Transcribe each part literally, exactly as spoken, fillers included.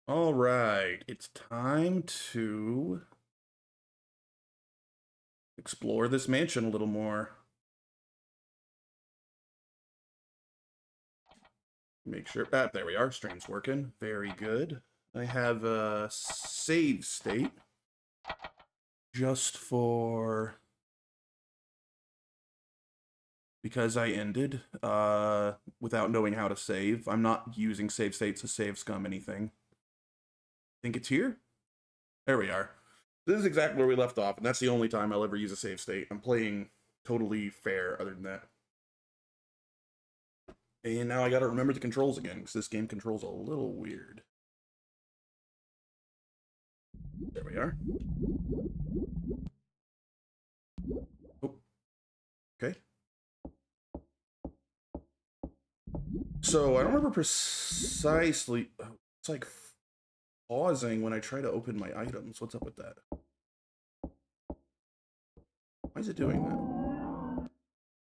All right, it's time to explore this mansion a little more. Make sure, ah, there we are, stream's working. Very good. I have a save state just for, because I ended uh, without knowing how to save. I'm not using save states to save scum anything. Think it's here? There we are. This is exactly where we left off, and that's the only time I'll ever use a save state. I'm playing totally fair other than that. And now I gotta remember the controls again, because this game controls a little weird. There we are. Oh. Okay. So, I don't remember precisely... It's like pausing when I try to open my items. What's up with that? Why is it doing that?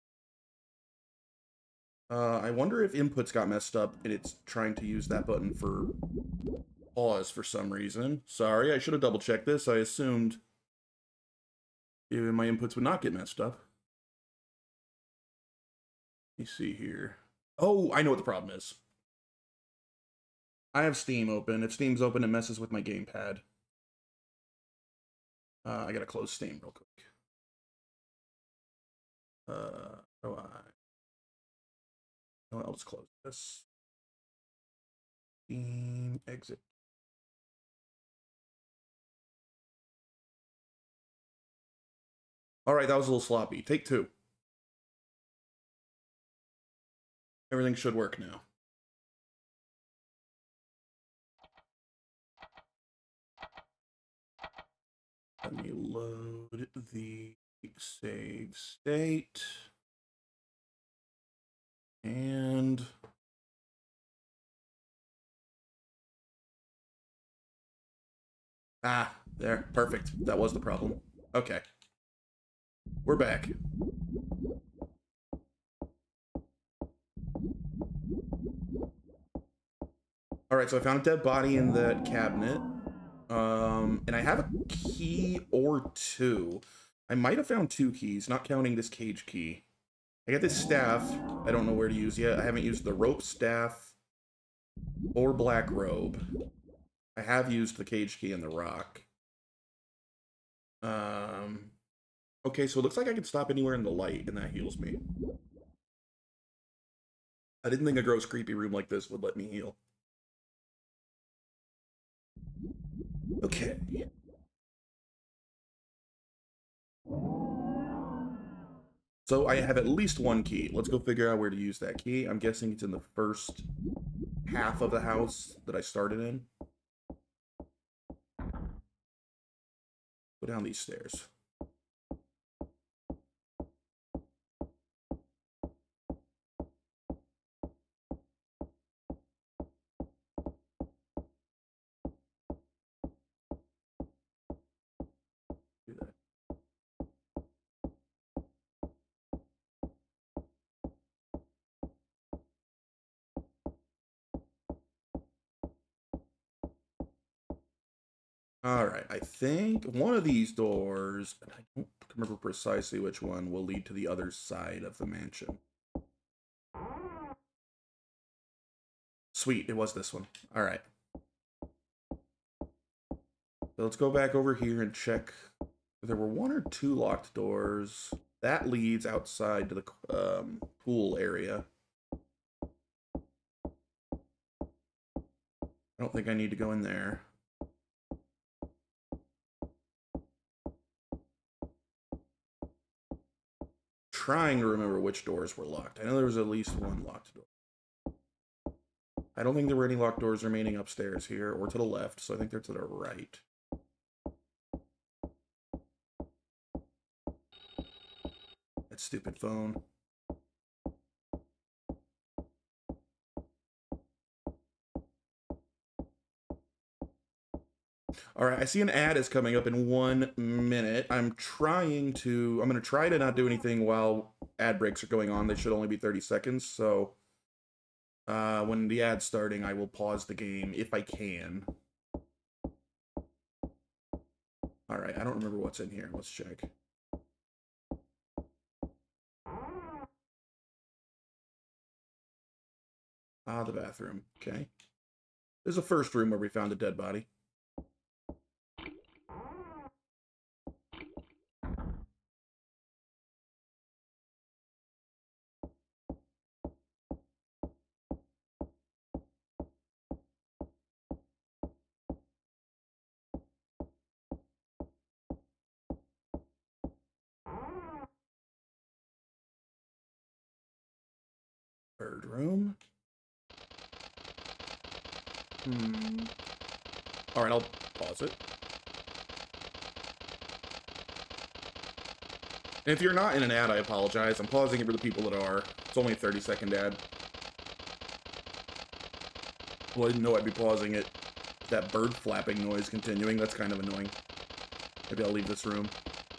Uh, I wonder if inputs got messed up and it's trying to use that button for pause for some reason. Sorry, I should have double checked this. I assumed my inputs would not get messed up. Let me see here. Oh, I know what the problem is. I have Steam open. If Steam's open, it messes with my gamepad. Uh, I gotta close Steam real quick. Uh, oh, I... No, I'll just close this. Steam exit. All right, that was a little sloppy. Take two. Everything should work now. Let me load the save state. And ah, there, perfect. That was the problem. Okay. We're back. All right, so I found a dead body in that cabinet. Um, and I have a key or two. I might have found two keys, not counting this cage key. I got this staff I don't know where to use yet. I haven't used the rope staff or black robe. I have used the cage key and the rock. Um, okay, so it looks like I can stop anywhere in the light, and that heals me. I didn't think a gross, creepy room like this would let me heal. Okay. So I have at least one key. Let's go figure out where to use that key. I'm guessing it's in the first half of the house that I started in. Go down these stairs. Do that. All right, I think one of these doors, and I don't remember precisely which one, will lead to the other side of the mansion. Sweet, it was this one. All right. So let's go back over here and check. There were one or two locked doors. That leads outside to the um, pool area. I don't think I need to go in there. Trying to remember which doors were locked. I know there was at least one locked door. I don't think there were any locked doors remaining upstairs here or to the left, so I think they're to the right. That stupid phone. All right, I see an ad is coming up in one minute. I'm trying to, I'm going to try to not do anything while ad breaks are going on. They should only be thirty seconds, so uh, when the ad's starting, I will pause the game if I can. All right, I don't remember what's in here. Let's check. Ah, the bathroom. Okay. This is the first room where we found a dead body. Third room. Hmm. All right, I'll pause it. And if you're not in an ad, I apologize. I'm pausing it for the people that are. It's only a thirty second ad. Well, I didn't know I'd be pausing it. That bird flapping noise continuing, that's kind of annoying. Maybe I'll leave this room.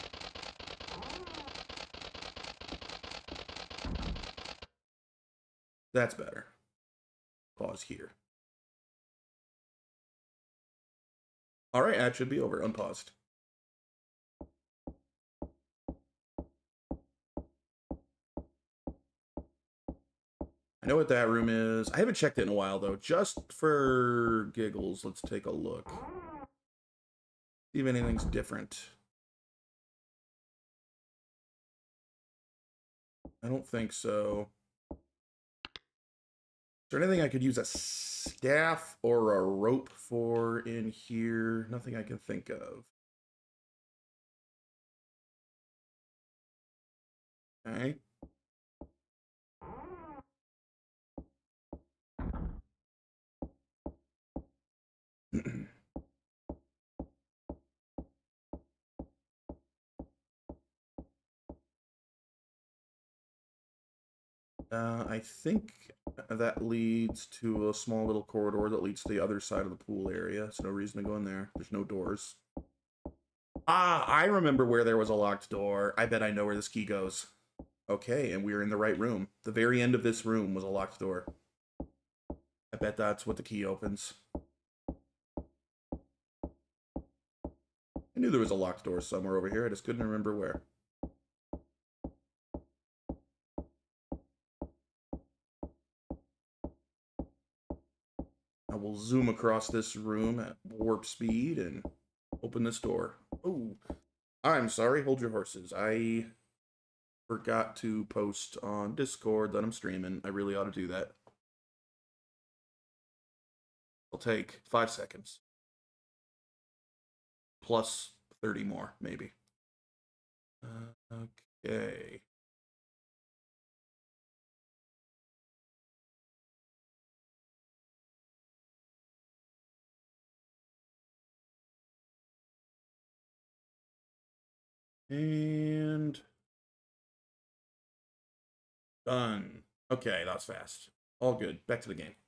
That's better. Pause here. All right, ad should be over. Unpaused. I know what that room is. I haven't checked it in a while, though. Just for giggles, let's take a look. See if anything's different. I don't think so. Is there anything I could use a staff or a rope for in here? Nothing I can think of. Okay. Uh, I think that leads to a small little corridor that leads to the other side of the pool area. So no reason to go in there. There's no doors. Ah, I remember where there was a locked door. I bet I know where this key goes. Okay, and we're in the right room. The very end of this room was a locked door. I bet that's what the key opens. I knew there was a locked door somewhere over here. I just couldn't remember where. I will zoom across this room at warp speed and open this door. Oh, I'm sorry. Hold your horses. I forgot to post on Discord that I'm streaming. I really ought to do that. It'll take five seconds. Plus thirty more, maybe. Uh, okay. And done. Okay, that's fast. All good. Back to the game.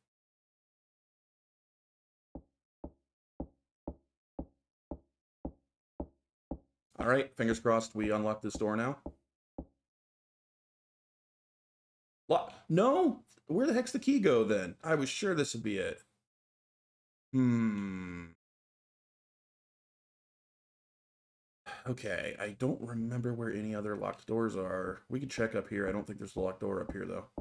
All right, fingers crossed we unlock this door now. What? No? Where the heck's the key go then? I was sure this would be it. Hmm. Okay, I don't remember where any other locked doors are. We can check up here. I don't think there's a locked door up here, though.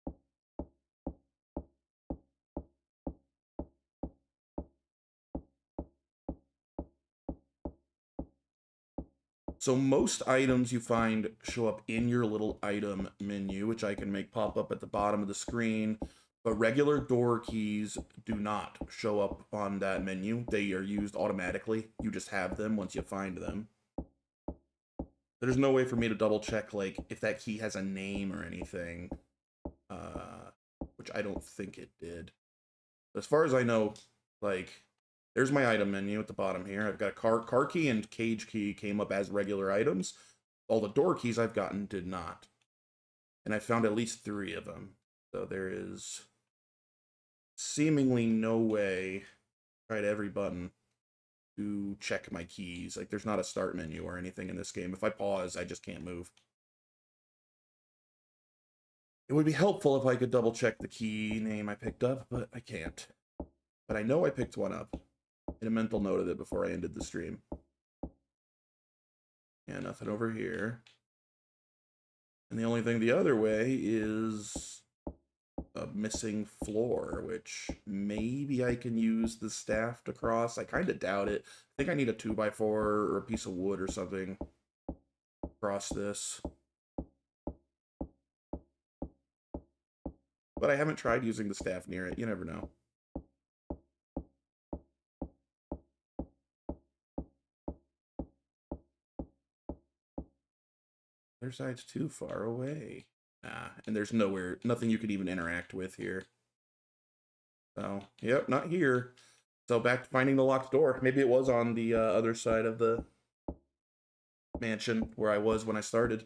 So most items you find show up in your little item menu, which I can make pop up at the bottom of the screen. But regular door keys do not show up on that menu. They are used automatically. You just have them once you find them. There's no way for me to double check, like, if that key has a name or anything. Uh, which I don't think it did. As far as I know, like, there's my item menu at the bottom here. I've got a car, car key and cage key came up as regular items. All the door keys I've gotten did not. And I found at least three of them. So there is seemingly no way, right, every button, to check my keys. Like, there's not a start menu or anything in this game. If I pause, I just can't move. It would be helpful if I could double check the key name I picked up, but I can't. But I know I picked one up. I made a mental note of it before I ended the stream. Yeah, nothing over here. And the only thing the other way is a missing floor, which maybe I can use the staff to cross. I kind of doubt it. I think I need a two by four or a piece of wood or something to cross this. But I haven't tried using the staff near it. You never know. Their side's too far away. Ah, and there's nowhere, nothing you could even interact with here. So, yep, not here. So back to finding the locked door. Maybe it was on the uh, other side of the mansion where I was when I started.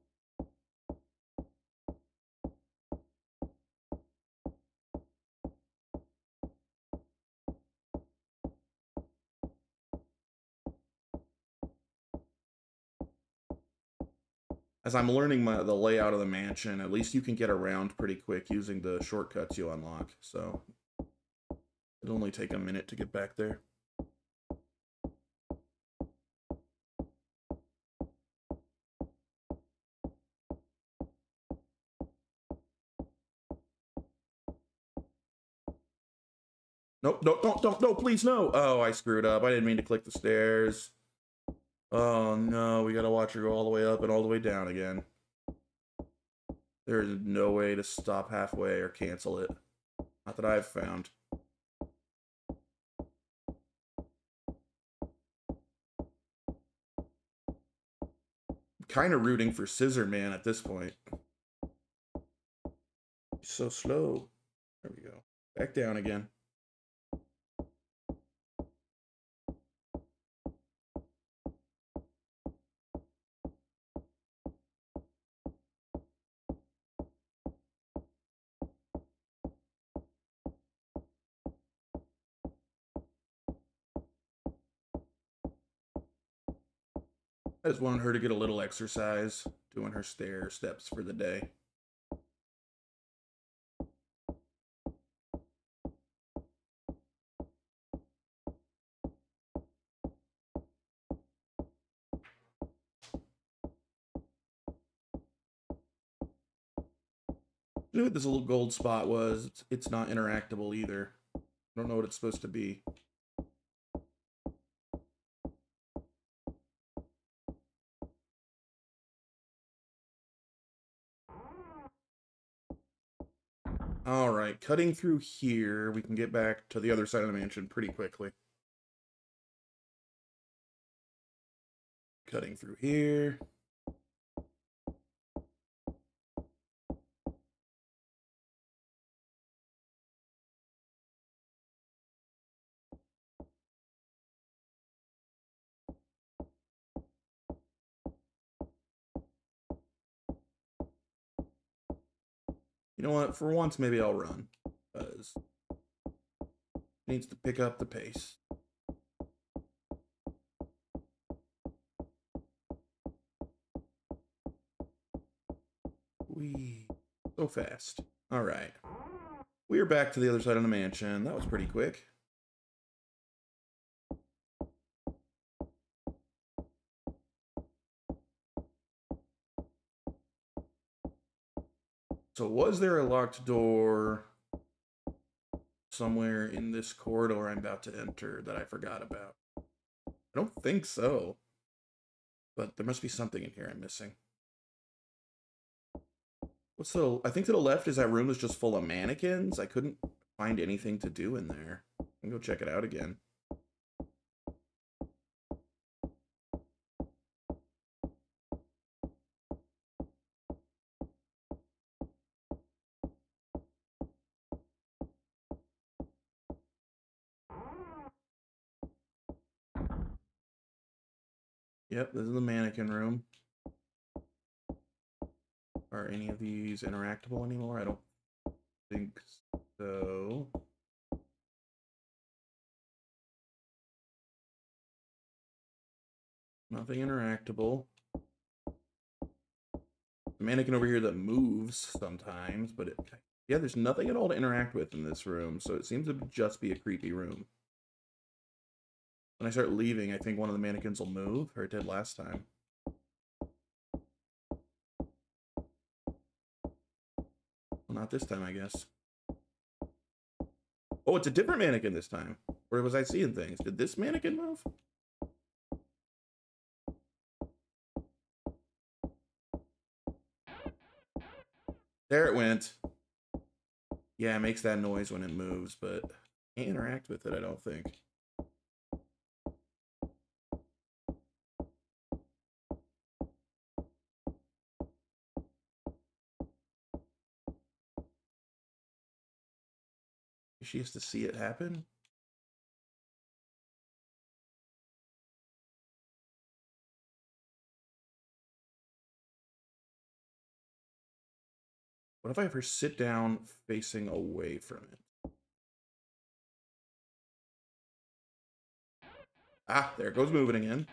As I'm learning my, the layout of the mansion, at least you can get around pretty quick using the shortcuts you unlock. So it'll only take a minute to get back there. Nope, nope, don't, don't, no, please, no. Oh, I screwed up. I didn't mean to click the stairs. Oh, no, we gotta watch her go all the way up and all the way down again. There is no way to stop halfway or cancel it. Not that I've found. Kind of rooting for Scissor Man at this point. He's so slow. There we go. Back down again. I just wanted her to get a little exercise doing her stair steps for the day. I knew what this little gold spot was. It's, it's not interactable either. I don't know what it's supposed to be. All right, cutting through here, we can get back to the other side of the mansion pretty quickly. Cutting through here. You know what? For once, maybe I'll run, because it needs to pick up the pace. Whee. So fast. All right. We are back to the other side of the mansion. That was pretty quick. So was there a locked door somewhere in this corridor I'm about to enter that I forgot about? I don't think so. But there must be something in here I'm missing. What's the... I think to the left is that room that's just full of mannequins. I couldn't find anything to do in there. I can go check it out again. Yep, this is the mannequin room. Are any of these interactable anymore? I don't think so. Nothing interactable. The mannequin over here that moves sometimes, but it... Yeah, there's nothing at all to interact with in this room, so it seems to just be a creepy room. When I start leaving, I think one of the mannequins will move, or it did last time. Well, not this time, I guess. Oh, it's a different mannequin this time. Or was I seeing things? Did this mannequin move? There it went. Yeah, it makes that noise when it moves, but can't interact with it, I don't think. She has to see it happen? What if I ever sit down facing away from it? Ah, there it goes moving again.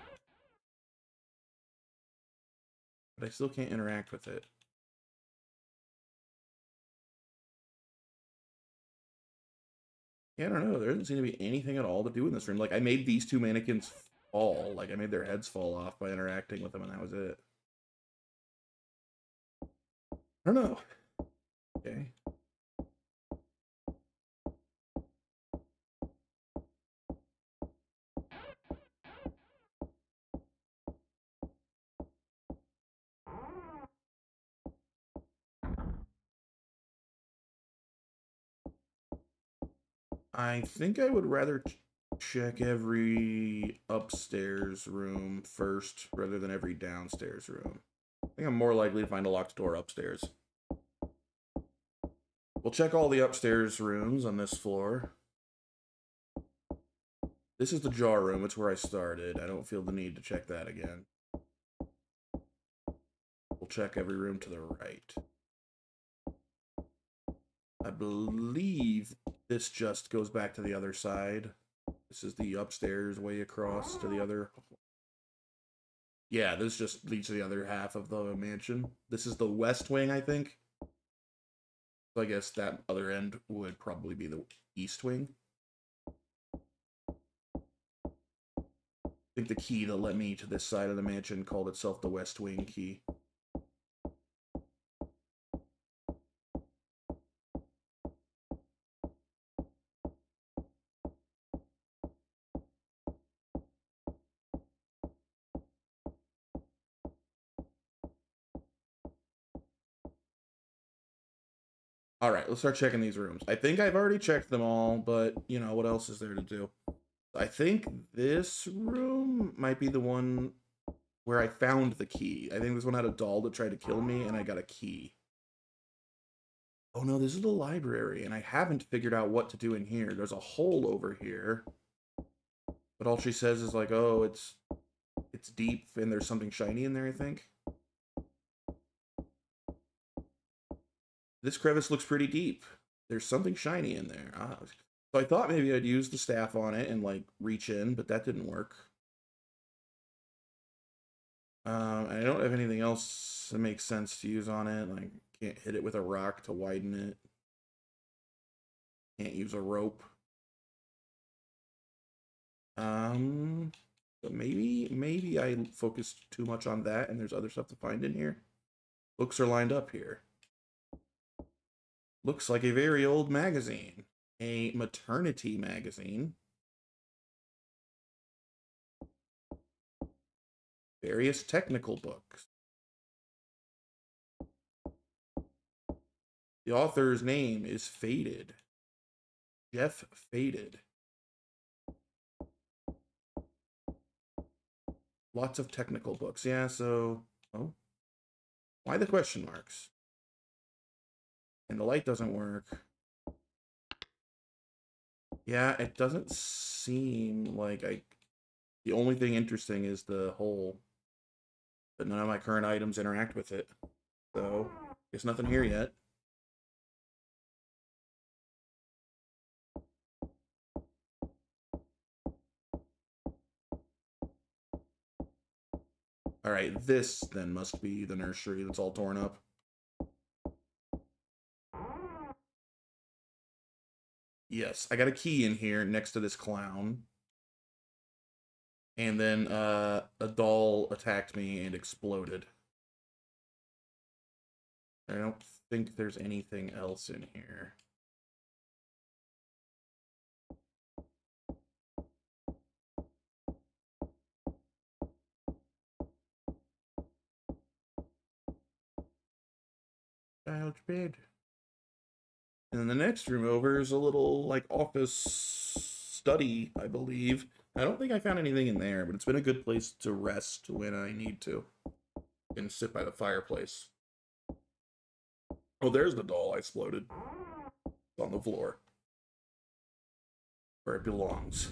But I still can't interact with it. Yeah, I don't know. There doesn't seem to be anything at all to do in this room. Like, I made these two mannequins fall. Like, I made their heads fall off by interacting with them, and that was it. I don't know. Okay. I think I would rather ch check every upstairs room first rather than every downstairs room. I think I'm more likely to find a locked door upstairs. We'll check all the upstairs rooms on this floor. This is the jar room. It's where I started. I don't feel the need to check that again. We'll check every room to the right. I believe this just goes back to the other side. This is the upstairs way across to the other. Yeah, this just leads to the other half of the mansion. This is the west wing, I think. So I guess that other end would probably be the east wing. I think the key that led me to this side of the mansion called itself the west wing key. All right, let's start checking these rooms. I think I've already checked them all, but, you know, what else is there to do? I think this room might be the one where I found the key. I think this one had a doll that tried to kill me, and I got a key. Oh, no, this is the library, and I haven't figured out what to do in here. There's a hole over here. But all she says is like, oh, it's it's deep, and there's something shiny in there, I think. This crevice looks pretty deep. There's something shiny in there. Ah. So I thought maybe I'd use the staff on it and, like, reach in, but that didn't work. Um, I don't have anything else that makes sense to use on it. Like, can't hit it with a rock to widen it. Can't use a rope. Um, but maybe, maybe I focused too much on that, and there's other stuff to find in here. Books are lined up here. Looks like a very old magazine. A maternity magazine. Various technical books. The author's name is Faded. Jeff Faded. Lots of technical books. Yeah, so... Oh. Why the question marks? And the light doesn't work. Yeah, it doesn't seem like I... The only thing interesting is the hole. But none of my current items interact with it. So, there's nothing here yet. Alright, this then must be the nursery that's all torn up. Yes, I got a key in here next to this clown. And then uh, a doll attacked me and exploded. I don't think there's anything else in here. Child's bed. And then the next room over is a little, like, office study, I believe. I don't think I found anything in there, but it's been a good place to rest when I need to. And sit by the fireplace. Oh, there's the doll I exploded. It's on the floor. Where it belongs.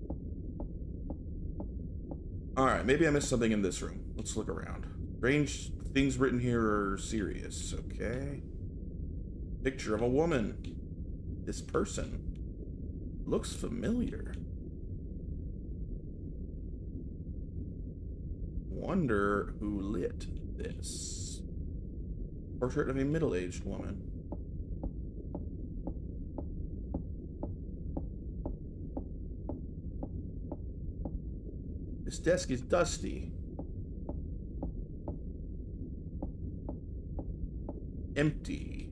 Alright, maybe I missed something in this room. Let's look around. Strange things written here are serious, okay? Picture of a woman. This person looks familiar. Wonder who lit this. Portrait of a middle-aged woman. This desk is dusty. Empty.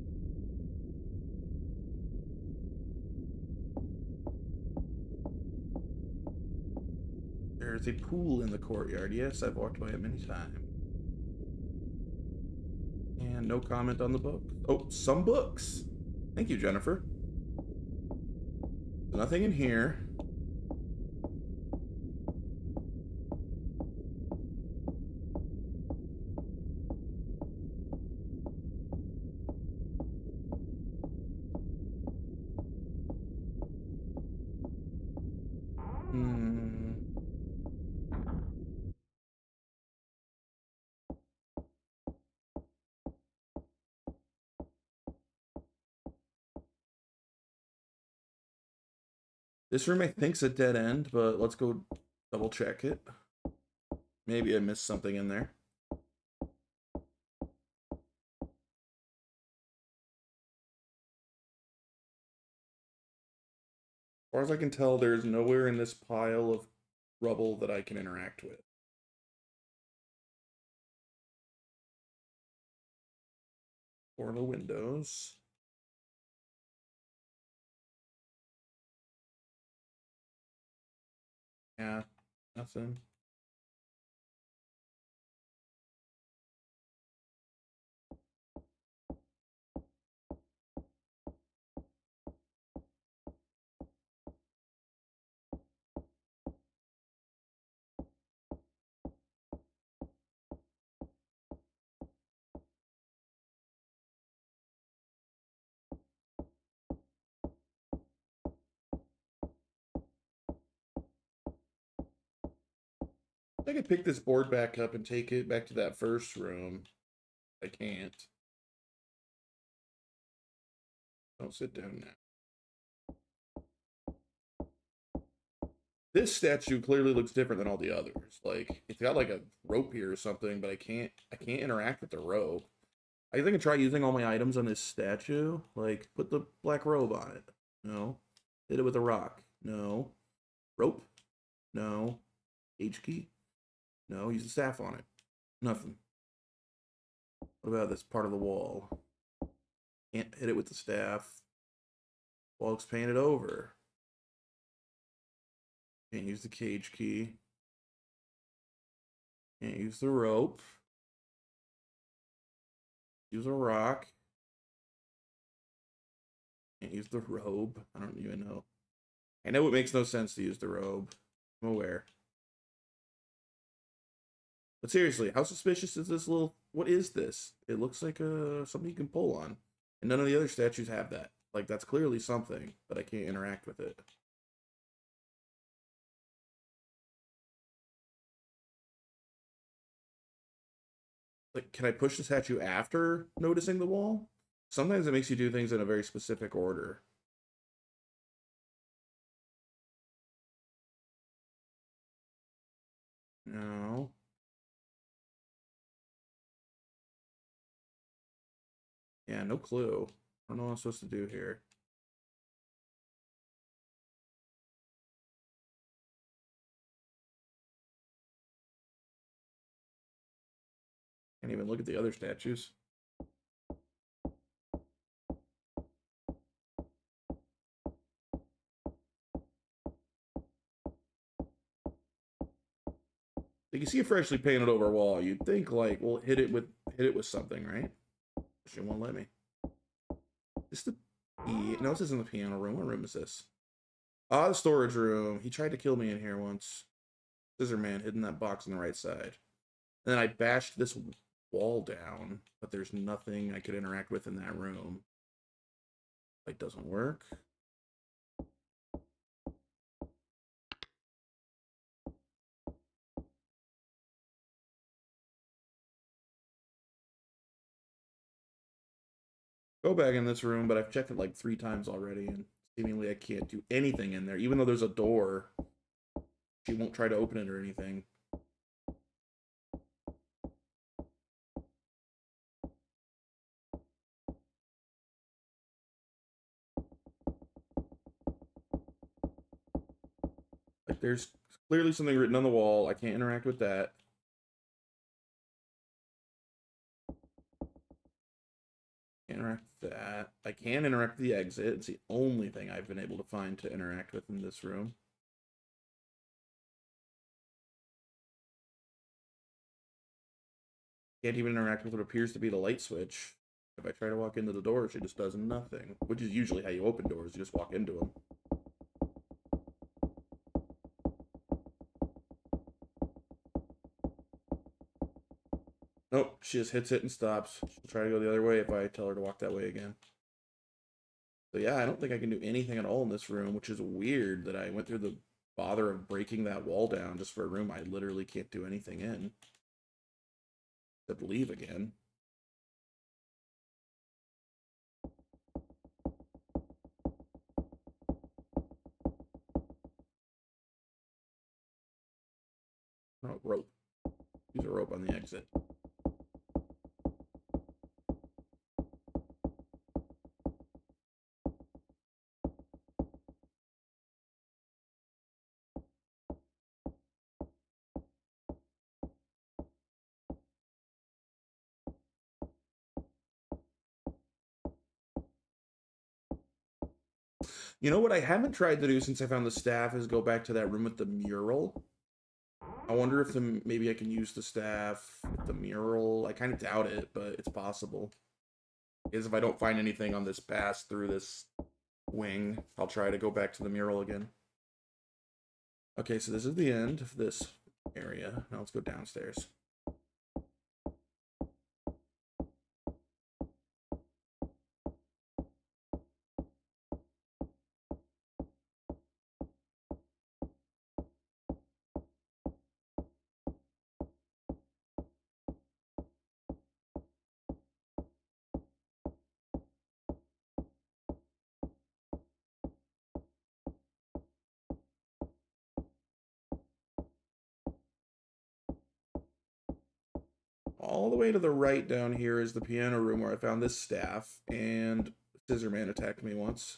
There's a pool in the courtyard. Yes, I've walked by it many times. And no comment on the book. Oh, some books. Thank you, Jennifer. Nothing in here. Hmm. This room I think's a dead end, but let's go double check it. Maybe I missed something in there. As far as I can tell, there's nowhere in this pile of rubble that I can interact with. Or the windows. Yeah, nothing. I could pick this board back up and take it back to that first room. I can't. Don't sit down now. This statue clearly looks different than all the others. Like, it's got like a rope here or something, but I can't I can't interact with the rope. I think I try using all my items on this statue. Like, put the black robe on it. No. Hit it with a rock. No. Rope? No. H key? No. Use the staff on it. Nothing. What about this part of the wall? Can't hit it with the staff. Wall looks painted over. Can't use the cage key. Can't use the rope. Use a rock. Can't use the robe. I don't even know. I know it makes no sense to use the robe. I'm aware. But seriously, how suspicious is this little... What is this? It looks like uh, something you can pull on. And none of the other statues have that. Like, that's clearly something, but I can't interact with it. Like, can I push the statue after noticing the wall? Sometimes it makes you do things in a very specific order. No. Yeah, no clue. I don't know what I'm supposed to do here. Can't even look at the other statues. you see a freshly painted over wall, you'd think like, well, hit it with hit it with something, right? She won't let me. This the no, this isn't the piano room. What room is this? Ah, the storage room. He tried to kill me in here once. Scissor Man hid in that box on the right side. And then I bashed this wall down, but there's nothing I could interact with in that room. Light doesn't work. Go back in this room, but I've checked it like three times already, and seemingly I can't do anything in there. Even though there's a door, she won't try to open it or anything. Like, there's clearly something written on the wall. I can't interact with that. Can't interact with that. I can interact with the exit. It's the only thing I've been able to find to interact with in this room. Can't even interact with what appears to be the light switch. If I try to walk into the door, she just does nothing. Which is usually how you open doors. You just walk into them. Nope, she just hits it and stops. She'll try to go the other way if I tell her to walk that way again. So yeah, I don't think I can do anything at all in this room, which is weird that I went through the bother of breaking that wall down just for a room I literally can't do anything in. Except leave again. Oh, rope. Use a rope on the exit. You know what I haven't tried to do since I found the staff is go back to that room with the mural. I wonder if the, maybe I can use the staff with the mural. I kind of doubt it, but it's possible. Because if I don't find anything on this pass through this wing, I'll try to go back to the mural again. Okay, so this is the end of this area. Now let's go downstairs. All the way to the right down here is the piano room where I found this staff, and Scissor Man attacked me once.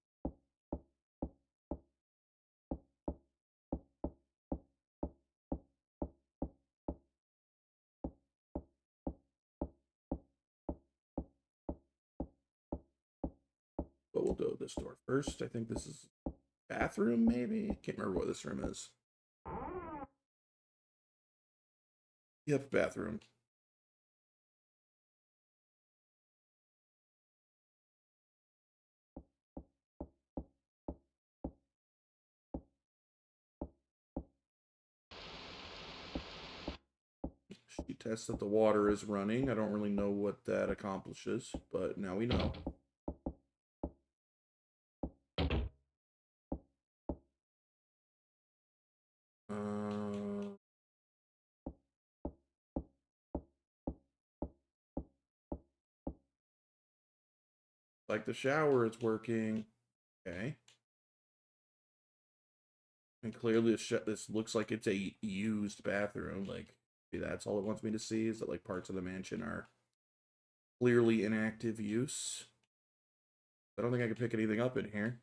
But we'll go this door first. I think this is bathroom, maybe? Can't remember what this room is. Yep, bathroom. She tests that the water is running. I don't really know what that accomplishes, but now we know. Uh, like the shower is working. Okay. And clearly this, this looks like it's a used bathroom. Like, maybe that's all it wants me to see, is that like parts of the mansion are clearly in active use. I don't think I can pick anything up in here.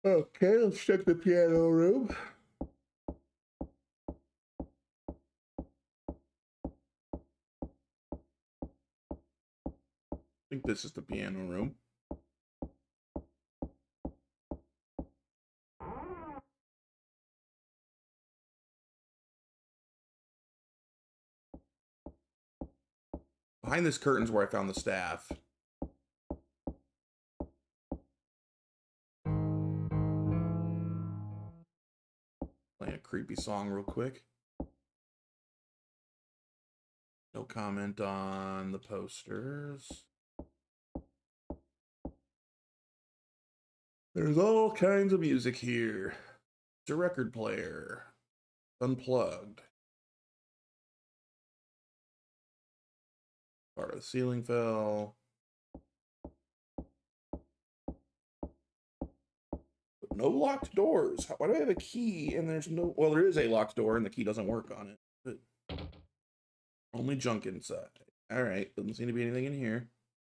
Okay, let's check the piano room. I think this is the piano room. Behind this curtain's where I found the staff. Playing a creepy song real quick. No comment on the posters. There's all kinds of music here. It's a record player. Unplugged. Part of the ceiling fell. But no locked doors. Why do I have a key and there's no... Well, there is a locked door and the key doesn't work on it. But only junk inside. All right. Doesn't seem to be anything in here.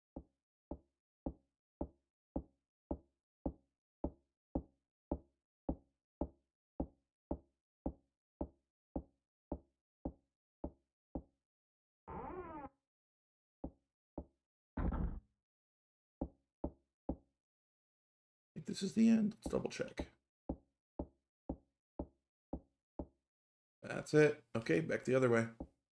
I think this is the end. Let's double check. That's it. Okay, back the other way.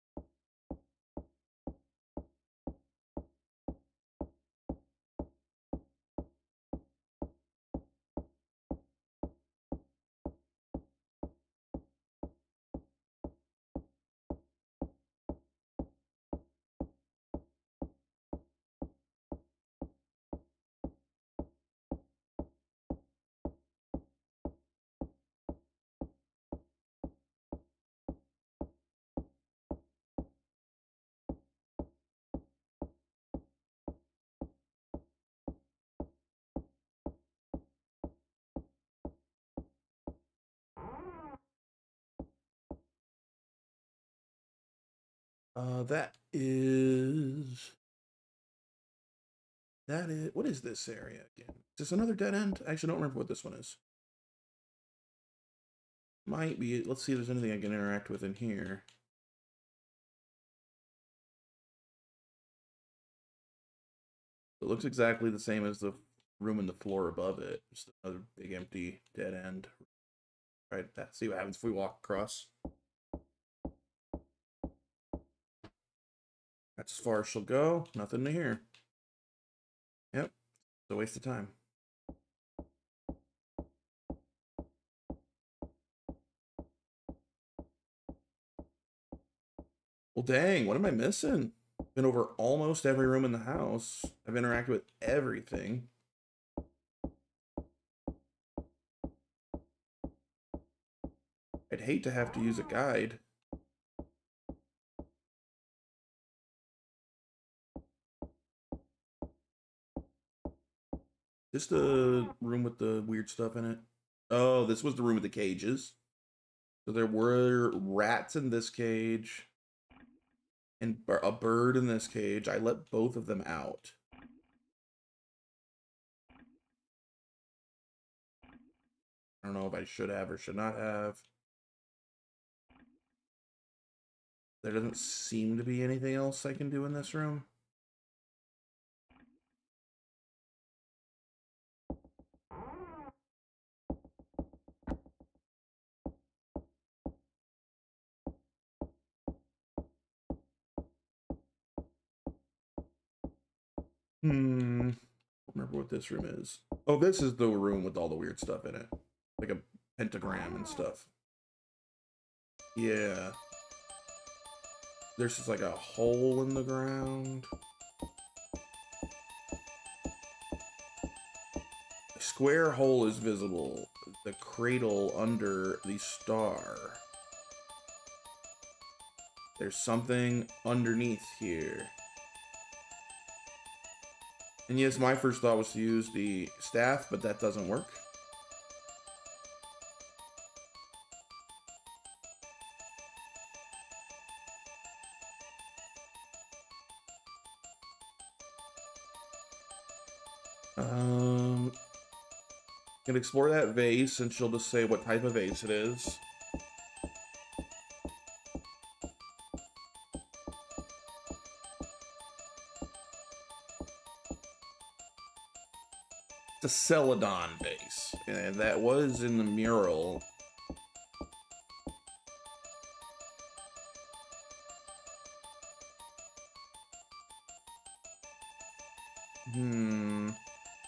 Uh, that is... That is... What is this area again? Is this another dead end? I actually don't remember what this one is. Might be. Let's see if there's anything I can interact with in here. It looks exactly the same as the room in the floor above it. Just another big empty dead end. Right, see what happens if we walk across. That's as far as she'll go. Nothing to hear. Yep, it's a waste of time. Well, dang, what am I missing? Been over almost every room in the house. I've interacted with everything. I'd hate to have to use a guide. Just the room with the weird stuff in it. Oh, this was the room with the cages. So there were rats in this cage and a bird in this cage. I let both of them out. I don't know if I should have or should not have. There doesn't seem to be anything else I can do in this room. Hmm. Remember what this room is. Oh, this is the room with all the weird stuff in it. Like a pentagram and stuff. Yeah. There's just like a hole in the ground. A square hole is visible. The cradle under the star. There's something underneath here. And yes, my first thought was to use the staff, but that doesn't work. Um, Can explore that vase, and she'll just say what type of vase it is. It's a Celadon vase, and that was in the mural. Hmm.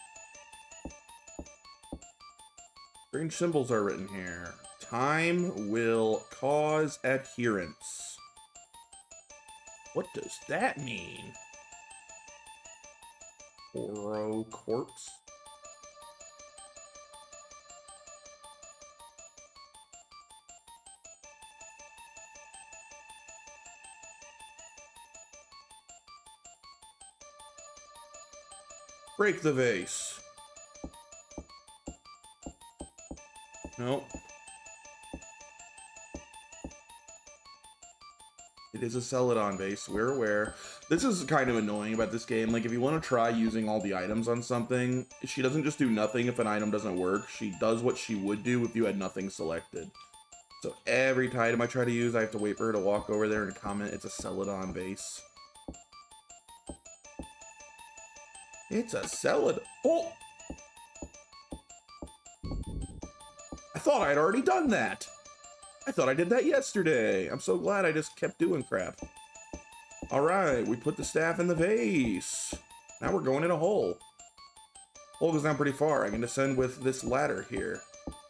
Strange symbols are written here. Time will cause adherence. What does that mean? Oro corpse? Break the vase. Nope. It is a Celadon base, we're aware. This is kind of annoying about this game. Like, if you want to try using all the items on something, she doesn't just do nothing if an item doesn't work. She does what she would do if you had nothing selected. So every item I try to use, I have to wait for her to walk over there and comment it's a Celadon base. It's a Celadon. Oh! I thought I'd already done that. I thought I did that yesterday. I'm so glad I just kept doing crap. All right, we put the staff in the vase. Now we're going in a hole. Hole goes down pretty far. I can descend with this ladder here.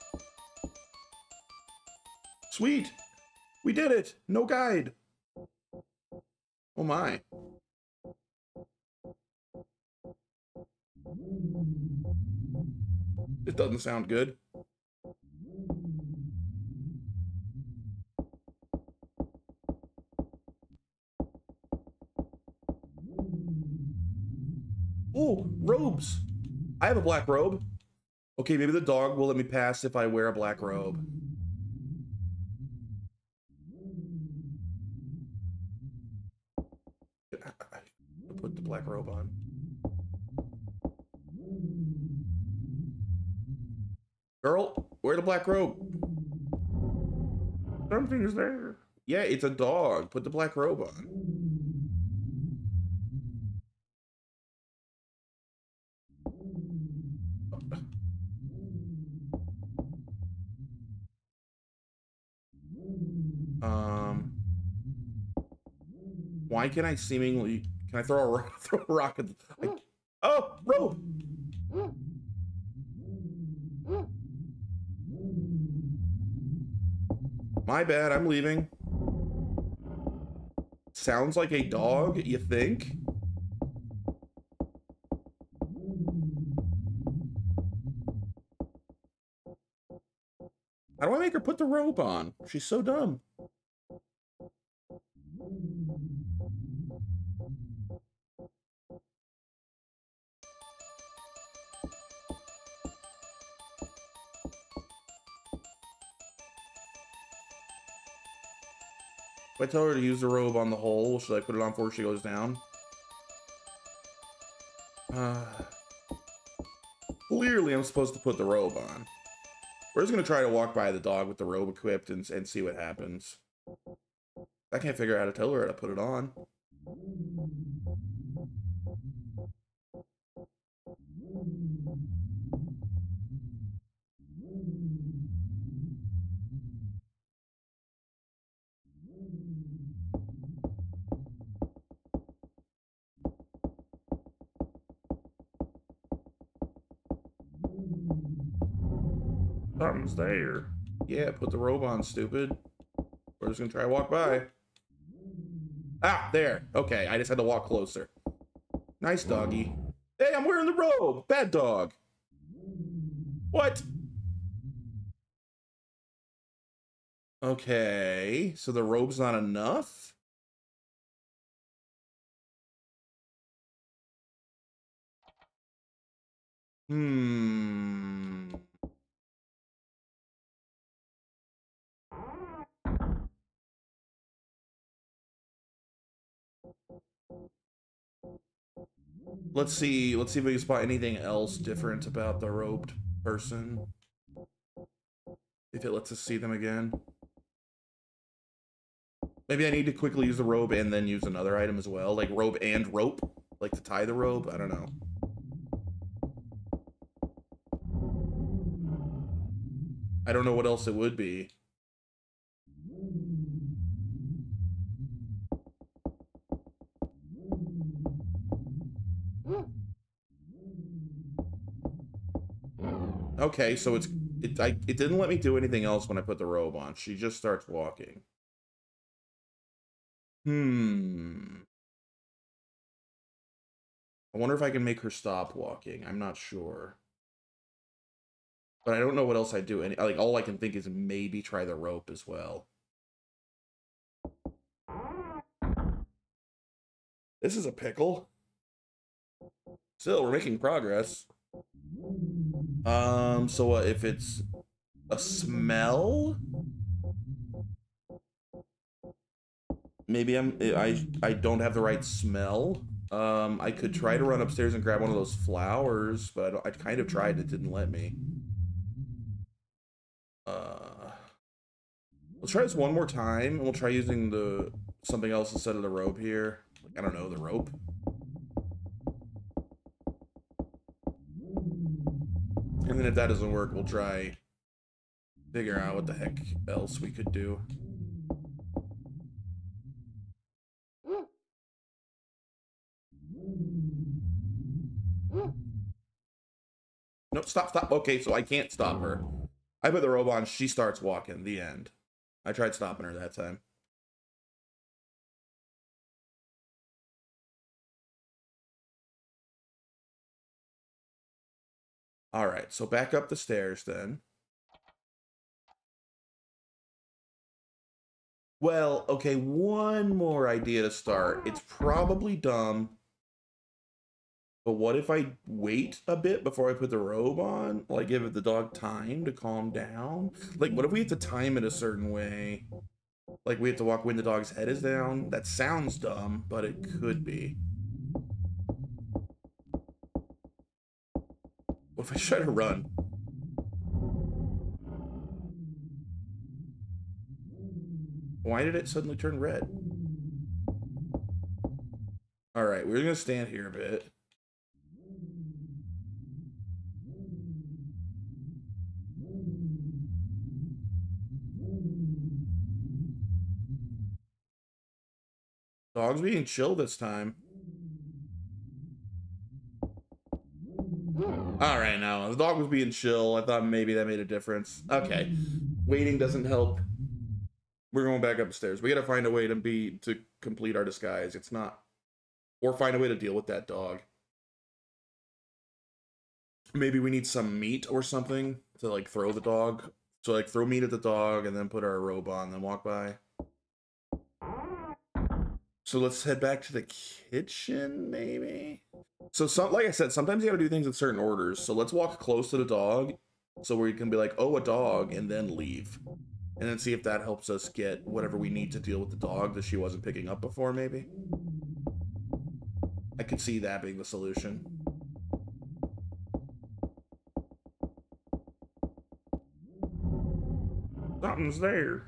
Sweet. We did it. No guide. Oh my. It doesn't sound good. Oh, robes. I have a black robe. Okay, maybe the dog will let me pass if I wear a black robe. Put the black robe on. Girl, wear the black robe. Something's there. Yeah, it's a dog. Put the black robe on. Um, why can I seemingly, can I throw a, throw a rock at the, like, oh, rope! My bad, I'm leaving. Sounds like a dog, you think? How do I make her put the robe on? She's so dumb. If I tell her to use the robe on the hole, should I put it on before she goes down? Uh, clearly, I'm supposed to put the robe on. We're just gonna try to walk by the dog with the robe equipped and, and see what happens. I can't figure out how to tell her how to put it on. Something's there. Yeah, put the robe on, stupid. We're just gonna try to walk by. Ah, there. Okay, I just had to walk closer. Nice doggy. Hey, I'm wearing the robe. Bad dog. What? Okay, so the robe's not enough? Hmm. Let's see. Let's see if we can spot anything else different about the robe. person. If it lets us see them again. Maybe I need to quickly use the robe and then use another item as well. Like robe and rope. Like to tie the robe. I don't know. I don't know what else it would be. Okay, so it's it I it didn't let me do anything else when I put the robe on. She just starts walking. Hmm. I wonder if I can make her stop walking. I'm not sure. But I don't know what else I do. And like all I can think is maybe try the rope as well. This is a pickle. Still, we're making progress. Um, so uh, if it's a smell, maybe I'm I I don't have the right smell. Um, I could try to run upstairs and grab one of those flowers, but I, I kind of tried. It didn't let me. Uh, let's try this one more time, and we'll try using the something else instead of the rope here. I don't know, the rope. And then if that doesn't work, we'll try figure out what the heck else we could do. Nope, stop, stop. Okay, so I can't stop her. I put the robe on, she starts walking. The end. I tried stopping her that time. All right, so back up the stairs then. Well, okay, one more idea to start. It's probably dumb, but what if I wait a bit before I put the robe on? Like, give the dog time to calm down? Like, what if we have to time it a certain way? Like, we have to walk when the dog's head is down? That sounds dumb, but it could be. What if I try to run? Why did it suddenly turn red? Alright, we're gonna stand here a bit. Dog's being chill this time. Alright, now, the dog was being chill. I thought maybe that made a difference. Okay. Waiting doesn't help. We're going back upstairs. We gotta find a way to be to complete our disguise. It's not, or find a way to deal with that dog. Maybe we need some meat or something to like throw the dog. So like throw meat at the dog and then put our robe on, then walk by. So let's head back to the kitchen, maybe. So some, like I said, sometimes you gotta do things in certain orders. So let's walk close to the dog, so we can be like, oh, a dog, and then leave. And then see if that helps us get whatever we need to deal with the dog that she wasn't picking up before, maybe. I could see that being the solution. Something's there.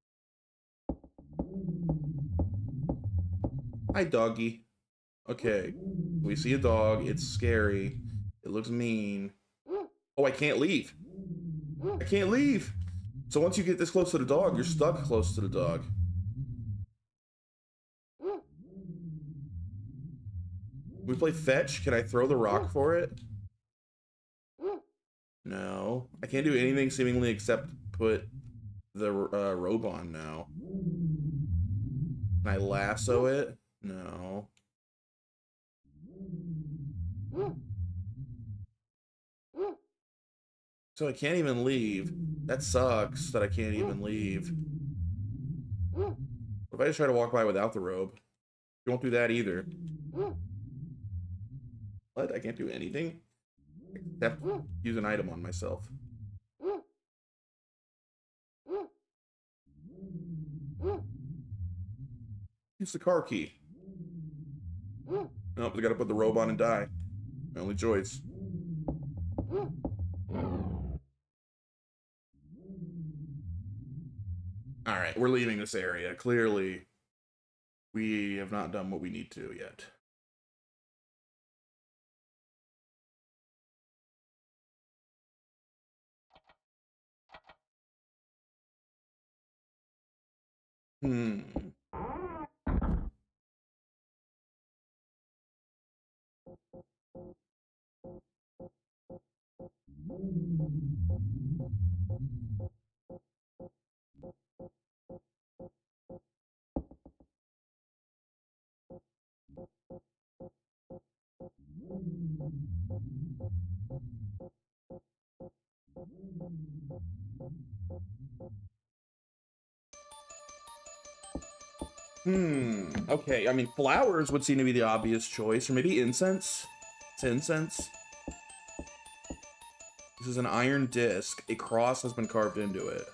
Hi, doggy. Okay, we see a dog. It's scary. It looks mean. Oh, I can't leave. I can't leave. So once you get this close to the dog, you're stuck close to the dog. We play fetch. Can I throw the rock for it? No. I can't do anything seemingly except put the uh, robe on now. Can I lasso it? No. So I can't even leave. That sucks that I can't even leave. What if I just try to walk by without the robe? You won't do that either. What? I can't do anything? Except use an item on myself. Use the car key. Nope, we gotta put the robe on and die. My only choice. Alright, we're leaving this area. Clearly, we have not done what we need to yet. Hmm. Hmm. Okay, I mean, flowers would seem to be the obvious choice, or maybe incense? It's incense. This is an iron disc. A cross has been carved into it.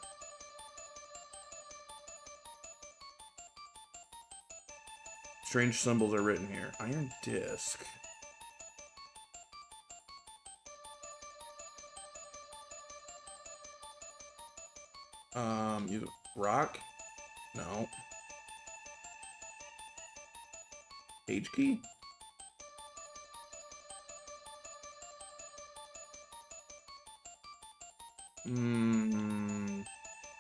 Strange symbols are written here. Iron disc. Um, you rock? No. Page key? Hmm.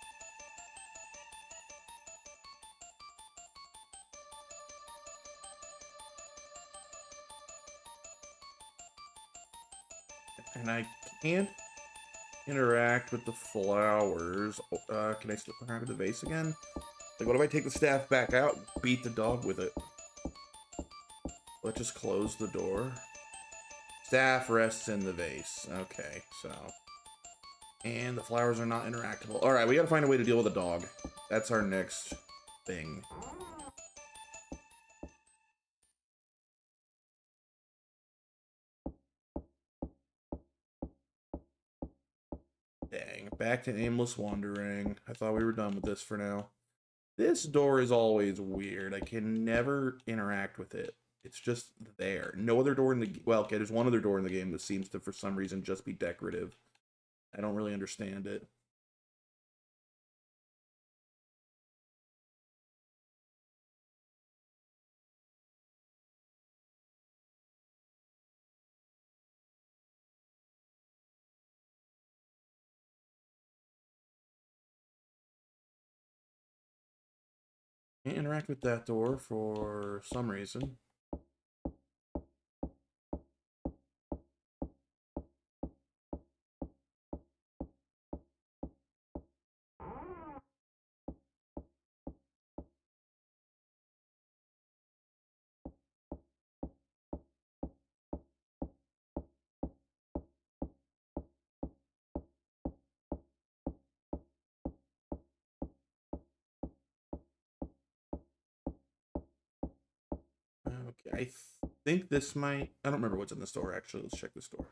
And I can't interact with the flowers. Uh, can I still interact with the vase again? Like, what if I take the staff back out and beat the dog with it? Let's just close the door. Staff rests in the vase. Okay, so. And the flowers are not interactable. Alright, we gotta find a way to deal with a dog. That's our next thing. Dang, back to aimless wandering. I thought we were done with this for now. This door is always weird. I can never interact with it. It's just there. No other door in the... Well, okay, there's one other door in the game that seems to, for some reason, just be decorative. I don't really understand it. Can't interact with that door for some reason. Okay, I th think this might... I don't remember what's in this door, actually. Let's check this door.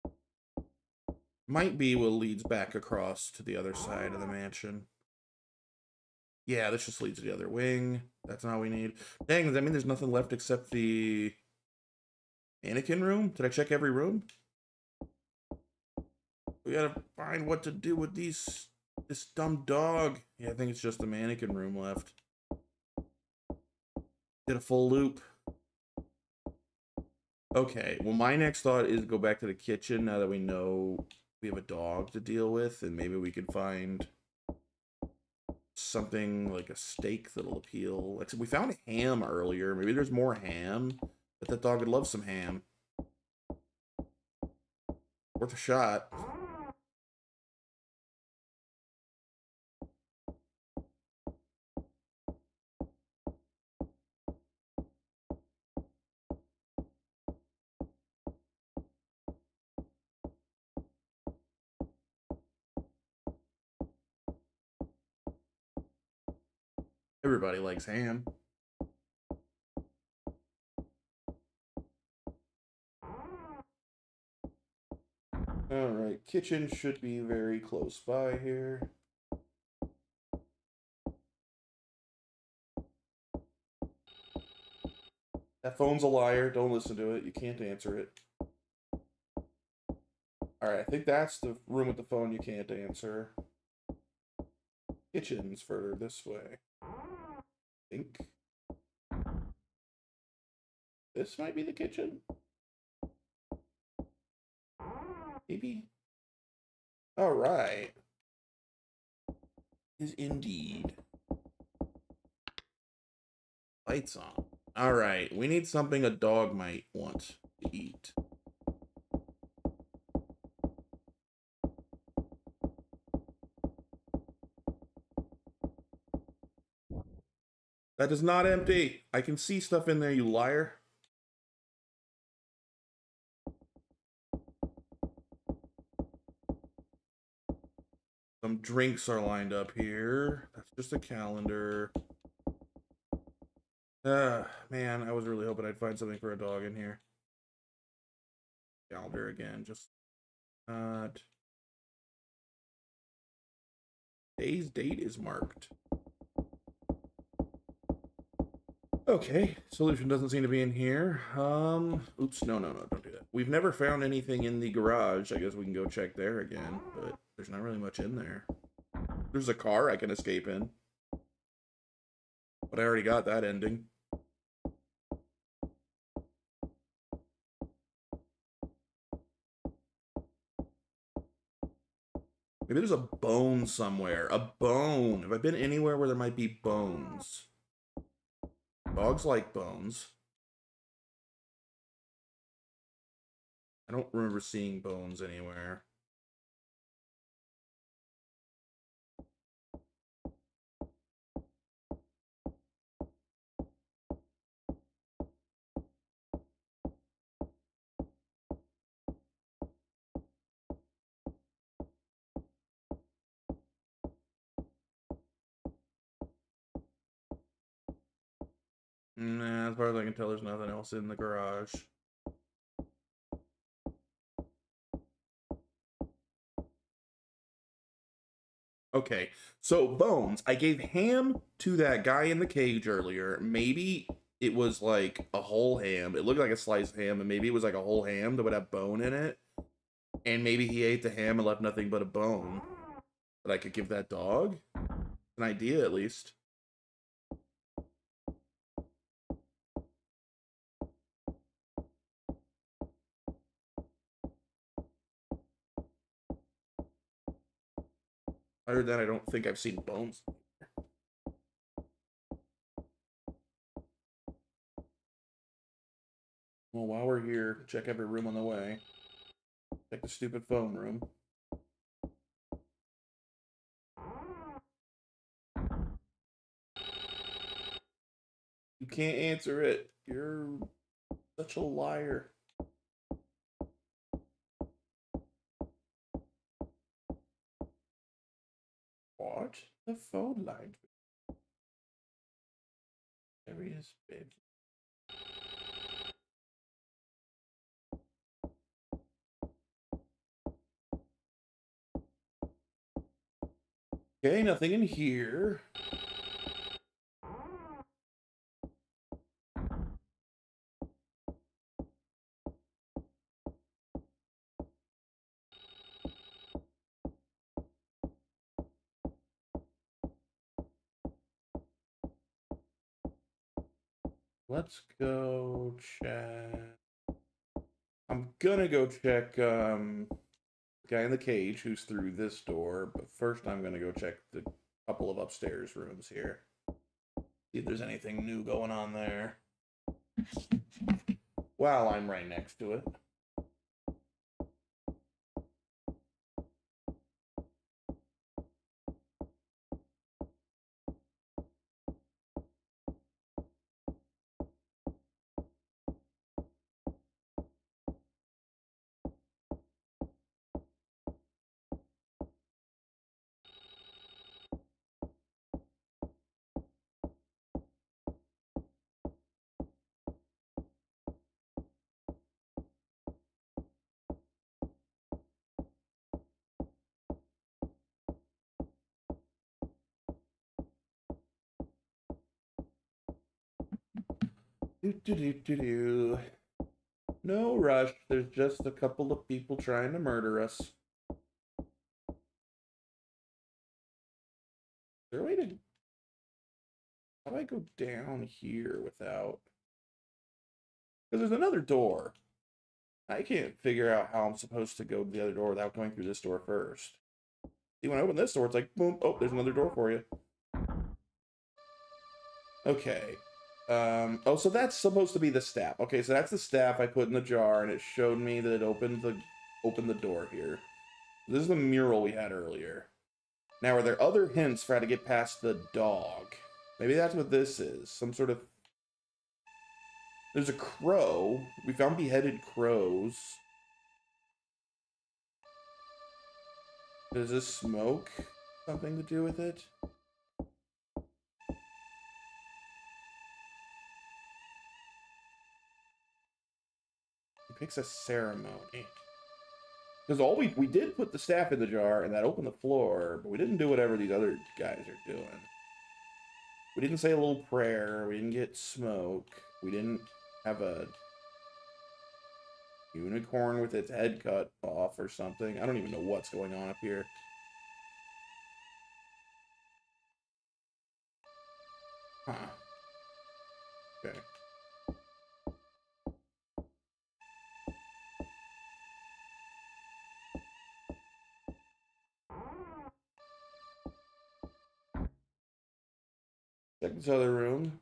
Might be what leads back across to the other side of the mansion. Yeah, this just leads to the other wing. That's not what we need. Dang, does that mean there's nothing left except the mannequin room? Did I check every room? We gotta find what to do with these... this dumb dog. Yeah, I think it's just the mannequin room left. Did a full loop. Okay, well, my next thought is go back to the kitchen now that we know we have a dog to deal with, and maybe we can find something like a steak that'll appeal. Like, we found ham earlier. Maybe there's more ham, but that dog would love some ham. Worth a shot. Everybody likes ham. Alright, kitchen should be very close by here. That phone's a liar. Don't listen to it. You can't answer it. Alright, I think that's the room with the phone you can't answer. Kitchen's further this way. I think. This might be the kitchen. Maybe. Alright. Is indeed. Lights on. Alright, we need something a dog might want to eat. That is not empty. I can see stuff in there, you liar. Some drinks are lined up here. That's just a calendar. Ah, man, I was really hoping I'd find something for a dog in here. Calendar again, just not. Today's date is marked. Okay, solution doesn't seem to be in here. Um, oops, no, no, no, don't do that. We've never found anything in the garage. I guess we can go check there again, but there's not really much in there. There's a car I can escape in. But I already got that ending. Maybe there's a bone somewhere. A bone. Have I been anywhere where there might be bones? Dogs like bones. I don't remember seeing bones anywhere. Nah, as far as I can tell, there's nothing else in the garage. Okay, so bones. I gave ham to that guy in the cage earlier. Maybe it was like a whole ham. It looked like a sliced ham, and maybe it was like a whole ham that would have bone in it. And maybe he ate the ham and left nothing but a bone that I could give that dog. An idea, at least. Other than that, I don't think I've seen bones. Well, while we're here, check every room on the way. Check the stupid phone room. You can't answer it. You're such a liar. What? The phone line. Various bed. Okay, nothing in here. Let's go check. I'm gonna go check um the guy in the cage who's through this door, but first I'm gonna go check the couple of upstairs rooms here. See if there's anything new going on there. While I'm right next to it. Do, do, do, do, do. No rush. There's just a couple of people trying to murder us. Is there a way to... How do I go down here without... Because there's another door. I can't figure out how I'm supposed to go to the other door without going through this door first. See, when I open this door, it's like, boom, oh, there's another door for you. Okay. Um, oh, so that's supposed to be the staff. Okay, so that's the staff I put in the jar, and it showed me that it opened the, opened the door here. This is the mural we had earlier. Now, are there other hints for how to get past the dog? Maybe that's what this is. Some sort of... There's a crow. We found beheaded crows. Does this smoke something to do with it? He picks a ceremony. Because all we we did put the staff in the jar and that opened the floor, but we didn't do whatever these other guys are doing. We didn't say a little prayer. We didn't get smoke. We didn't have a unicorn with its head cut off or something. I don't even know what's going on up here. Huh. Okay. Check this other room.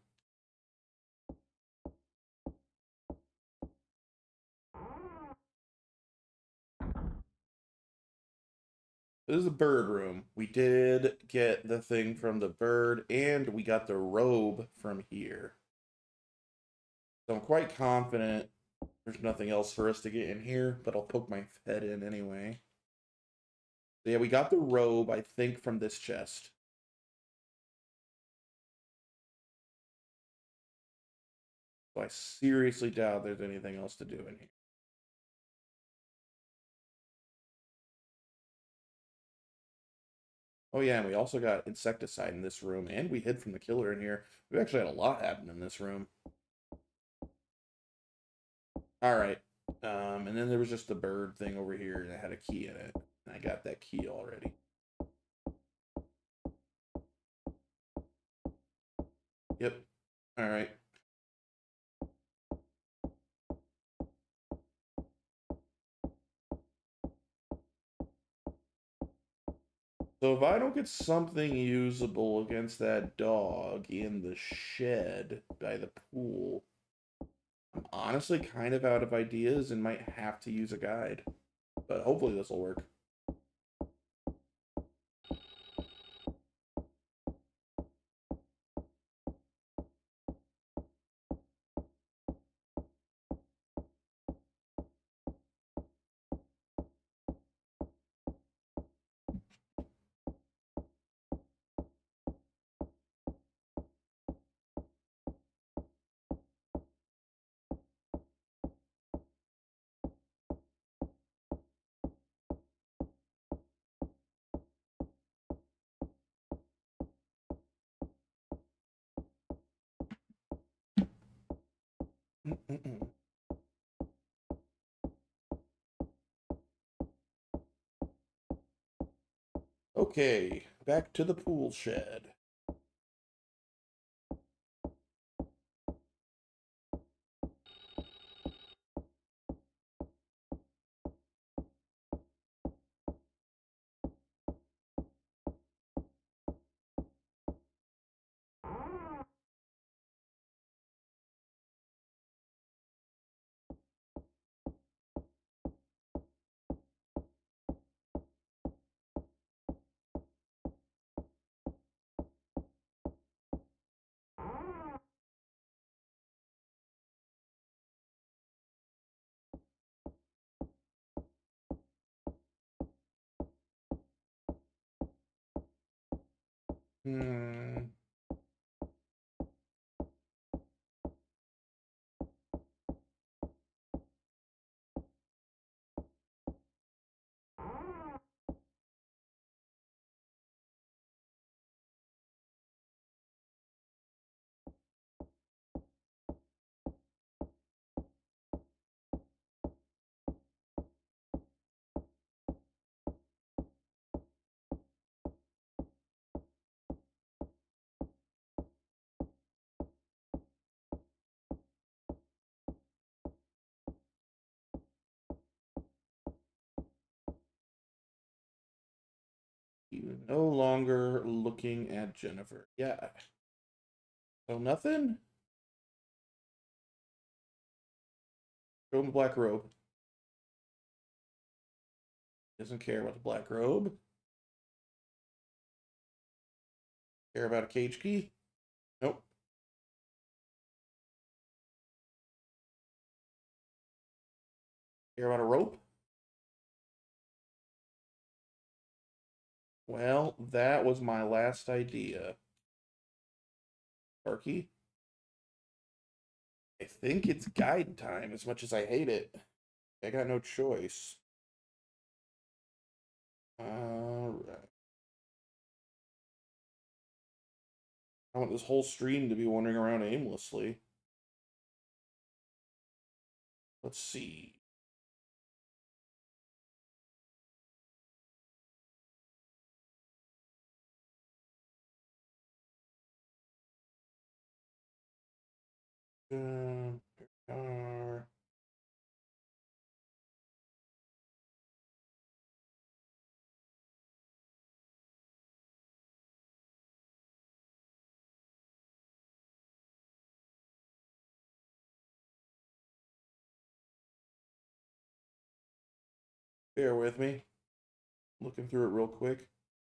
This is the bird room. We did get the thing from the bird, and we got the robe from here. So I'm quite confident there's nothing else for us to get in here, but I'll poke my head in anyway. So yeah, we got the robe, I think, from this chest. So I seriously doubt there's anything else to do in here. Oh yeah, and we also got insecticide in this room, and we hid from the killer in here. We actually had a lot happen in this room. All right. Um, and then there was just the bird thing over here that had a key in it. And I got that key already. Yep. All right. So if I don't get something usable against that dog in the shed by the pool, I'm honestly kind of out of ideas and might have to use a guide. But hopefully this will work. Mm-mm-mm. Okay, back to the pool shed. Hmm. No longer looking at Jennifer. Yeah. So nothing? Show him the black robe. Doesn't care about the black robe. Care about a cage key? Nope. Care about a rope? Well, that was my last idea. Sparky? I think it's guide time, as much as I hate it. I got no choice. Alright. I want this whole stream to be wandering around aimlessly. Let's see. Uh, uh, bear with me. Looking through it real quick.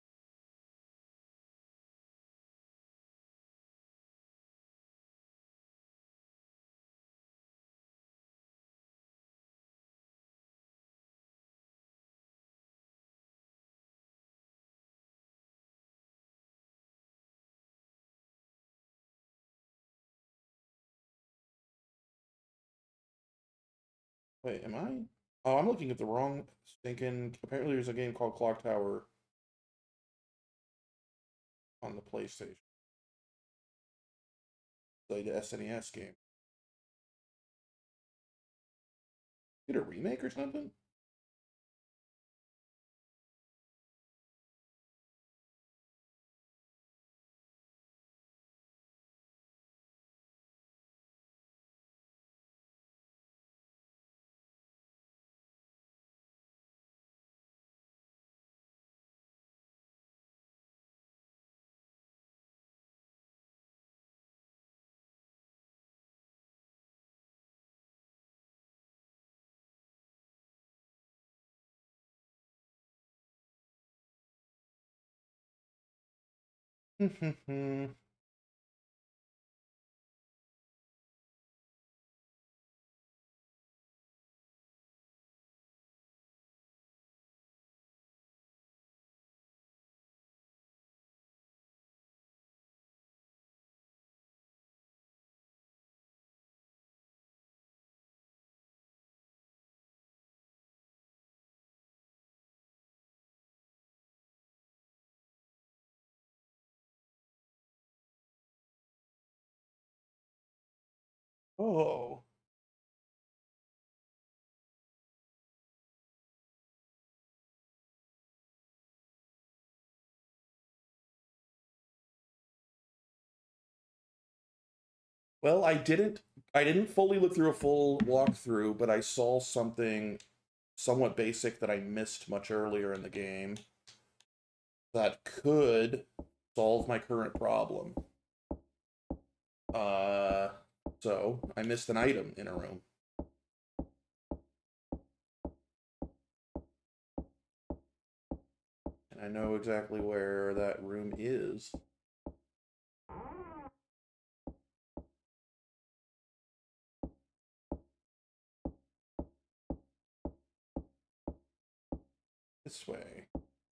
Wait, am I? Oh, I'm looking at the wrong stinking. Apparently, there's a game called Clock Tower on the PlayStation. Like the S N E S game. Get a remake or something? Oh. Well, I didn't I didn't fully look through a full walkthrough, but I saw something somewhat basic that I missed much earlier in the game that could solve my current problem. Uh, so I missed an item in a room. And I know exactly where that room is. This way.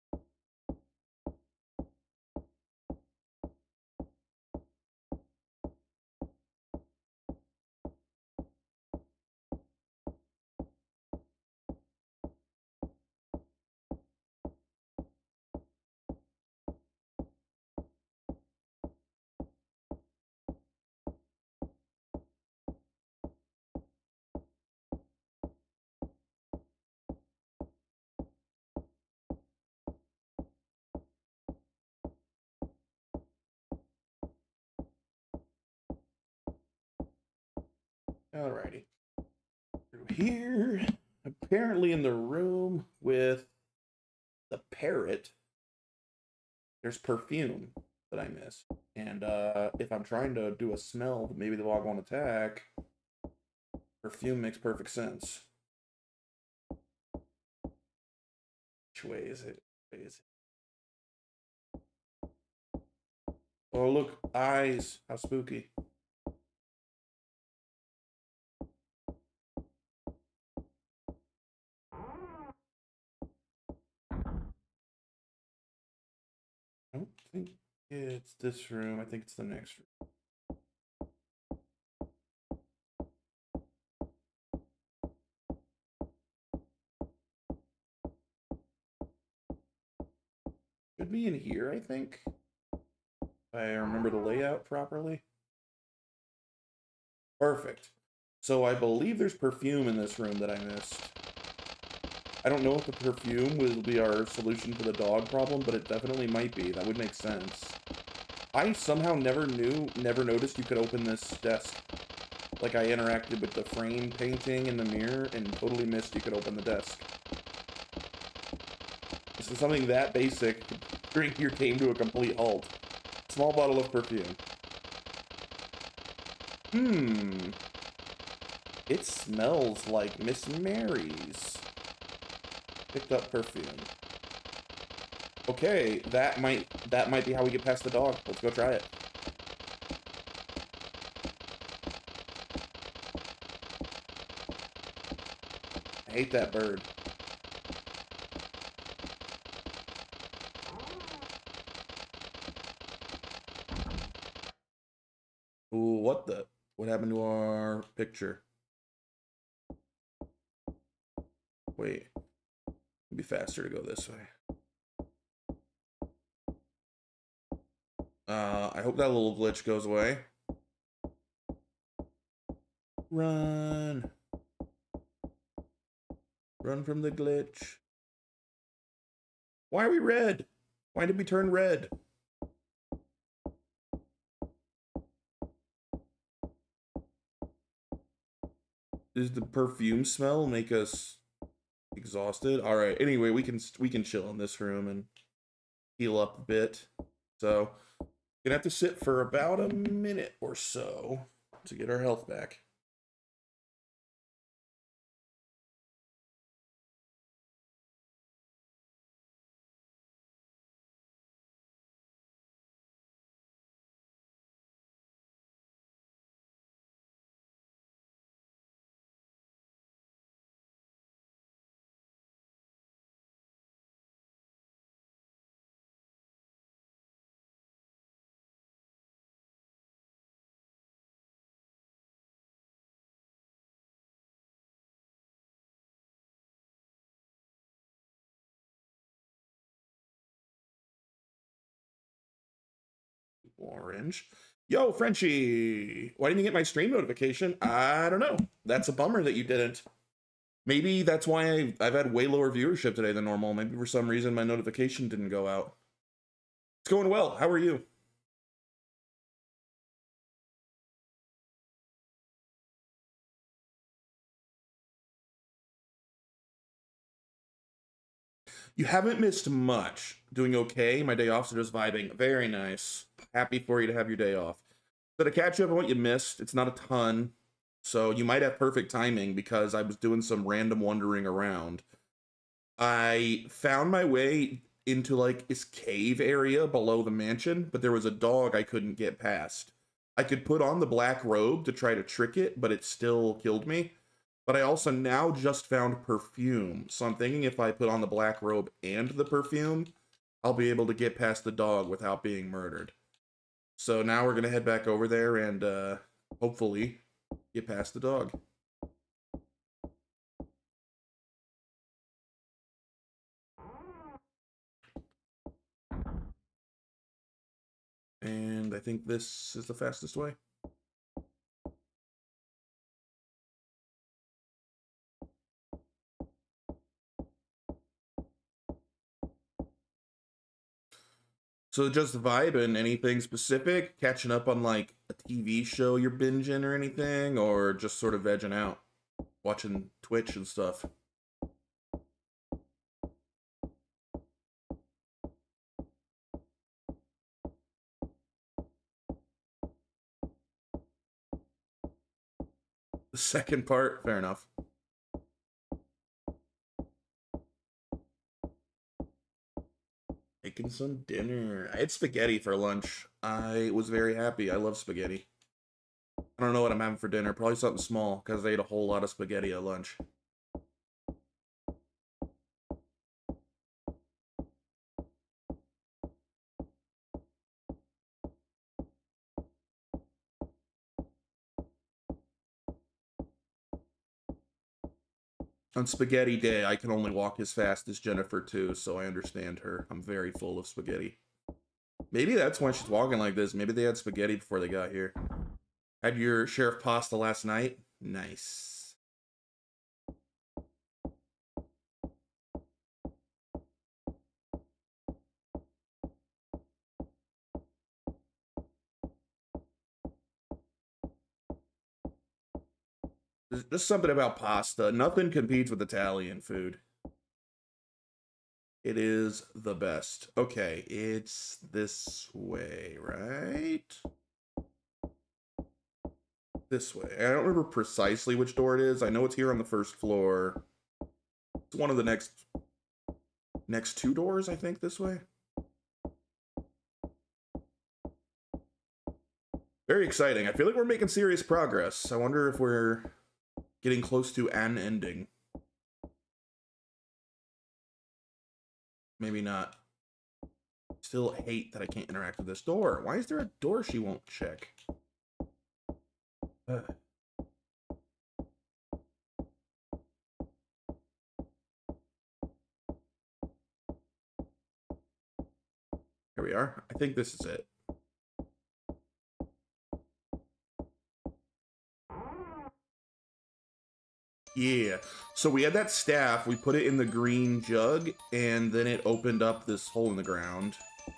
Alrighty. Through here. Apparently in the room with the parrot. there's perfume that I missed. And uh, if I'm trying to do a smell that maybe the dog won't attack, perfume makes perfect sense. Which way is it? Which way is it? Oh, look, eyes. How spooky. I don't think it's this room. I think it's the next room. Should be in here, I think. If I remember the layout properly. Perfect. So I believe there's perfume in this room that I missed. I don't know if the perfume will be our solution to the dog problem, but it definitely might be. That would make sense. I somehow never knew, never noticed you could open this desk. Like, I interacted with the frame painting in the mirror and totally missed you could open the desk. This is something that basic. Drink here came to a complete halt. Small bottle of perfume. Hmm. It smells like Miss Mary's. Picked up perfume. Okay, that might that might be how we get past the dog. Let's go try it. I hate that bird. Ooh, what the? What happened to our picture? Wait. It'd be faster to go this way. Uh, I hope that little glitch goes away. Run. Run from the glitch. Why are we red? Why did we turn red? Does the perfume smell make us exhausted? All right. Anyway, we can we can chill in this room and heal up a bit. So, gonna have to sit for about a minute or so to get our health back. Orange. Yo, Frenchie! Why didn't you get my stream notification? I don't know. That's a bummer that you didn't. Maybe that's why I, I've had way lower viewership today than normal. Maybe for some reason my notification didn't go out. It's going well. How are you? You haven't missed much. Doing okay. My day off, so just vibing. Very nice. Happy for you to have your day off. So to catch up on what you missed, it's not a ton. So you might have perfect timing because I was doing some random wandering around. I found my way into like this cave area below the mansion, but there was a dog I couldn't get past. I could put on the black robe to try to trick it, but it still killed me. But I also now just found perfume. So I'm thinking if I put on the black robe and the perfume, I'll be able to get past the dog without being murdered. So now we're going to head back over there and uh, hopefully get past the dog. And I think this is the fastest way. So just vibing, anything specific? Catching up on like a T V show you're binging or anything? Or just sort of vegging out? Watching Twitch and stuff? The second part, fair enough. Making some dinner. I had spaghetti for lunch. I was very happy. I love spaghetti. I don't know what I'm having for dinner. Probably something small, because I ate a whole lot of spaghetti at lunch. On spaghetti day, I can only walk as fast as Jennifer, too, so I understand her. I'm very full of spaghetti. Maybe that's why she's walking like this. Maybe they had spaghetti before they got here. Had your share of pasta last night? Nice. There's just something about pasta. Nothing competes with Italian food. It is the best. Okay, it's this way, right? This way. I don't remember precisely which door it is. I know it's here on the first floor. It's one of the next next two doors, I think, this way. Very exciting. I feel like we're making serious progress. I wonder if we're getting close to an ending. Maybe not. Still hate that I can't interact with this door. Why is there a door she won't check? Uh. Here we are. I think this is it. Yeah. So we had that staff, we put it in the green jug, and then it opened up this hole in the ground.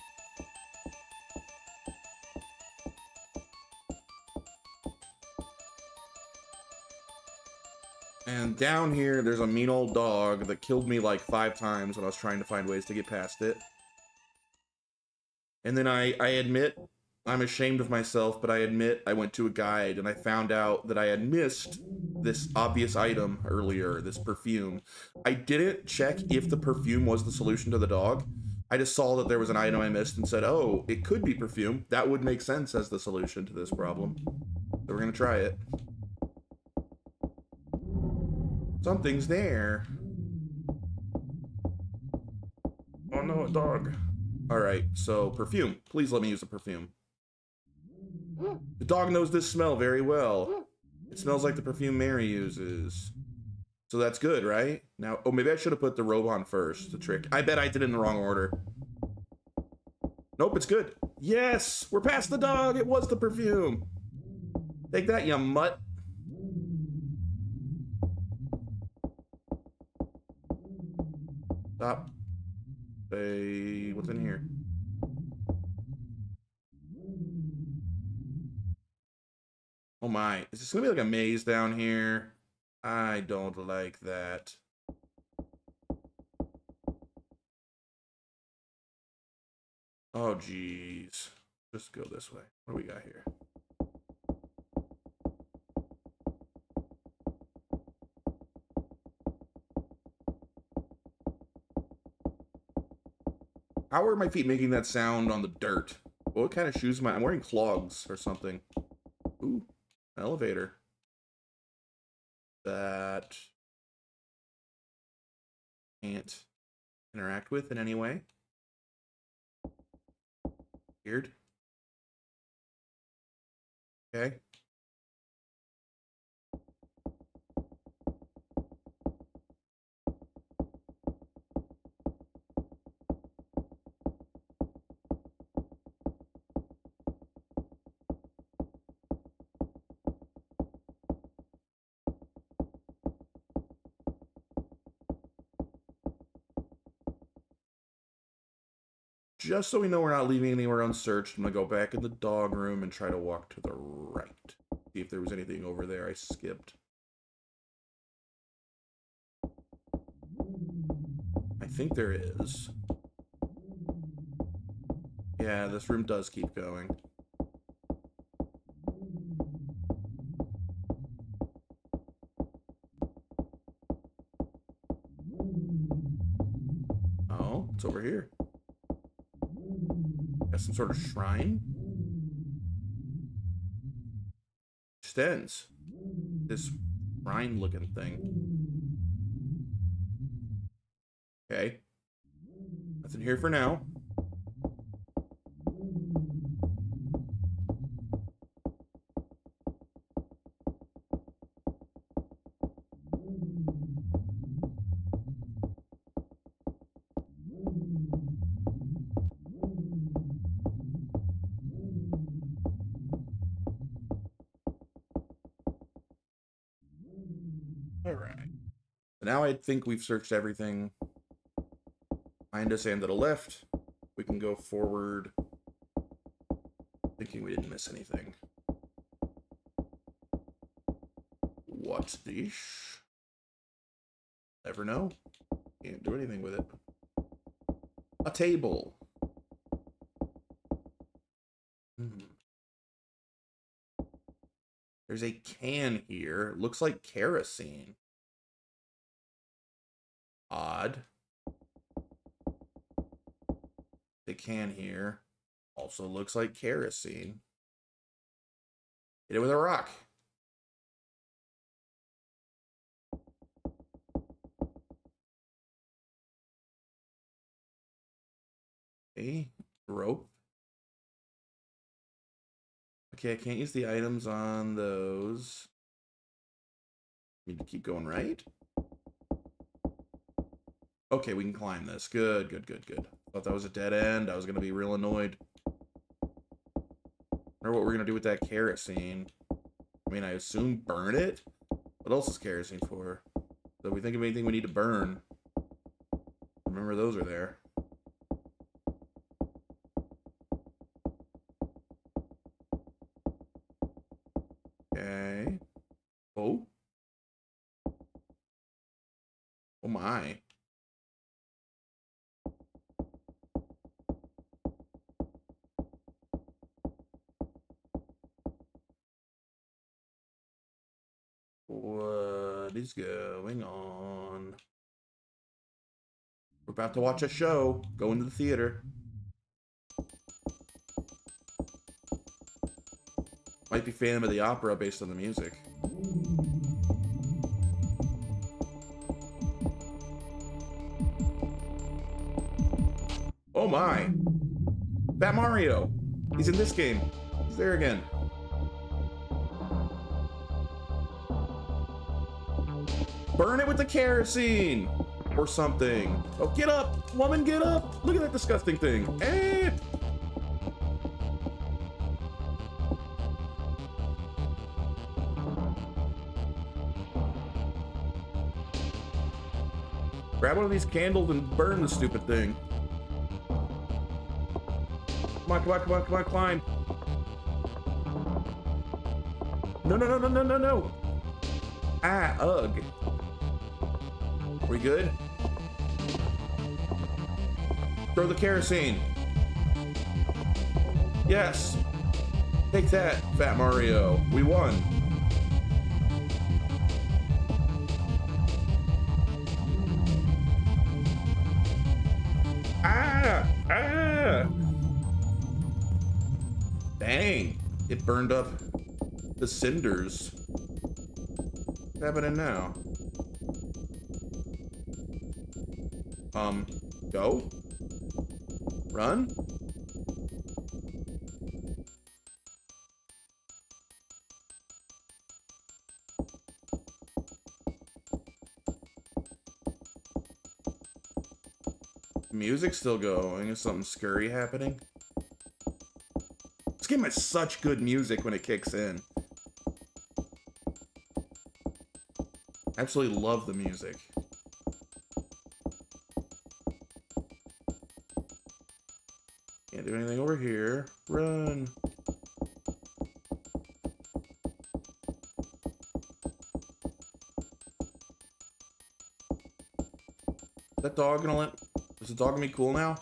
And down here, there's a mean old dog that killed me like five times when I was trying to find ways to get past it. And then I, I admit, I'm ashamed of myself, but I admit I went to a guide and I found out that I had missed this obvious item earlier, this perfume. I didn't check if the perfume was the solution to the dog. I just saw that there was an item I missed and said, oh, it could be perfume. That would make sense as the solution to this problem. So we're gonna try it. Something's there. Oh no, a dog. Alright, so perfume. Please let me use the perfume. The dog knows this smell very well. It smells like the perfume Mary uses. So that's good, right? Now, oh, maybe I should have put the robe on first. The trick. I bet I did it in the wrong order. Nope, it's good. Yes! We're past the dog! It was the perfume! Take that, you mutt. Stop. Hey, what's in here? Oh my, is this gonna be like a maze down here? I don't like that. Oh geez. Just go this way. What do we got here? How are my feet making that sound on the dirt? What kind of shoes am I? I'm wearing clogs or something. Ooh, an elevator. That can't interact with in any way. Weird. Okay. Just so we know we're not leaving anywhere unsearched, I'm gonna go back in the dog room and try to walk to the right. See if there was anything over there I skipped. I think there is. Yeah, this room does keep going. over here? Got some sort of shrine? Extends. This shrine looking thing. Okay. Nothing here for now. Alright. So now I think we've searched everything behind us and to the left. We can go forward, thinking we didn't miss anything. What's this? Never know. Can't do anything with it. A table. Hmm. There's a can here. Looks like kerosene. Odd. The can here also looks like kerosene. Hit it with a rock. Okay, rope. Okay, I can't use the items on those. Need to keep going right. Okay, we can climb this. Good, good, good, good. Thought that was a dead end. I was gonna be real annoyed. Wonder what we're gonna do with that kerosene. I mean, I assume burn it. What else is kerosene for? So if we think of anything we need to burn, remember those are there. Okay. Oh. Oh my. What is going on? We're about to watch a show. Go into the theater. Might be Phantom of the Opera based on the music. Oh my! Fat Mario! He's in this game. He's there again. Burn it with the kerosene! Or something. Oh, get up! Woman, get up! Look at that disgusting thing. Eh! Grab one of these candles and burn the stupid thing. Come on, come on, come on, come on, climb. No, no, no, no, no, no, no. Ah, ugh. We good? Throw the kerosene. Yes. Take that, Fat Mario. We won. Ah! Ah! Dang. It burned up the cinders. What's happening now? Um, go? Run? Music's still going. Is something scurry happening? This game has such good music when it kicks in. Absolutely love the music. Can't do anything over here. Run. Is that dog gonna let... Is the dog gonna be cool now?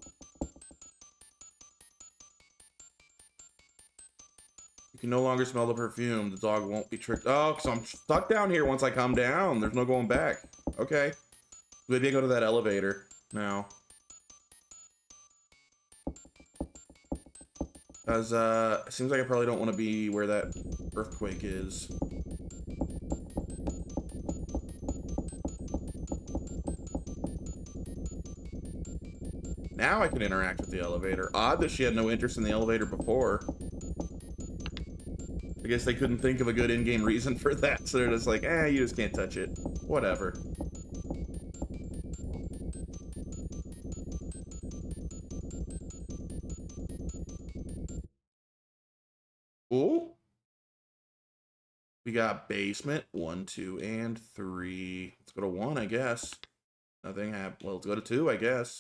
You can no longer smell the perfume. The dog won't be tricked. Oh, so I'm stuck down here once I come down. There's no going back. Okay. Maybe I go to that elevator now. Because, uh, it seems like I probably don't want to be where that earthquake is. Now I can interact with the elevator. Odd that she had no interest in the elevator before. I guess they couldn't think of a good in-game reason for that, so they're just like, eh, you just can't touch it. Whatever. Ooh. We got basement, one, two, and three. Let's go to one, I guess. Nothing happened. Well, let's go to two, I guess.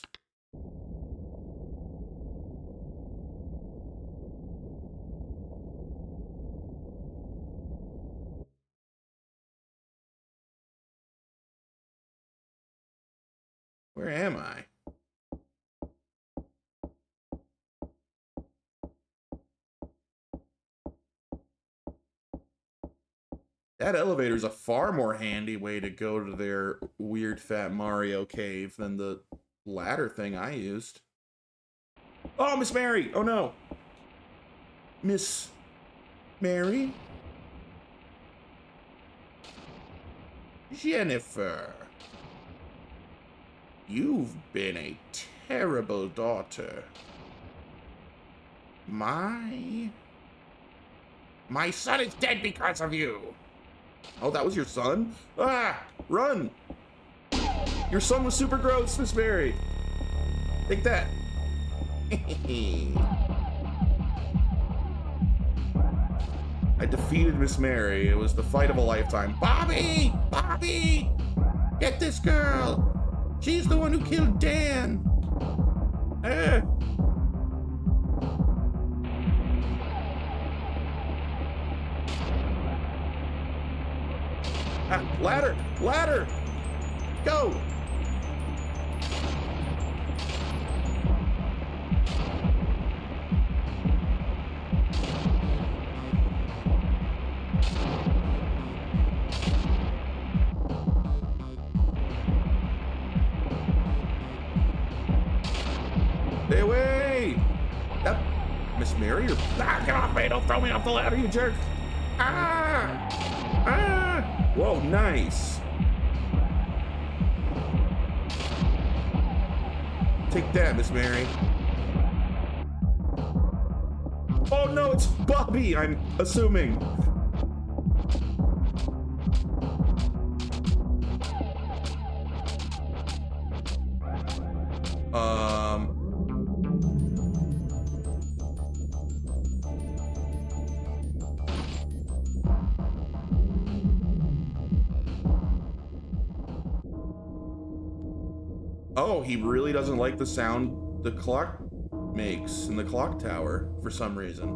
Where am I? That elevator's a far more handy way to go to their weird fat Mario cave than the ladder thing I used. Oh, Miss Mary! Oh no! Miss Mary? Jennifer. You've been a terrible daughter. My... My son is dead because of you! Oh, that was your son? Ah! Run! Your son was super gross, Miss Mary! Take that! I defeated Miss Mary. It was the fight of a lifetime. Bobby! Bobby! Get this girl! She's the one who killed Dan! Ah! Ah, ladder! Ladder! Go! Stay away! That Miss Mary? Or... Ah, get off me! Don't throw me off the ladder, you jerk! Ah! Ah! Whoa, nice. Take that, Miss Mary. Oh no, it's Bobby, I'm assuming. Um... Oh, he really doesn't like the sound the clock makes in the clock tower for some reason.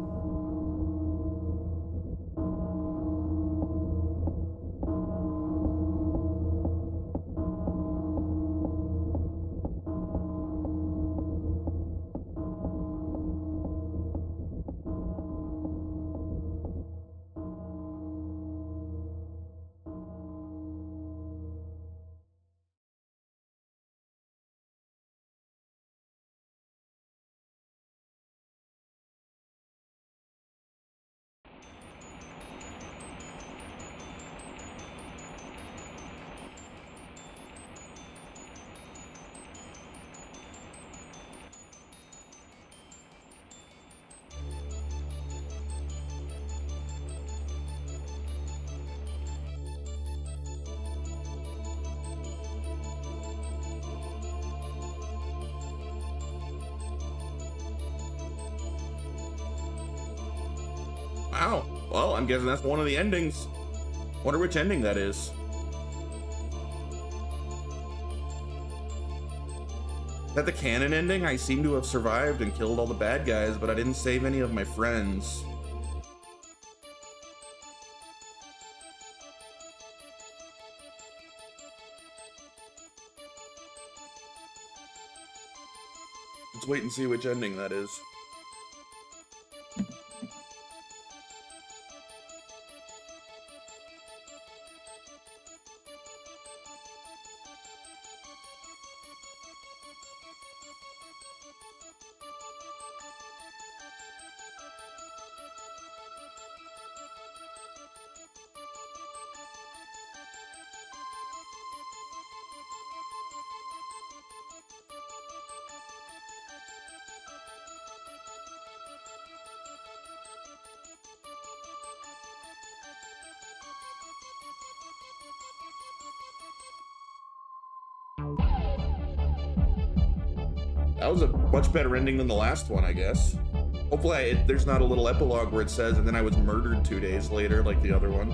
Wow. Well, I'm guessing that's one of the endings. Wonder which ending that is. Is that the canon ending? I seem to have survived and killed all the bad guys, but I didn't save any of my friends. Let's wait and see which ending that is. That was a much better ending than the last one, I guess. Hopefully I, it, there's not a little epilogue where it says, and then I was murdered two days later, like the other one.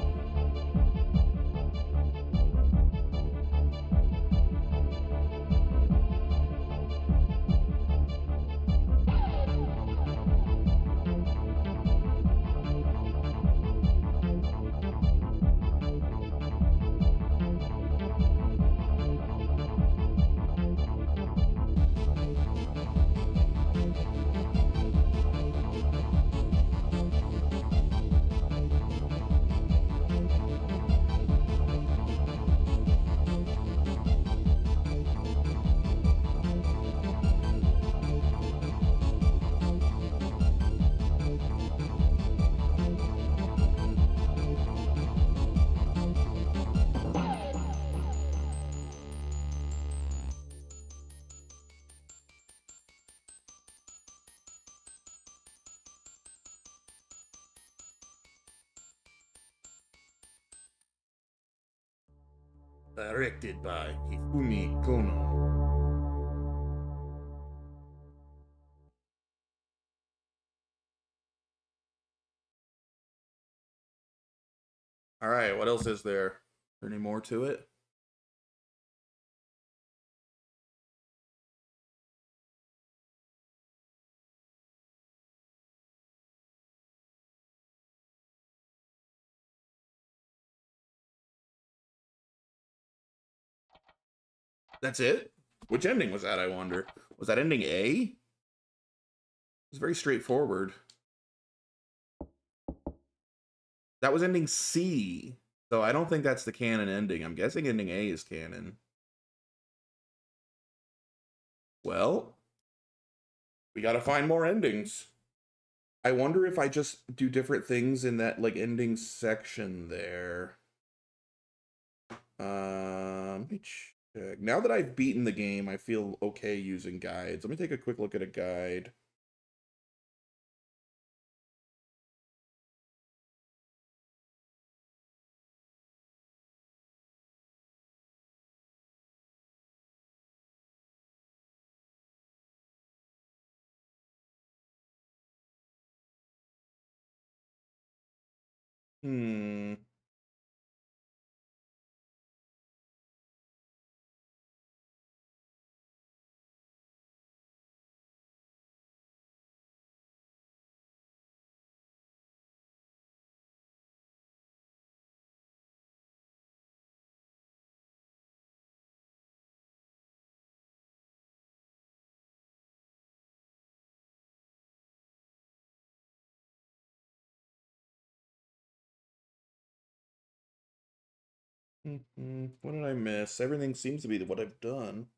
Directed by Hifumi Kono. All right, what else is there? Is there any more to it? That's it? Which ending was that, I wonder? Was that ending A? It's very straightforward. That was ending C. So I don't think that's the canon ending. I'm guessing ending A is canon. Well, we gotta find more endings. I wonder if I just do different things in that, like, ending section there. Um, let me check. Now that I've beaten the game, I feel okay using guides. Let me take a quick look at a guide. Hmm. Mm-hmm. What did I miss? Everything seems to be what I've done.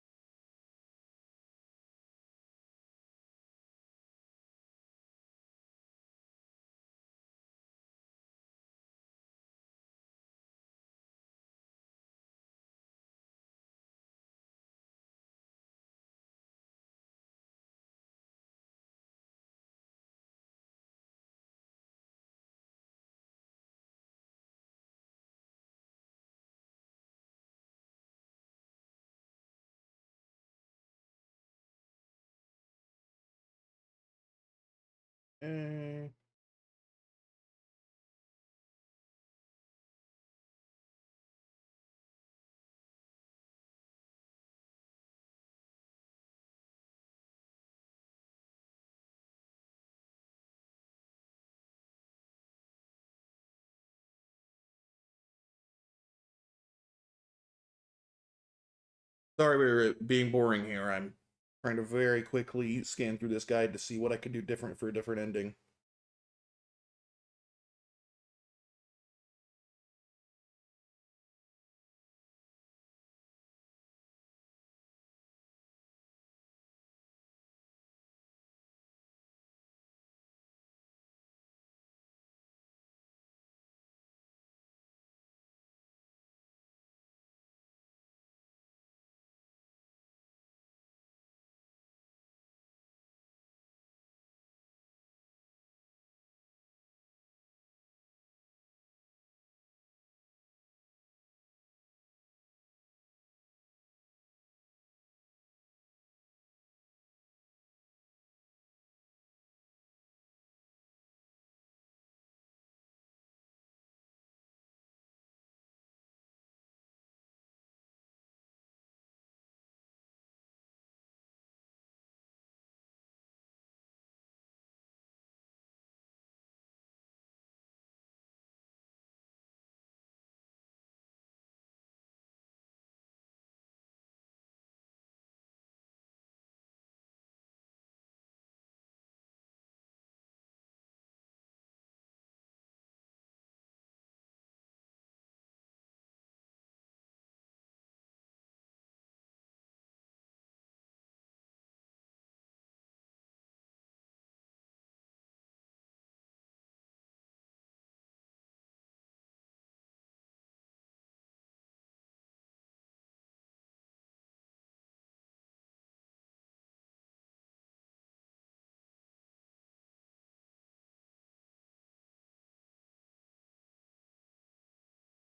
Eh. Sorry we were being boring here. I'm trying to very quickly scan through this guide to see what I could do different for a different ending.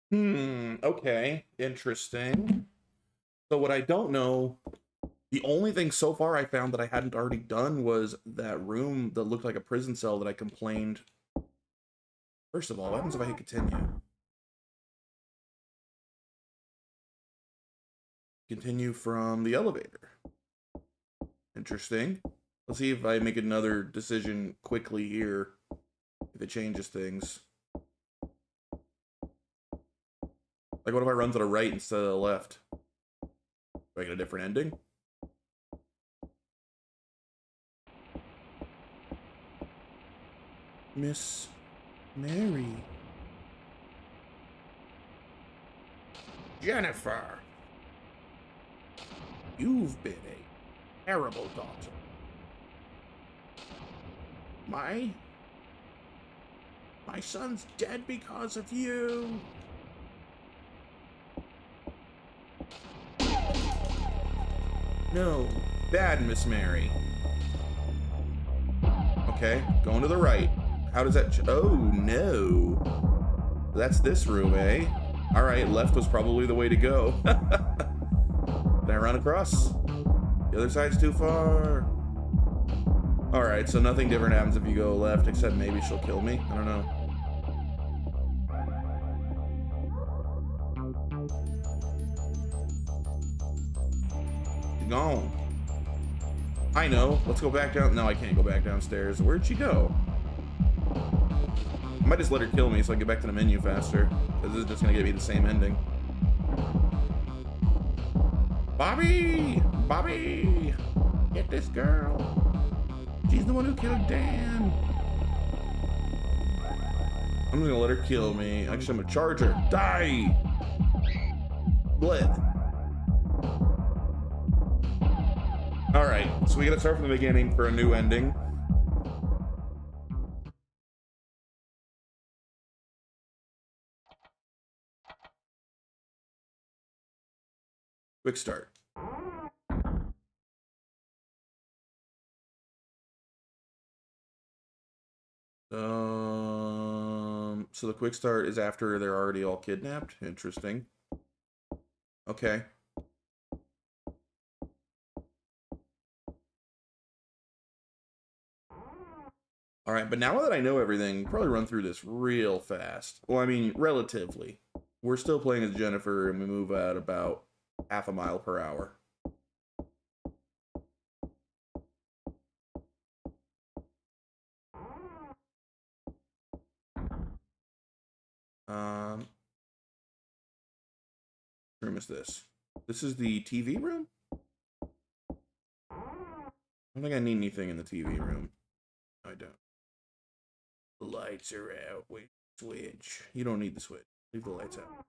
Hmm, okay. Interesting. So what I don't know, the only thing so far I found that I hadn't already done was that room that looked like a prison cell that I complained. First of all, what happens if I hit continue? Continue from the elevator. Interesting. Let's see if I make another decision quickly here. If it changes things. Like, what if I run to the right instead of the left? Do I get a different ending? Miss Mary. Jennifer. You've been a terrible daughter. My... My son's dead because of you. No. Bad, Miss Mary. Okay, going to the right. How does that... Ch oh, no. That's this room, eh? Alright, left was probably the way to go. Did I run across? The other side's too far. Alright, so nothing different happens if you go left, except maybe she'll kill me. I don't know. Gone. I know. Let's go back down. No, I can't go back downstairs. Where'd she go? I might just let her kill me so I can get back to the menu faster. Because this is just going to give me the same ending. Bobby! Bobby! Get this girl. She's the one who killed Dan. I'm just going to let her kill me. Actually, I'm going to charge her. Die! Bled. Alright, so we gotta start from the beginning for a new ending. Quick start. Um, so the quick start is after they're already all kidnapped? Interesting. Okay. All right, but now that I know everything, probably run through this real fast. Well, I mean, relatively. We're still playing as Jennifer, and we move at about half a mile per hour. Um, what room is this? This is the T V room? I don't think I need anything in the T V room. I don't. The lights are out. Wait, switch. You don't need the switch. Leave the lights out.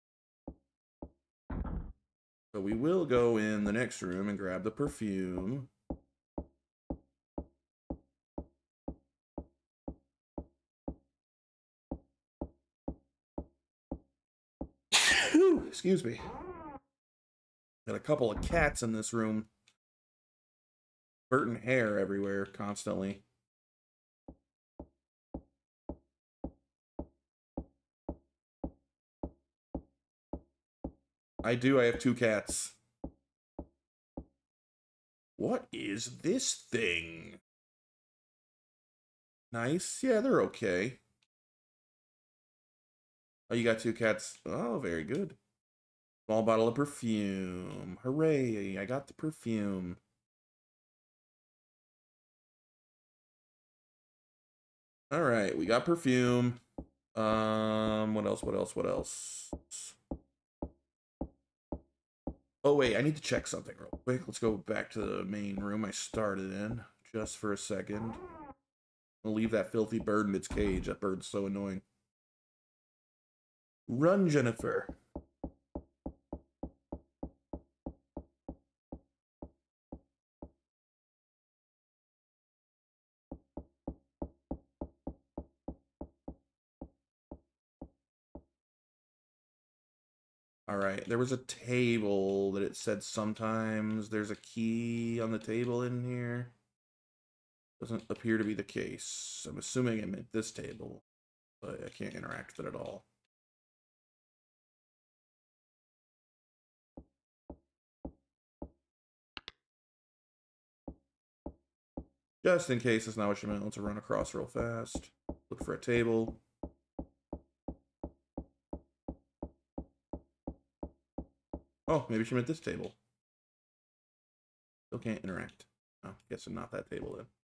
So we will go in the next room and grab the perfume. Excuse me. Got a couple of cats in this room. Burton hair everywhere, constantly. I do, I have two cats. What is this thing? Nice. Yeah, they're okay. Oh, you got two cats. Oh, very good. Small bottle of perfume. Hooray, I got the perfume. All right, we got perfume. Um, what else, what else, what else? Oh, wait, I need to check something real quick. Let's go back to the main room I started in just for a second. I'll leave that filthy bird in its cage. That bird's so annoying. Run, Jennifer. All right, there was a table that it said sometimes there's a key on the table in here. Doesn't appear to be the case. I'm assuming I meant this table, but I can't interact with it at all. Just in case it's not what she meant, let's run across real fast. Look for a table. Oh, maybe she meant this table. Still can't interact. Oh, guess I'm not that table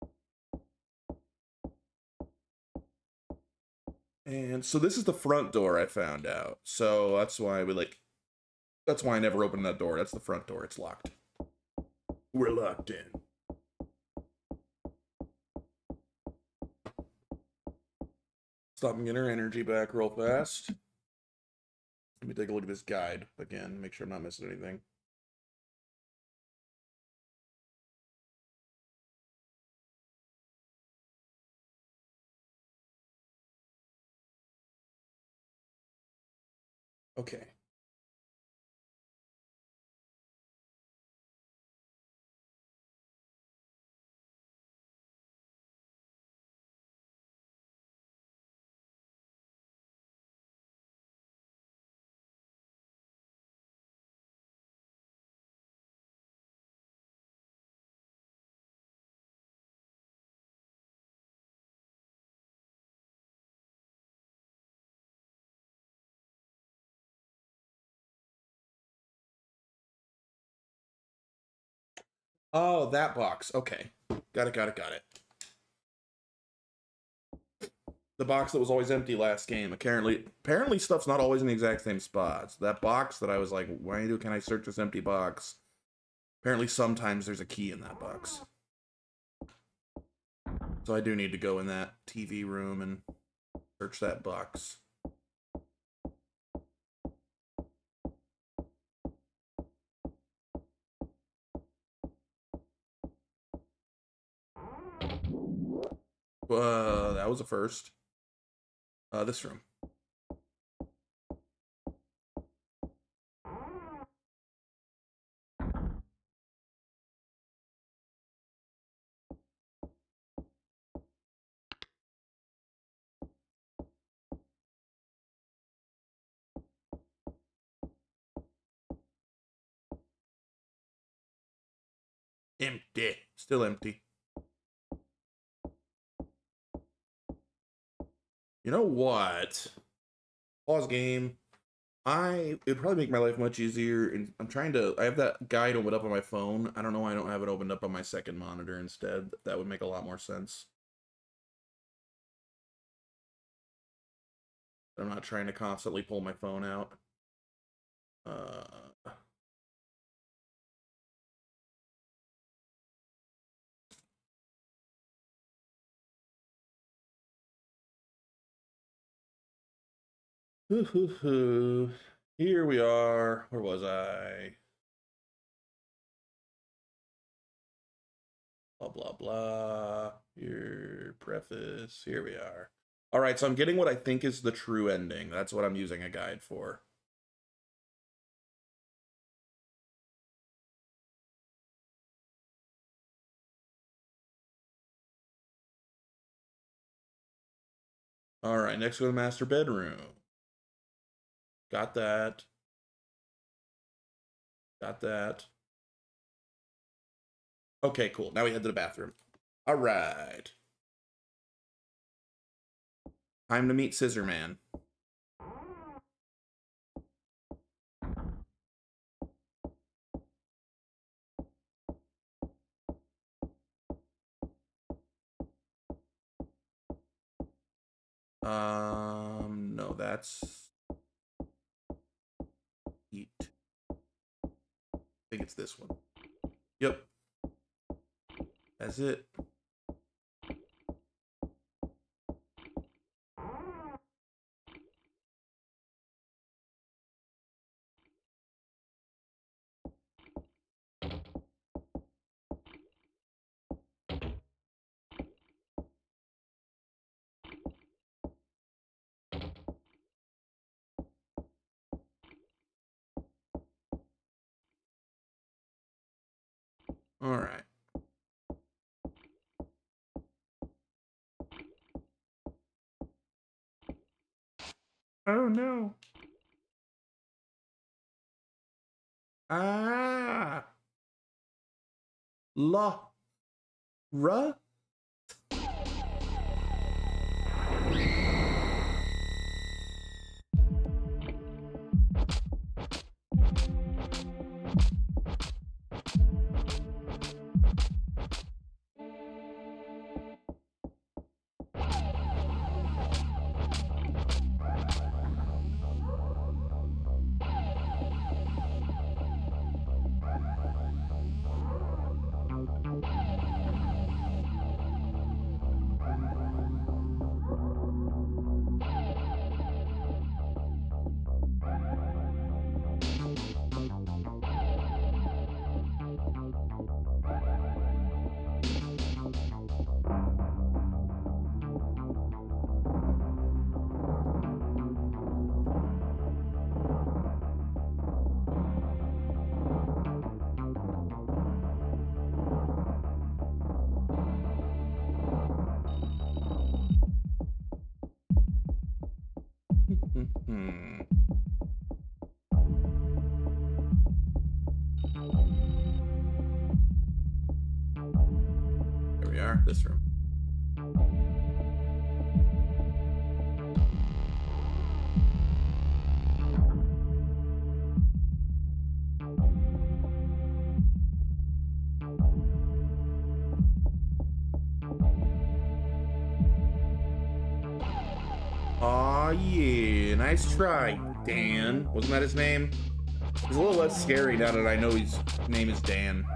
then. And so this is the front door, I found out. So that's why we like, that's why I never opened that door. That's the front door. It's locked. We're locked in. Stop and get her energy back real fast. Let me take a look at this guide again, make sure I'm not missing anything. Okay. Oh, that box. Okay. Got it, got it, got it. The box that was always empty last game. Apparently, apparently stuff's not always in the exact same spots. That box that I was like, why do can I search this empty box? Apparently sometimes there's a key in that box. So I do need to go in that T V room and search that box. Uh, that was a first. Uh, this room. Empty. Still empty. You know what? Pause game. I it'd probably make my life much easier, and I'm trying to. I have that guide opened up on my phone. I don't know why I don't have it opened up on my second monitor instead. That would make a lot more sense. I'm not trying to constantly pull my phone out. Uh, Here we are. Where was I? Blah, blah, blah. Here, preface. Here we are. All right, so I'm getting what I think is the true ending. That's what I'm using a guide for. All right, next go to the master bedroom. Got that. Got that. Okay, cool. Now we head to the bathroom. All right. Time to meet Scissor Man. Um, no, that's eat. I think it's this one. Yep. That's it. All right. Oh no. Ah. La. Ra. we are. This room. Aw, yeah. Nice try, Dan. Wasn't that his name? He's a little less scary now that I know his name is Dan.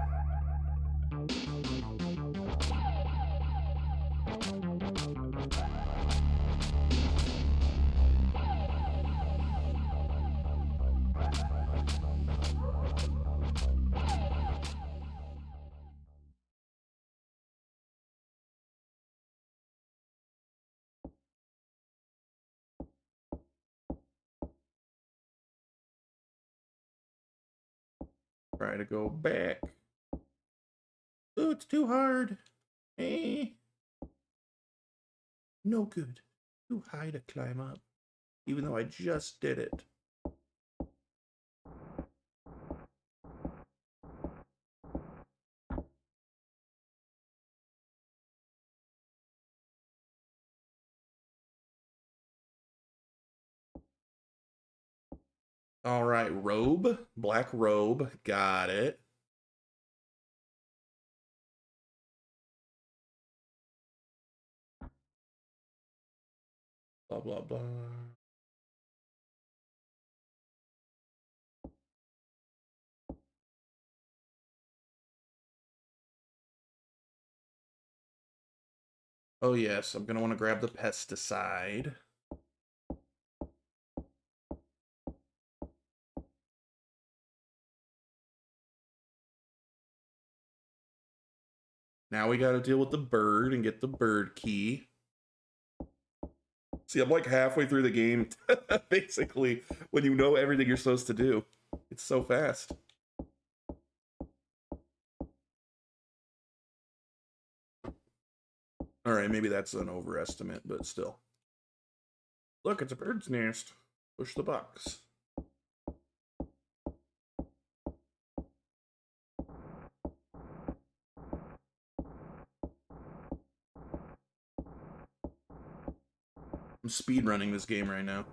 Try to go back. Oh, it's too hard. Eh. No good. Too high to climb up. Even though I just did it. All right, robe. Black robe. Got it. Blah, blah, blah. Oh, yes. I'm going to want to grab the pesticide. Now we got to deal with the bird and get the bird key. See, I'm like halfway through the game, basically, when you know everything you're supposed to do. It's so fast. All right, maybe that's an overestimate, but still. Look, it's a bird's nest. Push the box. I'm speedrunning this game right now.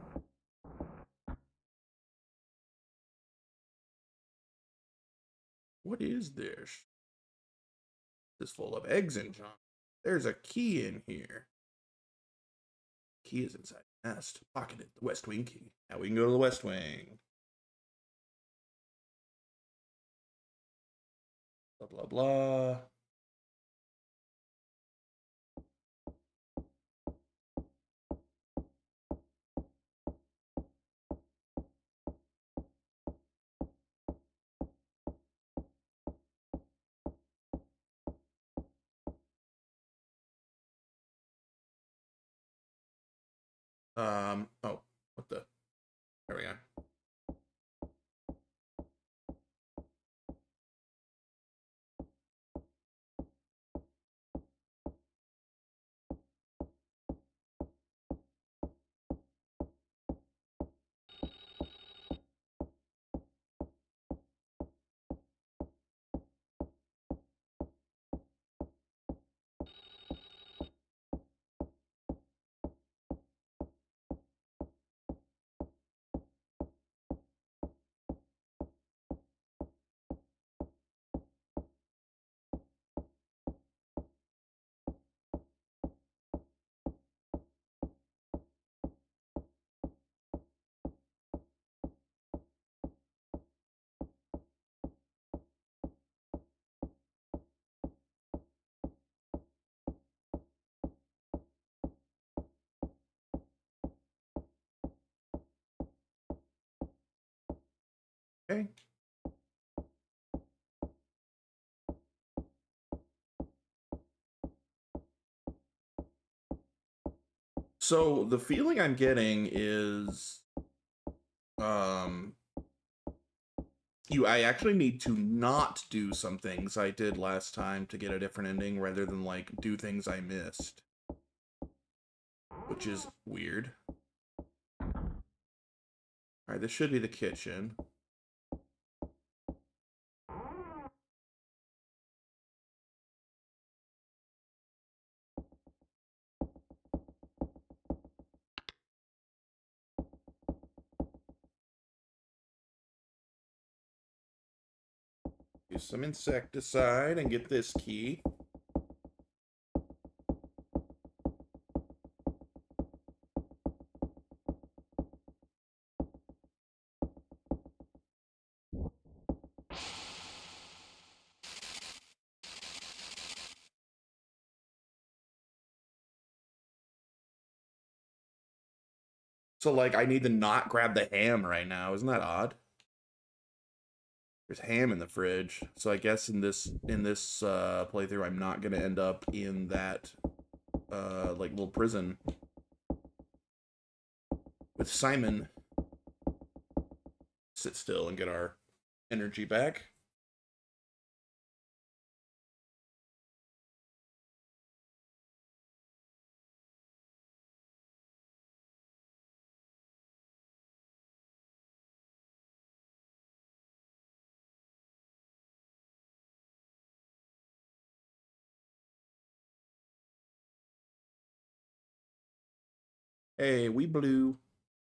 What is this? This is full of eggs and junk. There's a key in here. Key is inside the nest. Pocket it. The West Wing key. Now we can go to the West Wing. Blah, blah, blah. Um, oh, what the? There we go. Okay. So the feeling I'm getting is, um, you, I actually need to not do some things I did last time to get a different ending rather than like do things I missed, which is weird. All right, this should be the kitchen. Use some insecticide and get this key. So, like, I need to not grab the ham right now. Isn't that odd? There's ham in the fridge. So I guess in this in this uh, playthrough, I'm not going to end up in that, uh, like, little prison with Simon. Sit still and get our energy back. Hey, we blew.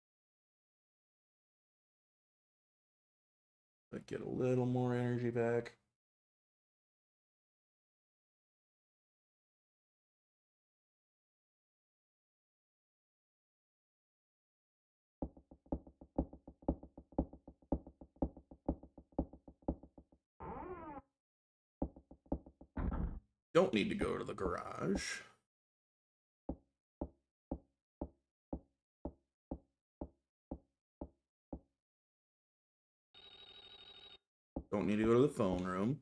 Let's get a little more energy back. Don't need to go to the garage. Don't need to go to the phone room.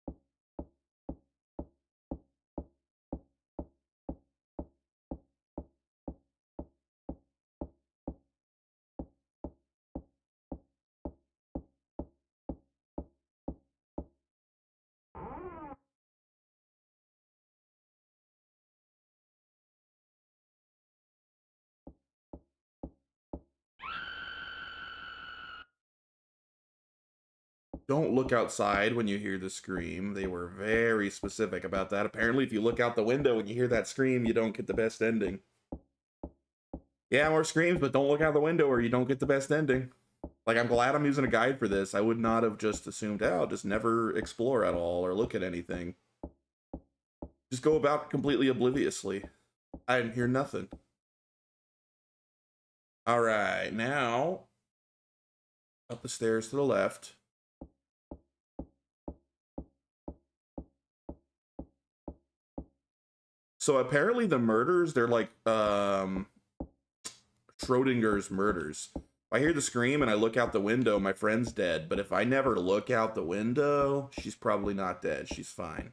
Don't look outside when you hear the scream. They were very specific about that. Apparently, if you look out the window and you hear that scream, you don't get the best ending. Yeah, more screams, but don't look out the window or you don't get the best ending. Like, I'm glad I'm using a guide for this. I would not have just assumed, oh, just never explore at all or look at anything. Just go about completely obliviously. I didn't hear nothing. All right, now up the stairs to the left. So apparently the murders, they're like um, Schrodinger's murders. If I hear the scream and I look out the window, my friend's dead. But if I never look out the window, she's probably not dead. She's fine.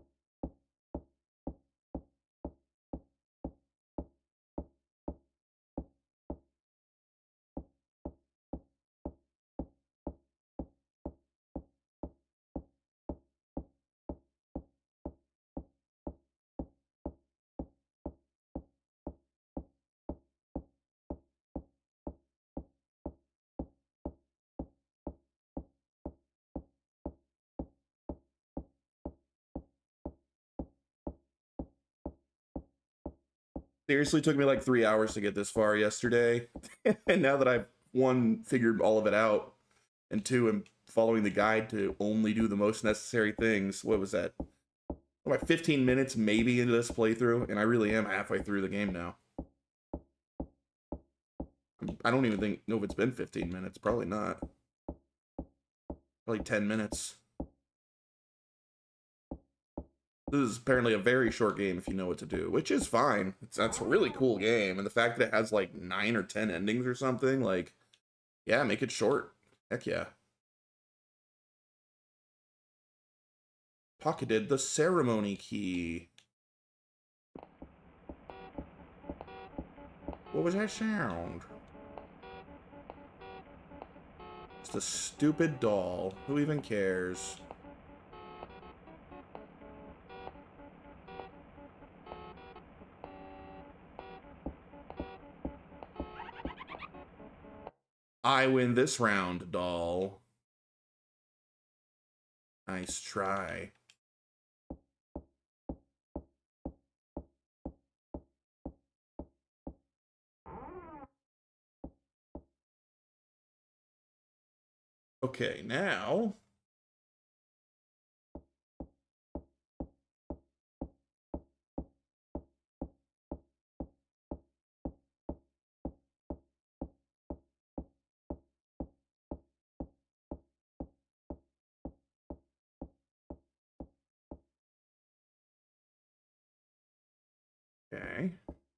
Seriously took me like three hours to get this far yesterday. And now that I've, one, figured all of it out, and two, am following the guide to only do the most necessary things. What was that? About fifteen minutes maybe into this playthrough, and I really am halfway through the game now. I don't even think know if it's been fifteen minutes. Probably not. Probably ten minutes. This is apparently a very short game if you know what to do, which is fine. It's, that's a really cool game, and the fact that it has like nine or ten endings or something, like, yeah, make it short. Heck yeah. Pocketed the ceremony key. What was that sound? It's a stupid doll. Who even cares? I win this round, doll. Nice try. Okay, now Okay.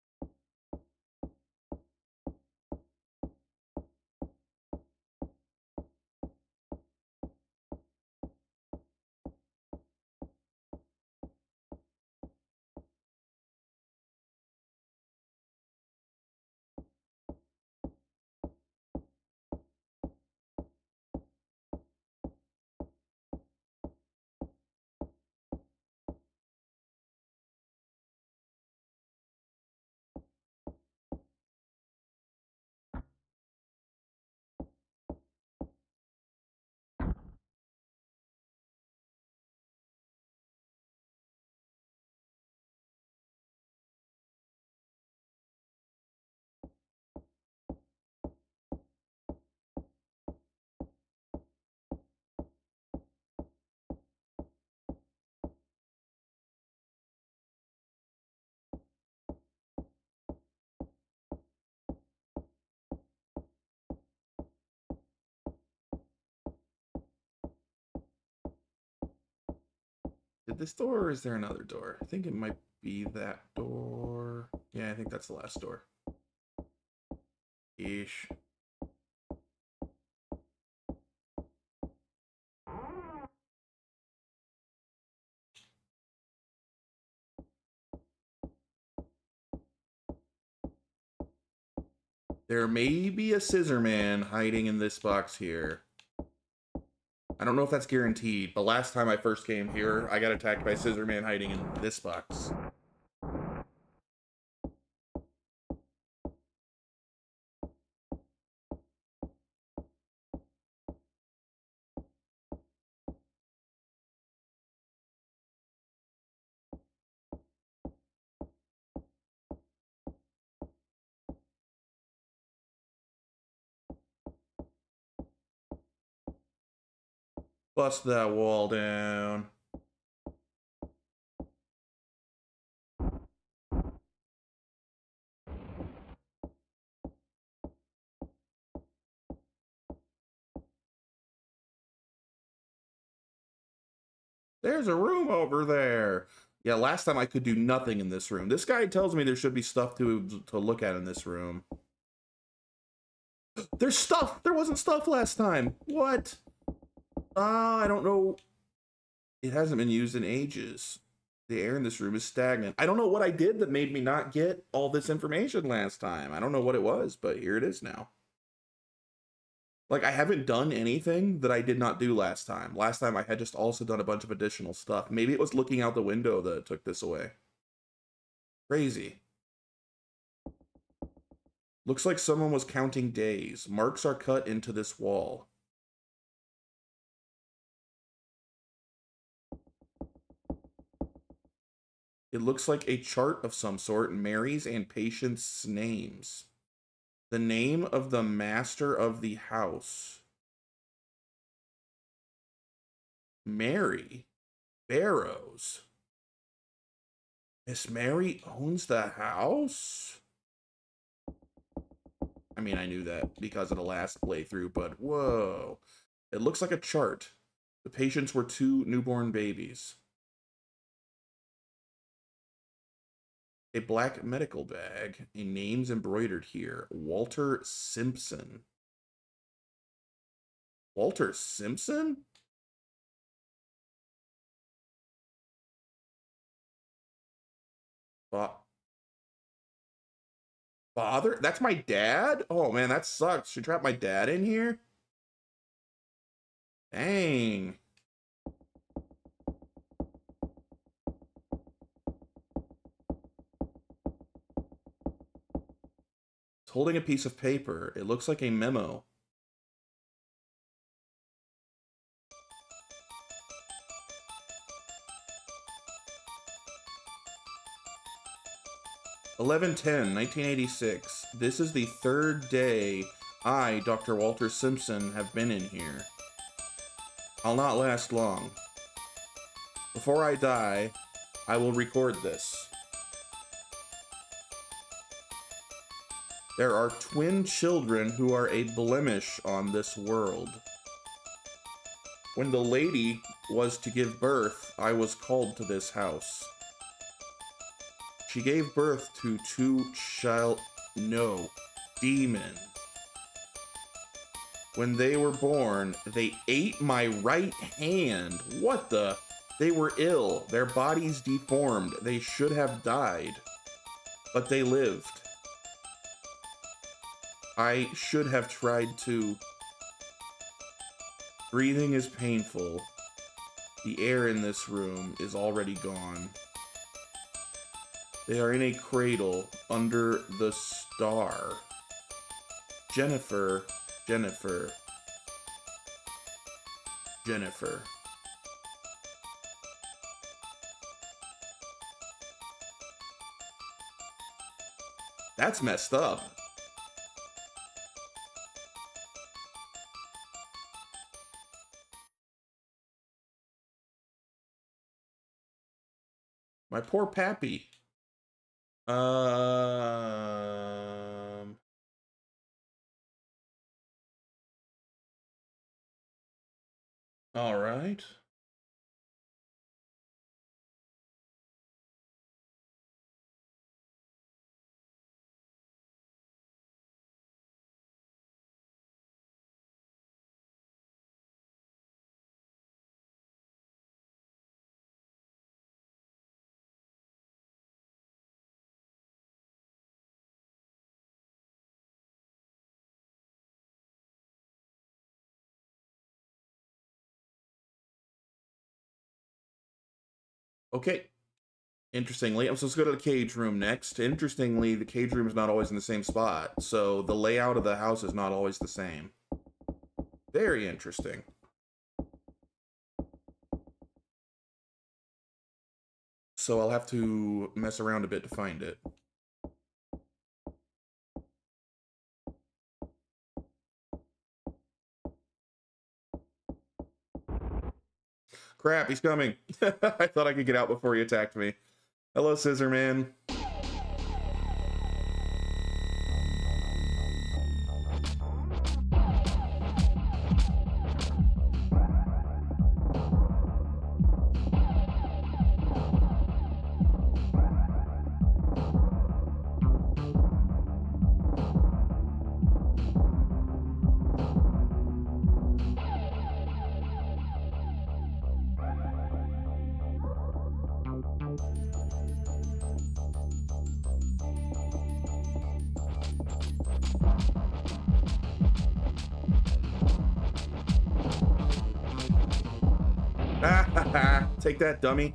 Did this door or is there another door? I think it might be that door. Yeah, I think that's the last door. Ish. There may be a scissor man hiding in this box here. I don't know if that's guaranteed, but last time I first came here, I got attacked by a scissor man hiding in this box. Bust that wall down. There's a room over there. Yeah, last time I could do nothing in this room. This guy tells me there should be stuff to to look at in this room. There's stuff! There wasn't stuff last time. What? Ah, uh, I don't know. It hasn't been used in ages. The air in this room is stagnant. I don't know what I did that made me not get all this information last time. I don't know what it was, but here it is now. Like, I haven't done anything that I did not do last time. Last time I had just also done a bunch of additional stuff. Maybe it was looking out the window that took this away. Crazy. Looks like someone was counting days. Marks are cut into this wall. It looks like a chart of some sort, Mary's and patients' names. The name of the master of the house. Mary Barrows. Miss Mary owns the house? I mean, I knew that because of the last playthrough, but whoa. It looks like a chart. The patients were two newborn babies. A black medical bag. A name's embroidered here. Walter Simpson. Walter Simpson? Fa Father? That's my dad? Oh man, that sucks. She trapped my dad in here? Dang. Holding a piece of paper. It looks like a memo. eleven ten nineteen eighty-six. This is the third day I, Doctor Walter Simpson, have been in here. I'll not last long. Before I die, I will record this. There are twin children who are a blemish on this world. When the lady was to give birth, I was called to this house. She gave birth to two child... No. Demons. When they were born, they ate my right hand. What the... They were ill, their bodies deformed, they should have died. But they lived. I should have tried to. Breathing is painful. The air in this room is already gone. They are in a cradle under the star. Jennifer, Jennifer, Jennifer. That's messed up. My poor Pappy. Um. All right. Okay. Interestingly, so let's go to the cage room next. Interestingly, the cage room is not always in the same spot, so the layout of the house is not always the same. Very interesting. So I'll have to mess around a bit to find it. Crap, he's coming. I thought I could get out before he attacked me. Hello, Scissor Man. Take that, dummy.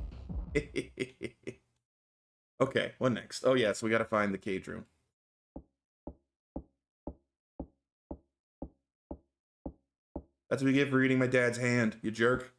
Okay, what next? Oh, yeah, so we gotta find the cage room. That's what we get for eating my dad's hand, you jerk.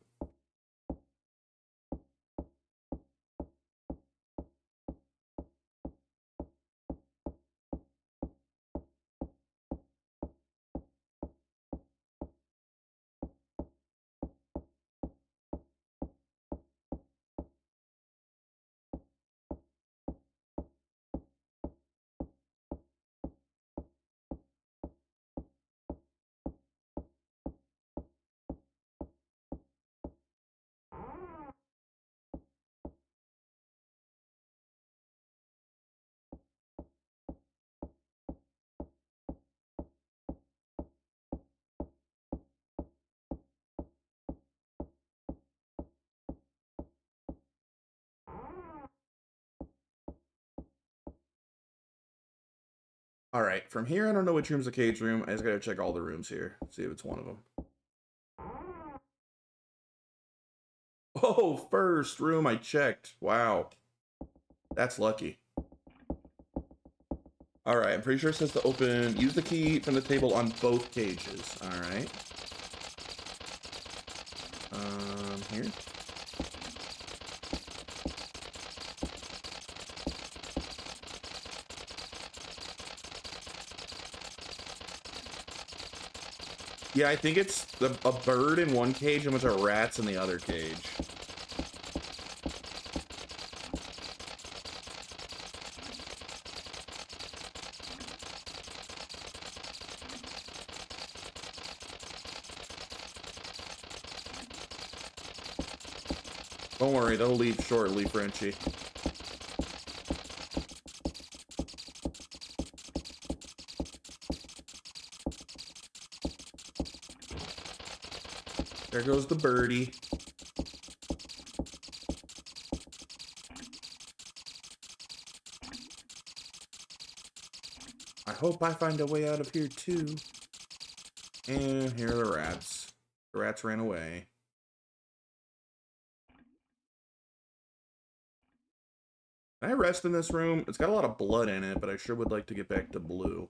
All right, from here, I don't know which room's the cage room. I just gotta check all the rooms here, see if it's one of them. Oh, first room I checked. Wow. That's lucky. All right, I'm pretty sure it says to open, use the key from the table on both cages. All right. Um, here. Yeah, I think it's the, a bird in one cage and a bunch of rats in the other cage. Don't worry, they'll leave shortly, Frenchie. There goes the birdie. I hope I find a way out of here too. And here are the rats. The rats ran away. Can I rest in this room? It's got a lot of blood in it, but I sure would like to get back to blue.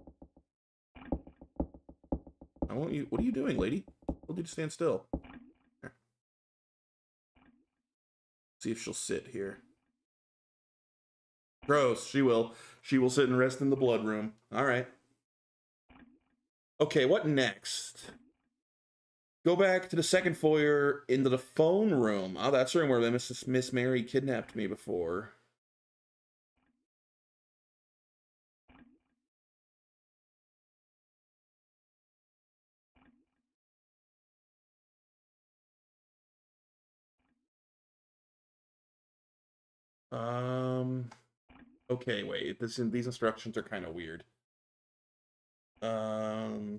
I want you. What are you doing, lady? Told you to stand still. Here. See if she'll sit here. Gross. She will. She will sit and rest in the blood room. All right. Okay, what next? Go back to the second foyer into the phone room. Oh, that's the room where Miss Miss Mary kidnapped me before. Um. Okay, wait. This these instructions are kind of weird. Um.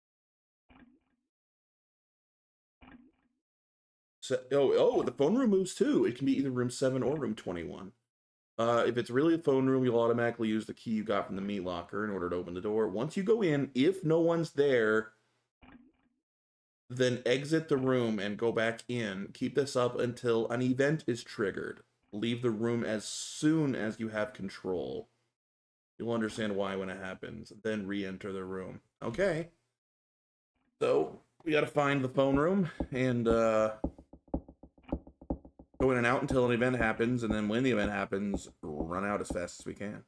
So, oh, oh, the phone room moves too. It can be either room seven or room twenty-one. Uh, if it's really a phone room, you'll automatically use the key you got from the meat locker in order to open the door. Once you go in, if no one's there, then exit the room and go back in. Keep this up until an event is triggered. Leave the room as soon as you have control. You'll understand why when it happens. Then re-enter the room. Okay. So, we gotta find the phone room and uh, go in and out until an event happens, and then when the event happens, run out as fast as we can.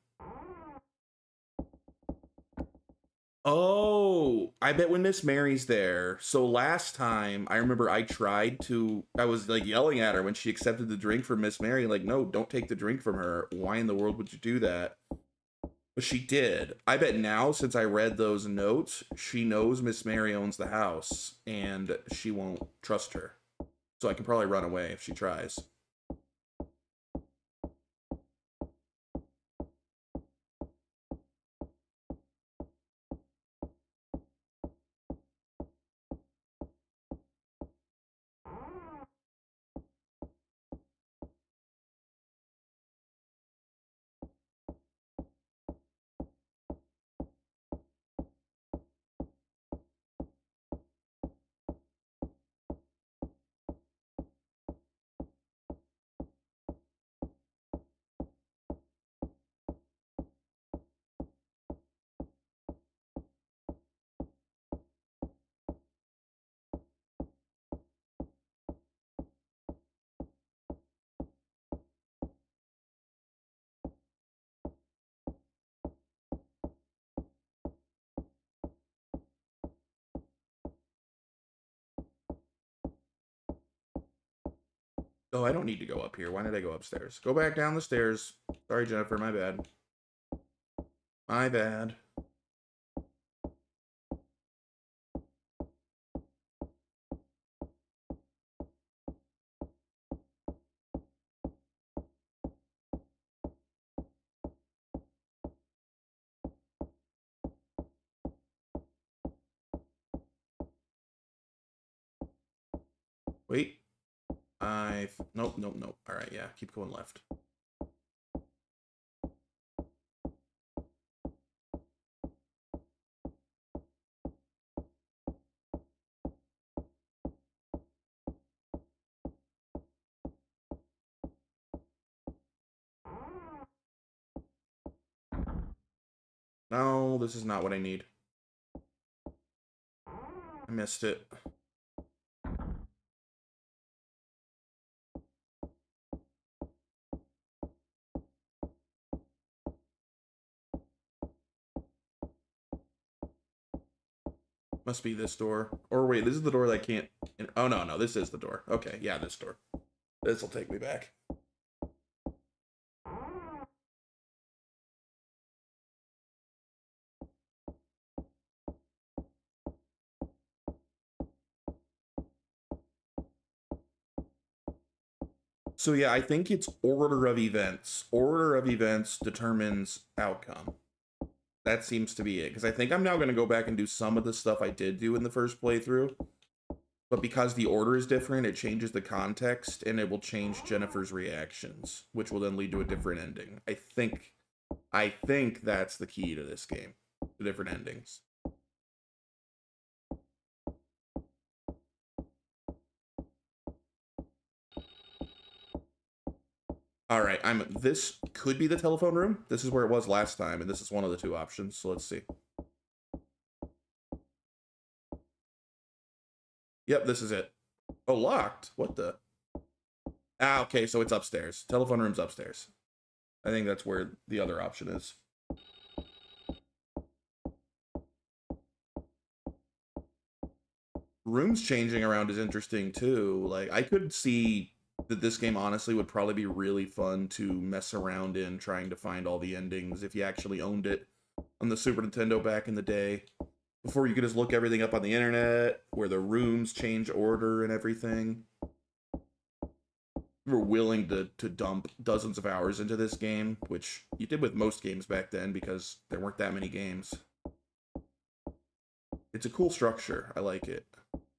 Oh, I bet when Miss Mary's there. So last time, I remember I tried to, I was like yelling at her when she accepted the drink from Miss Mary. Like, no, don't take the drink from her. Why in the world would you do that? But she did. I bet now, since I read those notes, she knows Miss Mary owns the house, and she won't trust her. So I can probably run away if she tries. Oh, I don't need to go up here. Why did I go upstairs? Go back down the stairs. Sorry, Jennifer. My bad. My bad. Wait. I... Nope, nope, nope. Alright, yeah. Keep going left. No, this is not what I need. I missed it. Must be this door. Or wait, this is the door that I can't... Oh, no, no, this is the door. Okay, yeah, this door. This will take me back. So yeah, I think it's order of events. Order of events determines outcome. That seems to be it. Because I think I'm now going to go back and do some of the stuff I did do in the first playthrough. But because the order is different, it changes the context, and it will change Jennifer's reactions, which will then lead to a different ending. I think, I think that's the key to this game, the different endings. All right, I'm. This could be the telephone room. This is where it was last time, and this is one of the two options. So let's see. Yep, this is it. Oh, locked. What the? Ah, okay, so it's upstairs. Telephone room's upstairs. I think that's where the other option is. Rooms changing around is interesting too. Like, I could see that this game honestly would probably be really fun to mess around in, trying to find all the endings if you actually owned it on the Super Nintendo back in the day. Before you could just look everything up on the internet, where the rooms change order and everything. You were willing to, to dump dozens of hours into this game, which you did with most games back then because there weren't that many games. It's a cool structure. I like it.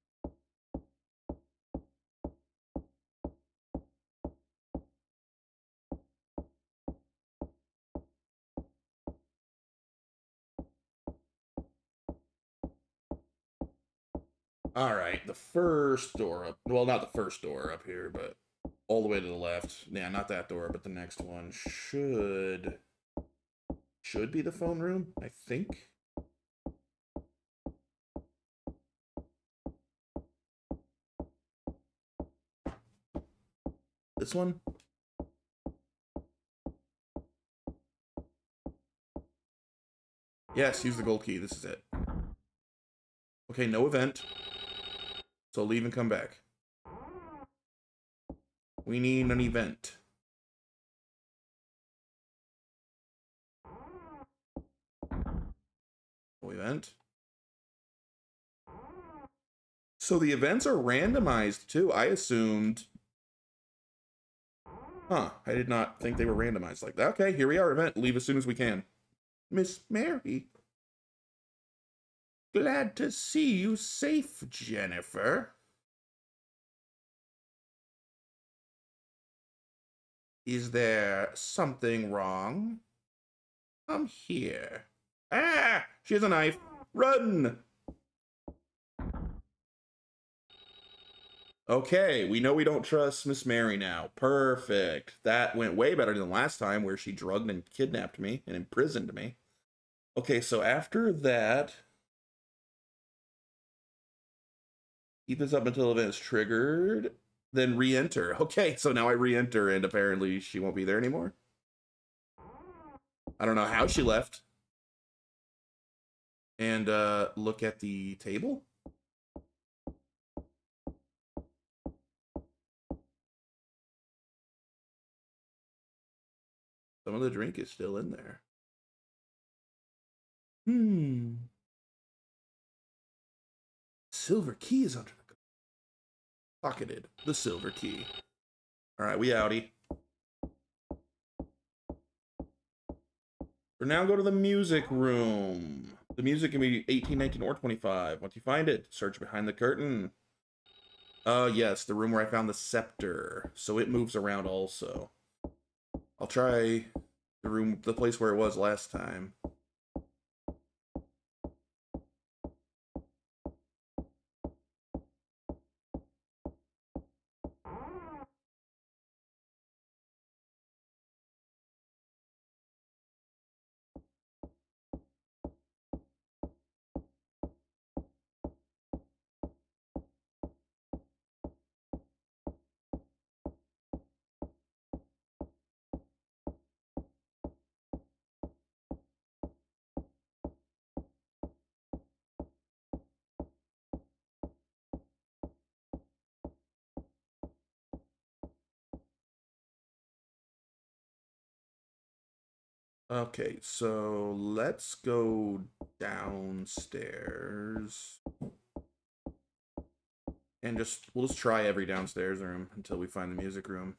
All right, the first door up. Well, not the first door up here, but all the way to the left. Yeah, not that door, but the next one should should be the phone room, I think. This one? Yes, use the gold key. This is it. Okay, no event. So leave and come back. We need an event. No event. So the events are randomized too. I assumed. Huh. I did not think they were randomized like that. Okay, here we are, event. Leave as soon as we can. Miss Mary. Glad to see you safe, Jennifer. Is there something wrong? I'm here. Ah! She has a knife. Run! Okay, we know we don't trust Miss Mary now. Perfect. That went way better than last time where she drugged and kidnapped me and imprisoned me. Okay, so after that, keep this up until event is triggered, then re-enter. Okay, so now I re-enter and apparently she won't be there anymore. I don't know how she left. And uh, look at the table. Some of the drink is still in there. Hmm. Silver key is under the... Pocketed. The silver key. All right, we outie. For now, go to the music room. The music can be eighteen, nineteen, or twenty-five. Once you find it, search behind the curtain. Uh, yes, the room where I found the scepter. So it moves around also. I'll try the room, the place where it was last time. Okay, so let's go downstairs. And just, we'll just try every downstairs room until we find the music room.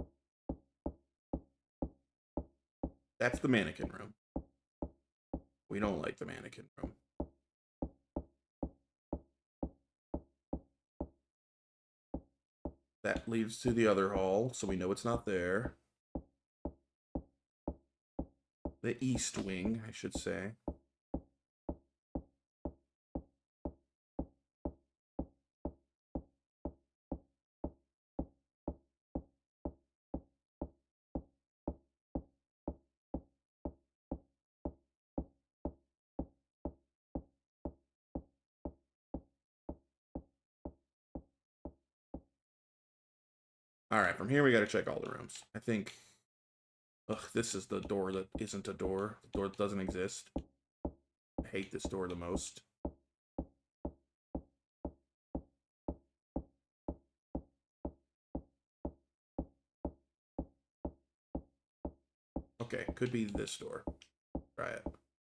That's the mannequin room. we don't like the mannequin room. That leads to the other hall, so we know it's not there. The east wing, I should say. All right, from here we got to check all the rooms. I think, ugh, this is the door that isn't a door. The door that doesn't exist. I hate this door the most. Okay, could be this door. Try it.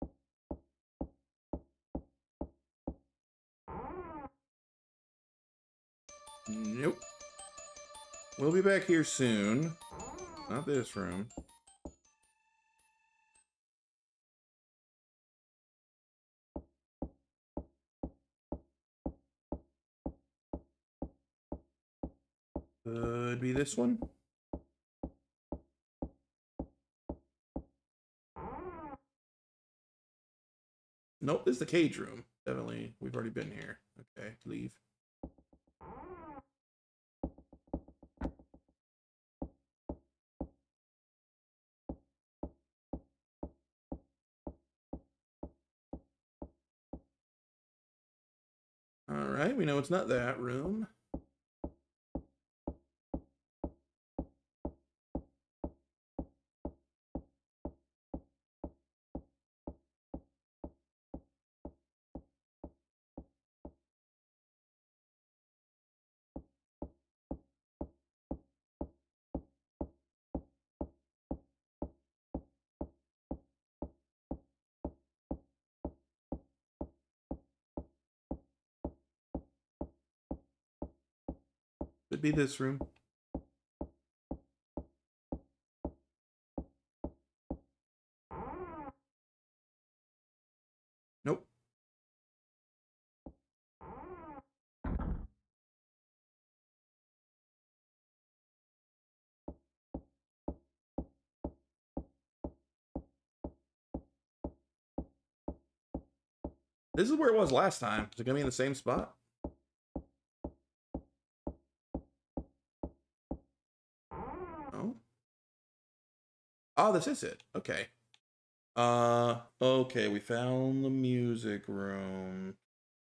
Nope. We'll be back here soon. Not this room. Could be this one. Nope, this is the cage room. Definitely, we've already been here. Okay, leave. All right, we know it's not that room. Could be this room. Nope. This is where it was last time. Is it gonna be in the same spot? No. Oh, this is it. Okay. Uh, okay, we found the music room.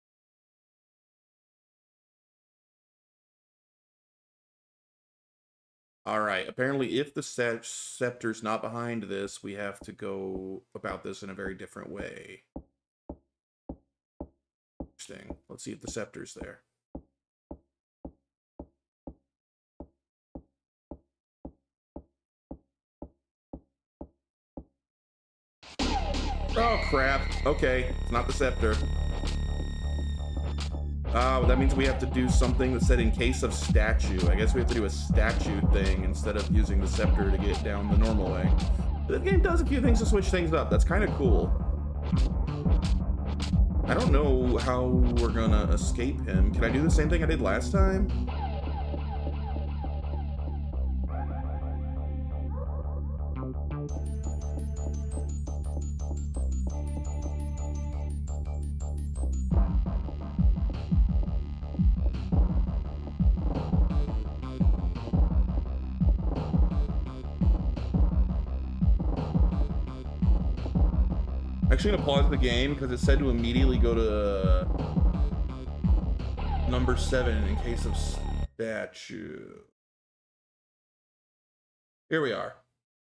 All right, apparently if the scepter's not behind this, we have to go about this in a very different way. Interesting. Let's see if the scepter's there. Oh, crap. Okay, it's not the scepter. Oh, that means we have to do something that said in case of statue. I guess we have to do a statue thing instead of using the scepter to get down the normal way. But the game does a few things to switch things up. That's kind of cool. I don't know how we're gonna escape him. Can I do the same thing I did last time? Actually gonna pause the game because it said to immediately go to number seven in case of statue. Here we are.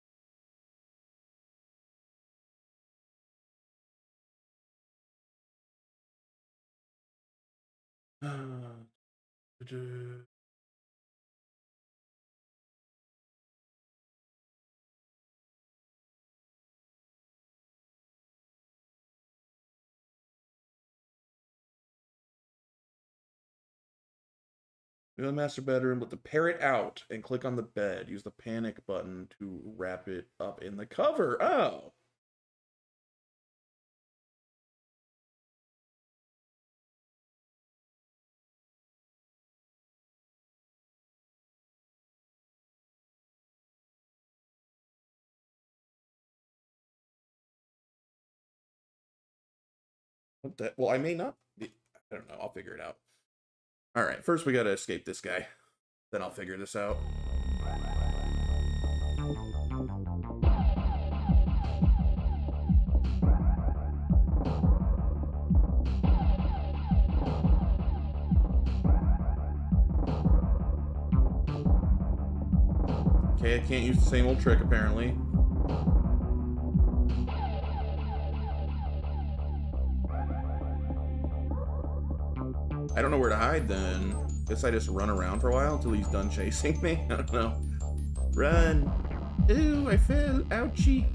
Go to the master bedroom, let the parrot out and click on the bed. Use the panic button to wrap it up in the cover. Oh. What the? Well, I may not. I don't know. I'll figure it out. All right. First, we gotta escape this guy. Then I'll figure this out. Okay, I can't use the same old trick, apparently. I don't know where to hide, then. Guess I just run around for a while until he's done chasing me? I don't know. Run! Ooh, I fell! Ouchie!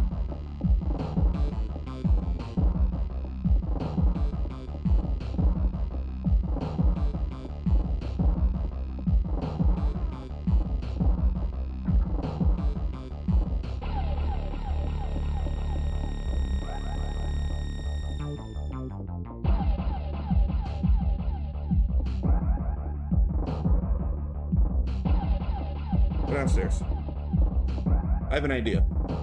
Go downstairs. I have an idea.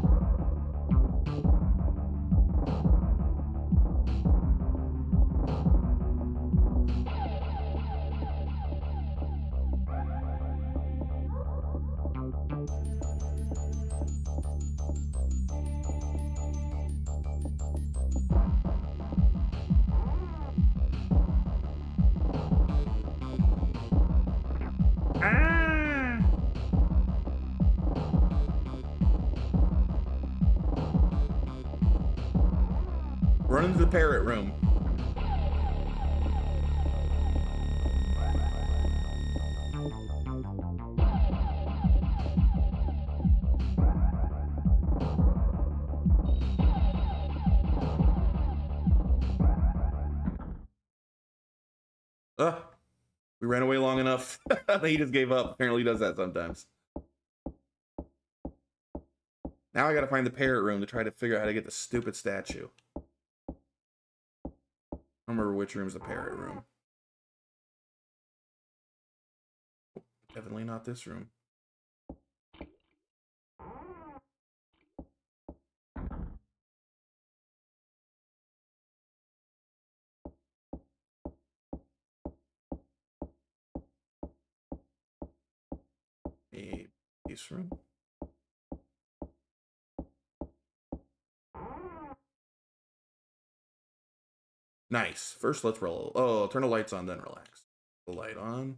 Run into the parrot room. Ugh. We ran away long enough. He just gave up. Apparently he does that sometimes. Now I gotta find the parrot room to try to figure out how to get the stupid statue. I don't remember which room's the parrot room. Definitely not this room. A this room. Nice. First, let's roll. Oh, turn the lights on, then relax. The light on.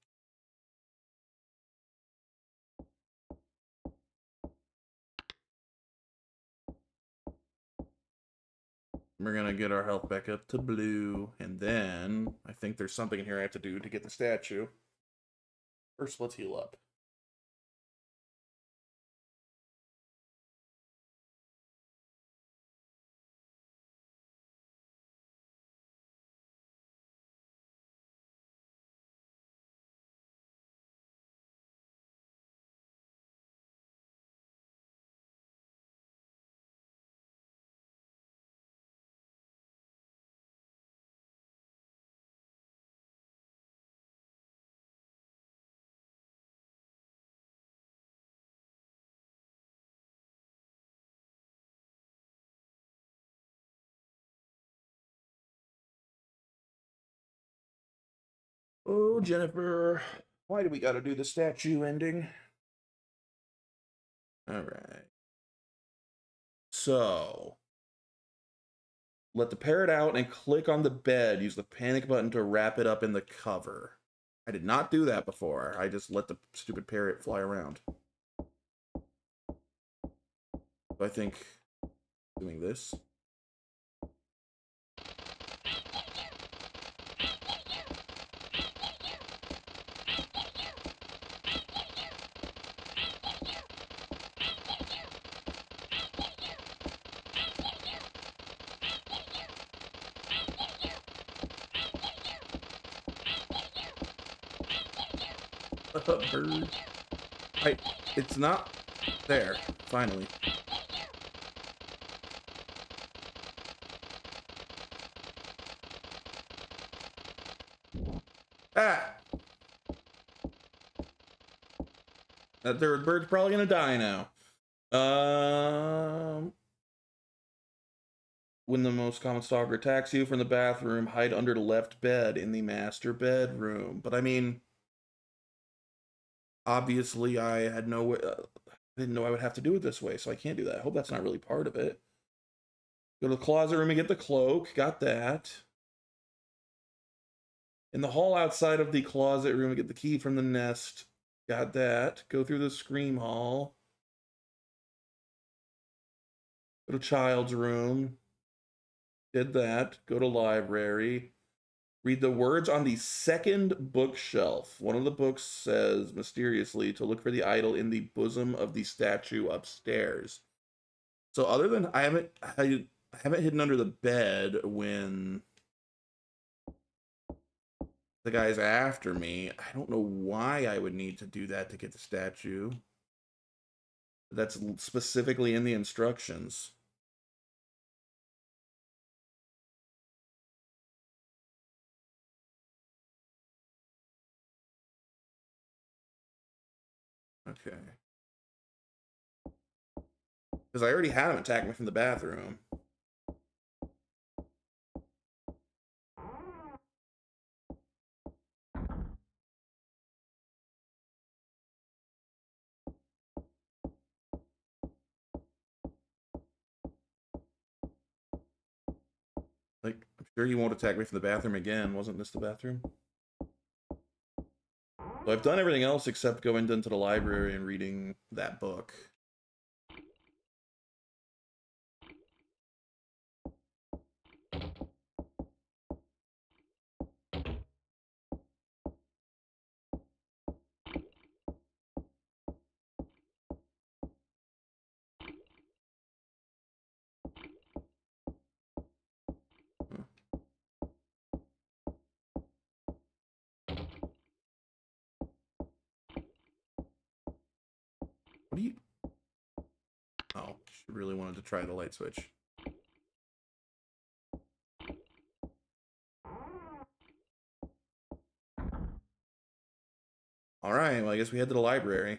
We're gonna get our health back up to blue, and then I think there's something in here I have to do to get the statue. First, let's heal up. Oh, Jennifer, why do we gotta do the statue ending? All right. So, let the parrot out and click on the bed. Use the panic button to wrap it up in the cover. I did not do that before. I just let the stupid parrot fly around. So I think doing this. Bird. I, it's not there, finally. Ah! That third bird's probably gonna die now. Um... When the most common stalker attacks you from the bathroom, hide under the left bed in the master bedroom. But I mean, obviously, I had no way, uh, didn't know I would have to do it this way, so I can't do that. I hope that's not really part of it. Go to the closet room and get the cloak. Got that. In the hall outside of the closet room and get the key from the nest. Got that. Go through the scream hall. Go to child's room. Did that. Go to library. Read the words on the second bookshelf. One of the books says, mysteriously, to look for the idol in the bosom of the statue upstairs. So other than, I haven't, I, I haven't hidden under the bed when the guy's after me. I don't know why I would need to do that to get the statue. That's specifically in the instructions. Okay. Because I already had him attack me from the bathroom. Like, I'm sure he won't attack me from the bathroom again. Wasn't this the bathroom? So I've done everything else except going into the library and reading that book. What do you... Oh, she really wanted to try the light switch. Alright, well, I guess we head to the library.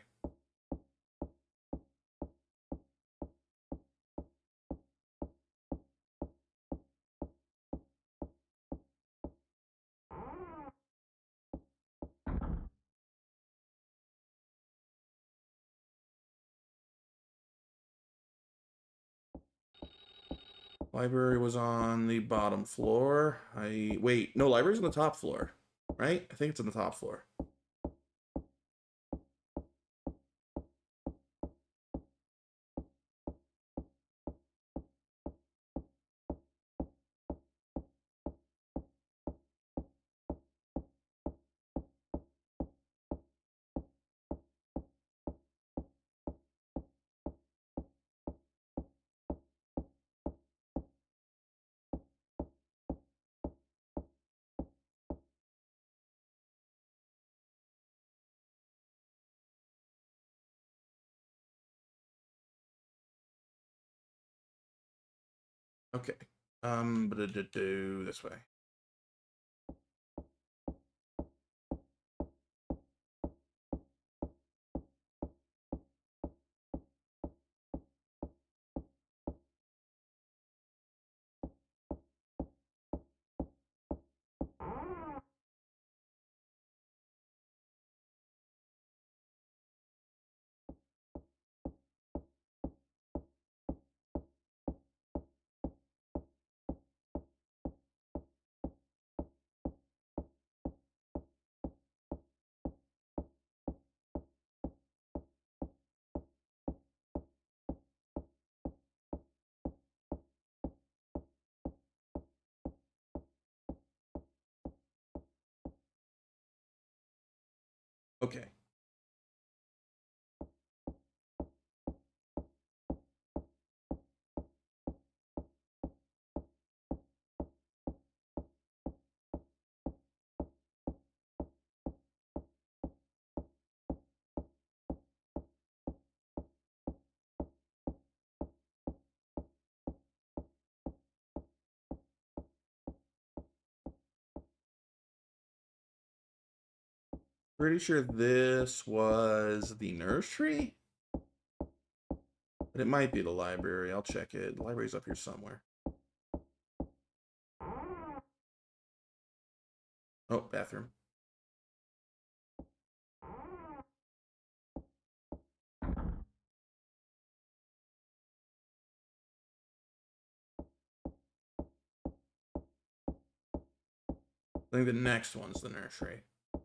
Library was on the bottom floor. I... Wait, no, library's on the top floor. Right? I think it's on the top floor. Okay. Um, but do this way. Okay. Pretty sure this was the nursery, but it might be the library. I'll check it. The library's up here somewhere. Oh, bathroom. I think the next one's the nursery.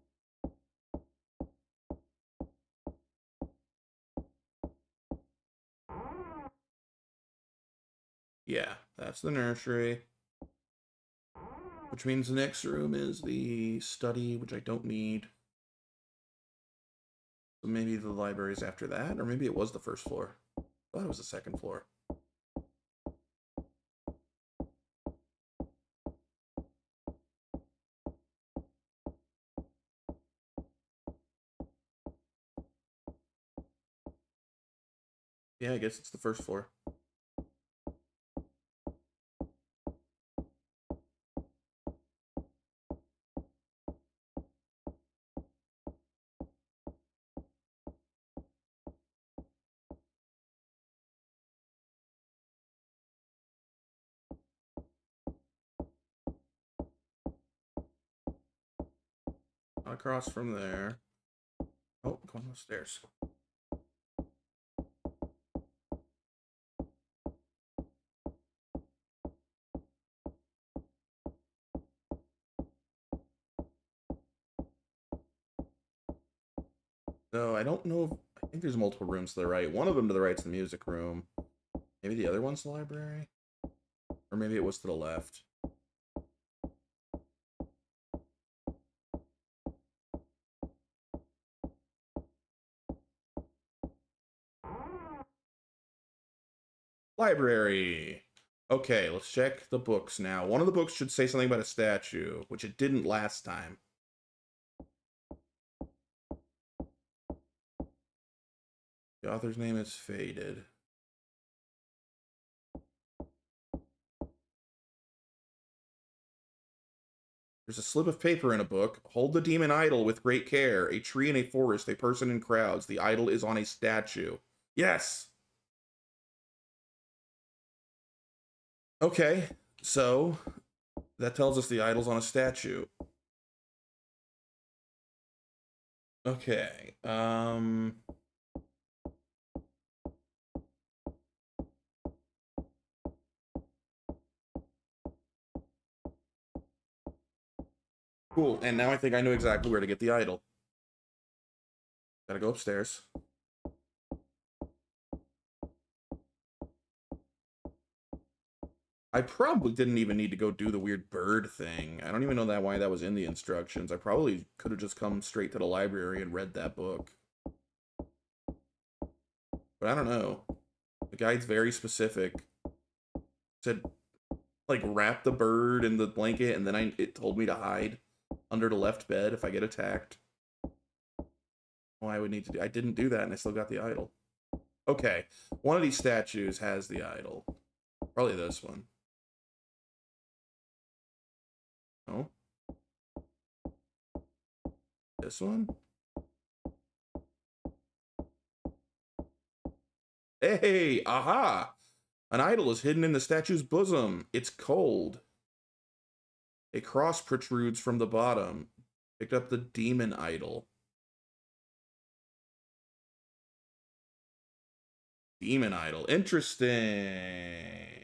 Yeah, that's the nursery. Which means the next room is the study, which I don't need. So maybe the library's after that, or maybe it was the first floor. I thought it was the second floor. Yeah, I guess it's the first floor. Across from there. Oh, going upstairs. So I don't know if, I think there's multiple rooms to the right. One of them to the right's the music room. Maybe the other one's the library? Or maybe it was to the left. Library. Okay, let's check the books now. One of the books should say something about a statue, which it didn't last time. The author's name is faded. There's a slip of paper in a book. Hold the demon idol with great care. A tree in a forest, a person in crowds. The idol is on a statue. Yes! Okay, so that tells us the idol's on a statue. Okay, um... cool, and now I think I know exactly where to get the idol. Gotta go upstairs. I probably didn't even need to go do the weird bird thing. I don't even know that why that was in the instructions. I probably could have just come straight to the library and read that book. But I don't know. The guide's very specific. It said, like, wrap the bird in the blanket, and then I it told me to hide under the left bed if I get attacked. Oh, I would need to do. I didn't do that, and I still got the idol. Okay, one of these statues has the idol. Probably this one. Oh. This one? Hey, aha! An idol is hidden in the statue's bosom. It's cold. A cross protrudes from the bottom. Picked up the demon idol. Demon idol. Interesting.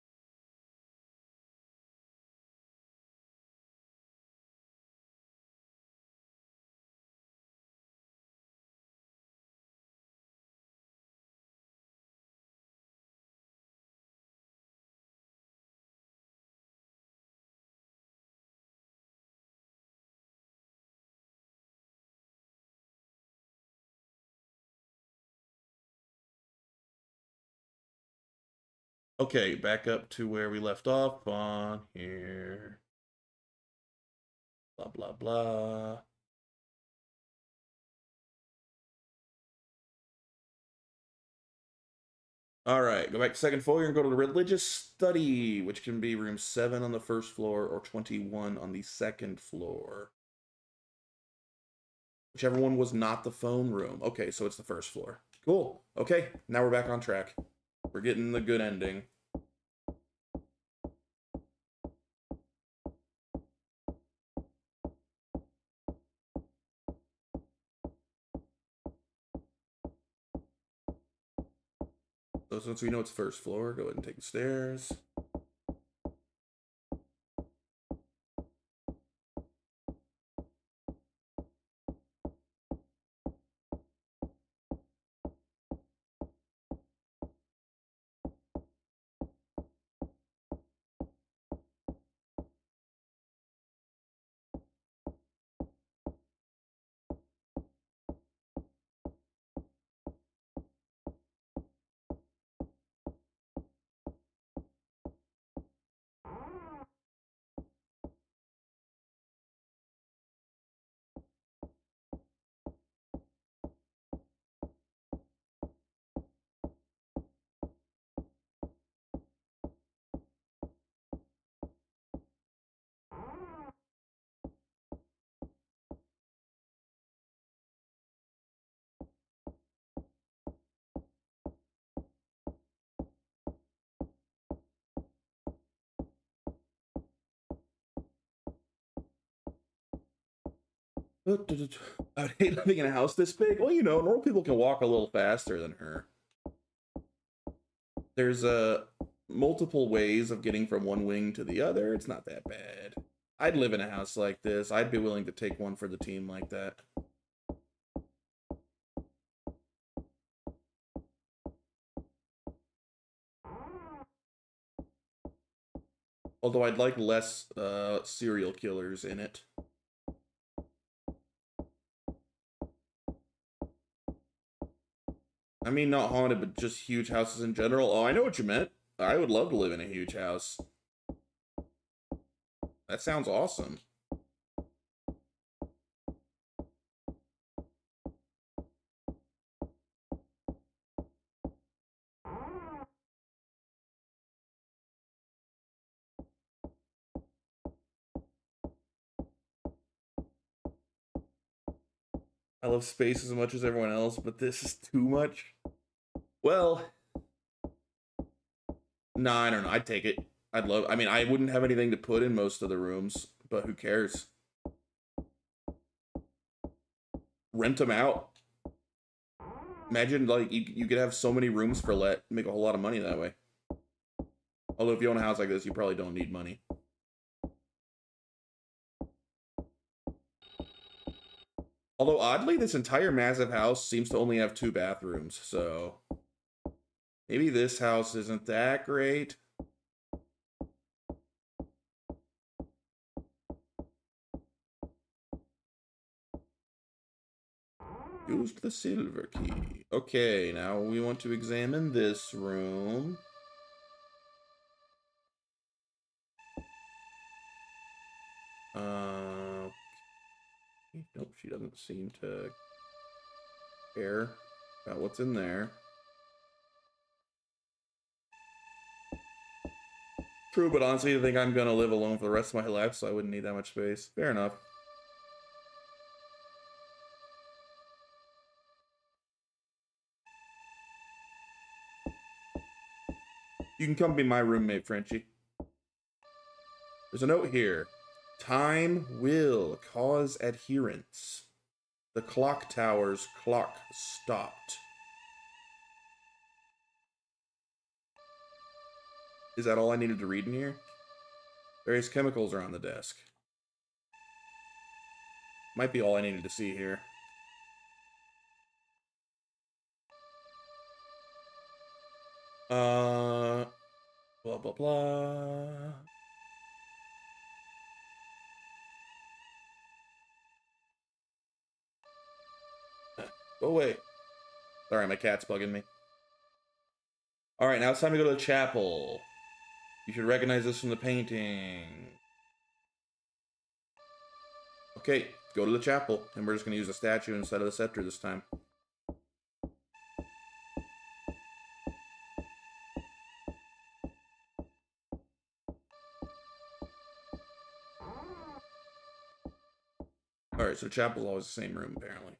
Okay, back up to where we left off on here. Blah, blah, blah. All right, go back to second floor and go to the religious study, which can be room seven on the first floor or twenty-one on the second floor. Whichever one was not the phone room. Okay, so it's the first floor. Cool. Okay, now we're back on track. We're getting the good ending. So since we know it's first floor, go ahead and take the stairs. I would hate living in a house this big. Well, you know, normal people can walk a little faster than her. There's uh, multiple ways of getting from one wing to the other. It's not that bad. I'd live in a house like this. I'd be willing to take one for the team like that. Although I'd like less uh, serial killers in it. I mean, not haunted, but just huge houses in general. Oh, I know what you meant. I would love to live in a huge house. That sounds awesome. I love space as much as everyone else, but this is too much. Well, nah, I don't know. I'd take it. I'd love. I mean, I wouldn't have anything to put in most of the rooms, but who cares? Rent them out. Imagine, like, you, you could have so many rooms for let, make a whole lot of money that way. Although, if you own a house like this, you probably don't need money. Although, oddly, this entire massive house seems to only have two bathrooms, so... maybe this house isn't that great. Used the silver key. Okay, now we want to examine this room. Uh, nope, she doesn't seem to care about what's in there. True, but honestly, I think I'm gonna live alone for the rest of my life, so I wouldn't need that much space. Fair enough. You can come be my roommate, Frenchie. There's a note here. Time will cause adherence. The clock tower's clock stopped. Is that all I needed to read in here? Various chemicals are on the desk. Might be all I needed to see here. Uh, blah, blah, blah. Go away. Sorry, my cat's bugging me. Alright, now it's time to go to the chapel. You should recognize this from the painting. Okay, go to the chapel, and we're just going to use a statue instead of the scepter this time. Alright, so chapel's always the same room, apparently.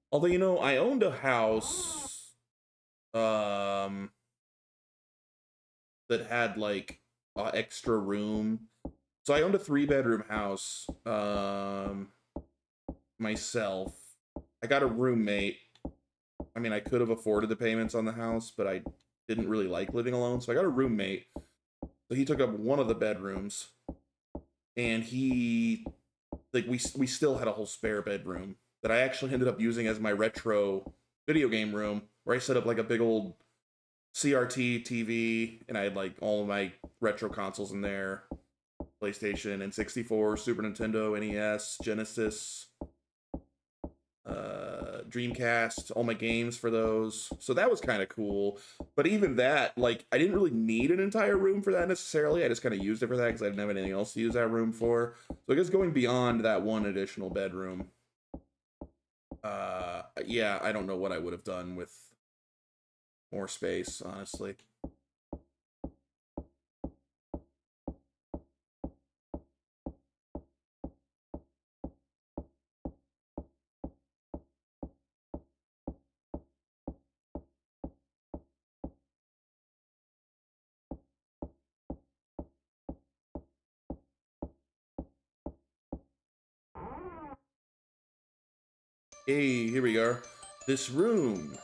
Although, you know, I owned a house um, that had, like, uh, extra room. So I owned a three-bedroom house um, myself. I got a roommate. I mean, I could have afforded the payments on the house, but I didn't really like living alone, so I got a roommate. So he took up one of the bedrooms, and he, like, we we still had a whole spare bedroom that I actually ended up using as my retro video game room, where I set up like a big old C R T T V, and I had like all of my retro consoles in there: PlayStation and sixty-four, Super Nintendo, N E S, Genesis, uh Dreamcast, all my games for those. So that was kind of cool. But even that, like, I didn't really need an entire room for that necessarily. I just kind of used it for that because I didn't have anything else to use that room for. So I guess going beyond that one additional bedroom, uh yeah, I don't know what I would have done with more space, honestly. Hey, here we are. This room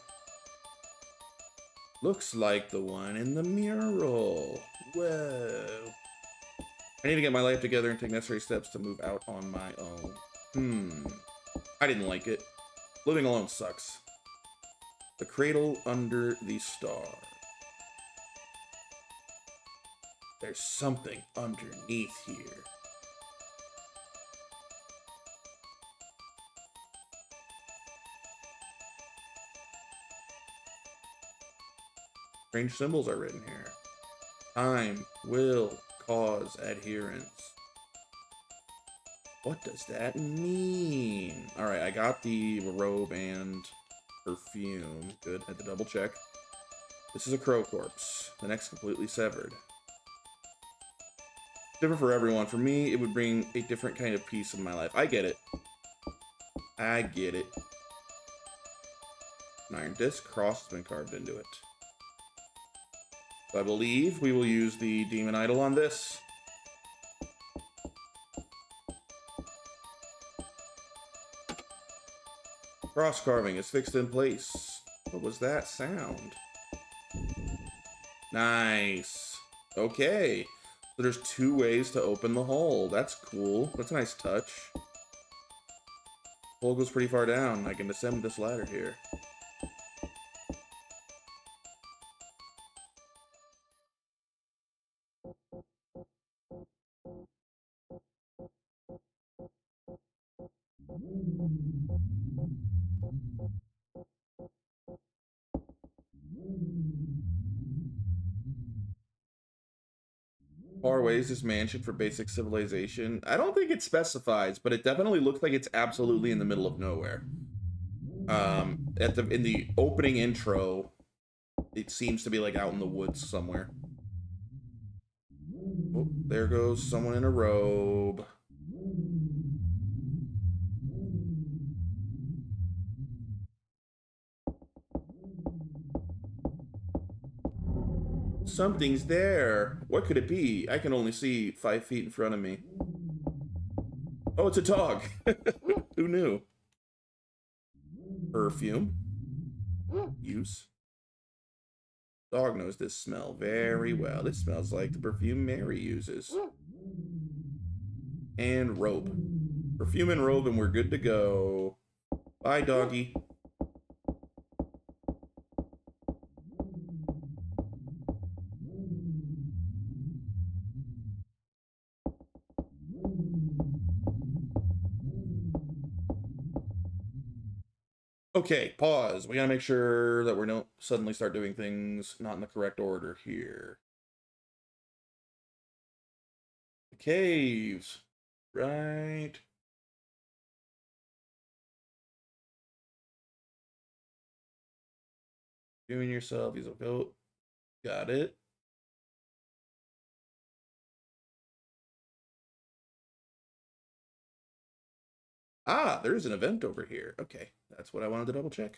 looks like the one in the mural. Whoa. I need to get my life together and take necessary steps to move out on my own. Hmm. I didn't like it. Living alone sucks. The cradle under the star. There's something underneath here. Strange symbols are written here. Time will cause adherence. What does that mean? All right, I got the robe and perfume. Good, had to double check. This is a crow corpse. The neck's completely severed. Different for everyone. For me, it would bring a different kind of peace in my life. I get it. I get it. An iron disc, cross has been carved into it. So I believe we will use the demon idol on this. Cross carving is fixed in place. What was that sound? Nice. Okay. So there's two ways to open the hole. That's cool. That's a nice touch. The hole goes pretty far down. I can descend this ladder here. Far away is this mansion for basic civilization? I don't think it specifies, but it definitely looks like it's absolutely in the middle of nowhere. Um, at the in the opening intro, it seems to be like out in the woods somewhere. Oh, there goes someone in a robe. Something's there. What could it be? I can only see five feet in front of me. Oh, it's a dog. Who knew? Perfume. Use. Dog knows this smell very well. It smells like the perfume Mary uses. And robe. Perfume and robe, and we're good to go. Bye, doggy. Okay, pause. We gotta make sure that we don't suddenly start doing things not in the correct order here. The caves. Right. Doing yourself. He's a goat. Got it. Ah, there's an event over here. Okay, That's what I wanted to double check.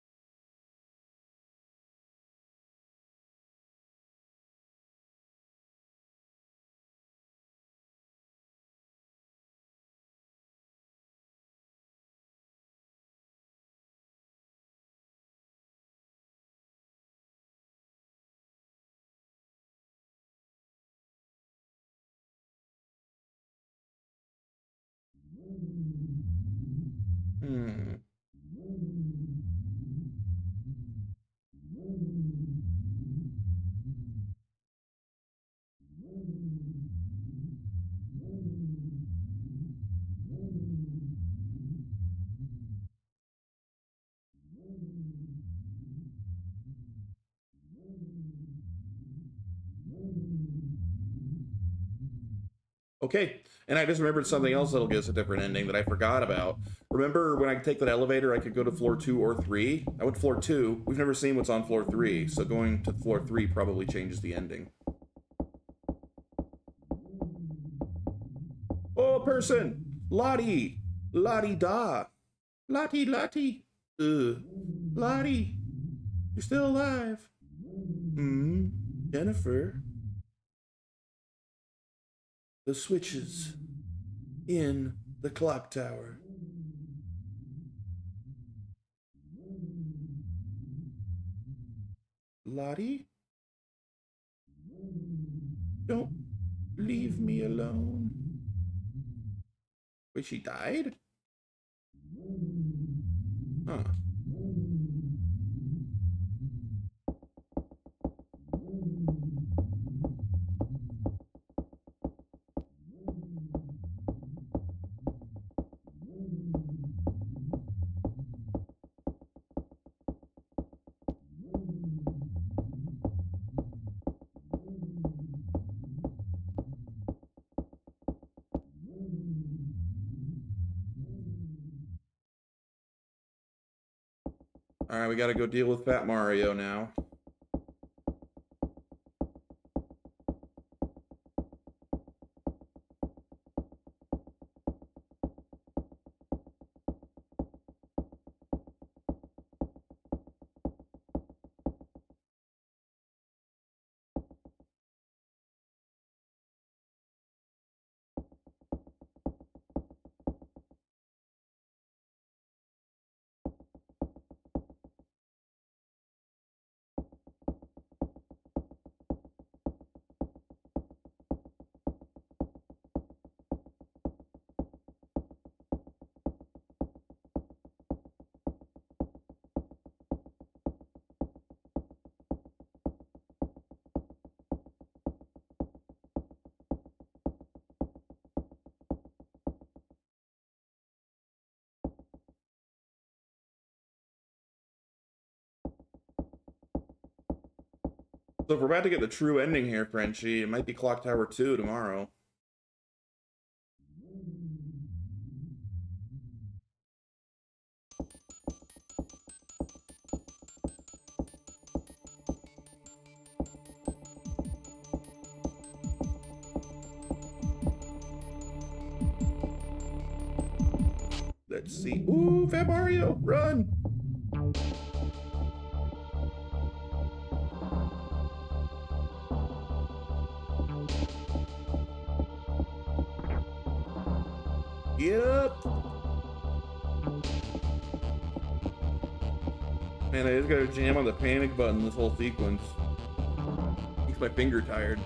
Hmm. Okay, and I just remembered something else that'll give us a different ending that I forgot about. Remember when I could take that elevator, I could go to floor two or three? I went to floor two. We've never seen what's on floor three, so going to floor three probably changes the ending. Oh, person! Lottie! Lottie da! Lottie, Lottie! Ugh. Lottie! You're still alive! Hmm? Jennifer? The switches in the clock tower. Lottie? Don't leave me alone. Wait, she died? Huh. Alright, we gotta go deal with Fat Mario now. So if we're about to get the true ending here, Frenchie, it might be Clock Tower two tomorrow. Let's see. Ooh, Fat Mario, run! Get up! Man, I just gotta jam on the panic button this whole sequence. Makes my finger tired.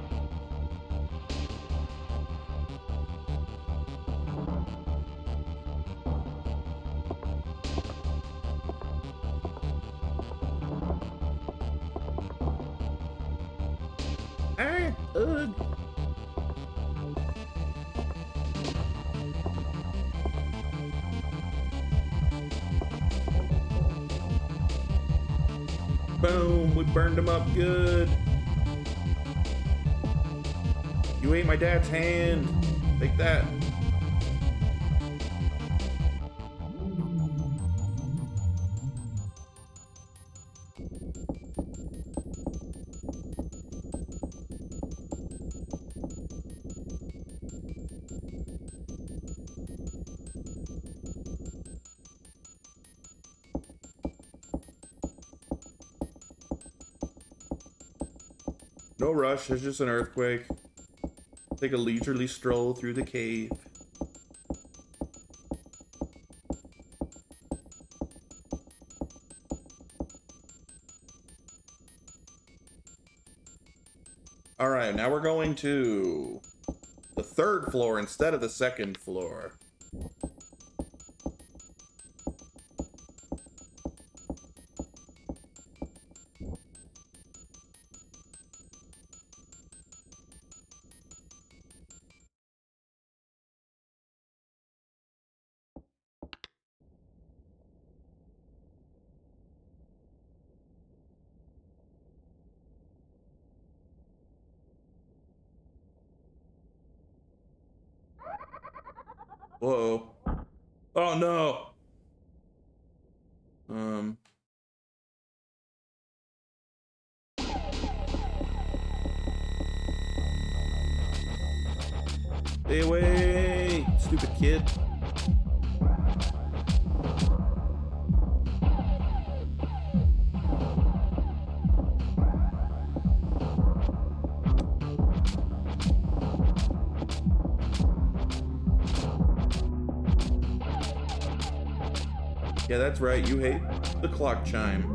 Ah! Ugh! Boom! We burned him up good. You ate my dad's hand. Take that. No rush, there's just an earthquake. Take a leisurely stroll through the cave. Alright, now we're going to the third floor instead of the second floor. Whoa. Oh no. Um. Stay away, stupid kid. Yeah, that's right. You hate the clock chime.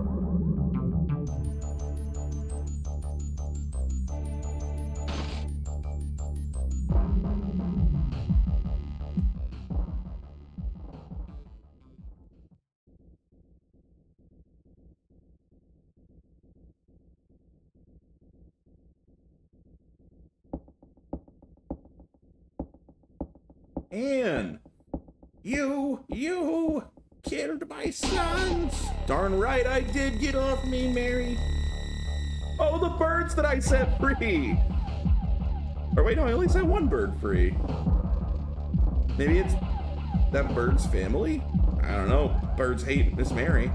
Anne! You! You! Killed my sons! Darn right I did. Get off me, Mary! Oh, the birds that I set free! Or wait, no, I only set one bird free. Maybe it's that bird's family? I don't know. Birds hate Miss Mary.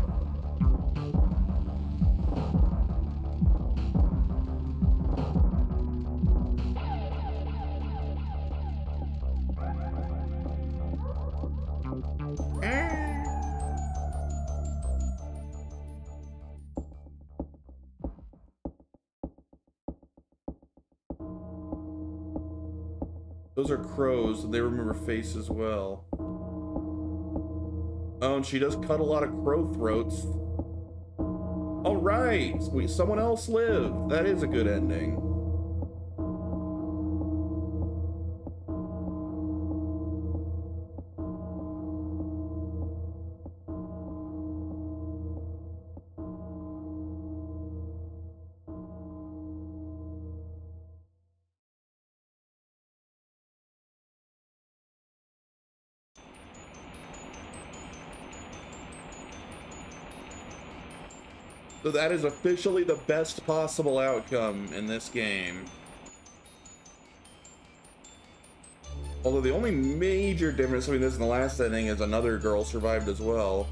Those are crows, so they remember face as well. Oh, and she does cut a lot of crow throats. All right, we, someone else lived. That is a good ending. So that is officially the best possible outcome in this game. Although the only major difference between this and the last ending is another girl survived as well.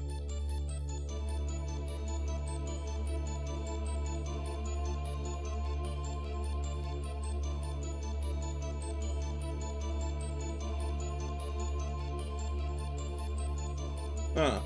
Huh.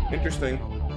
Interesting.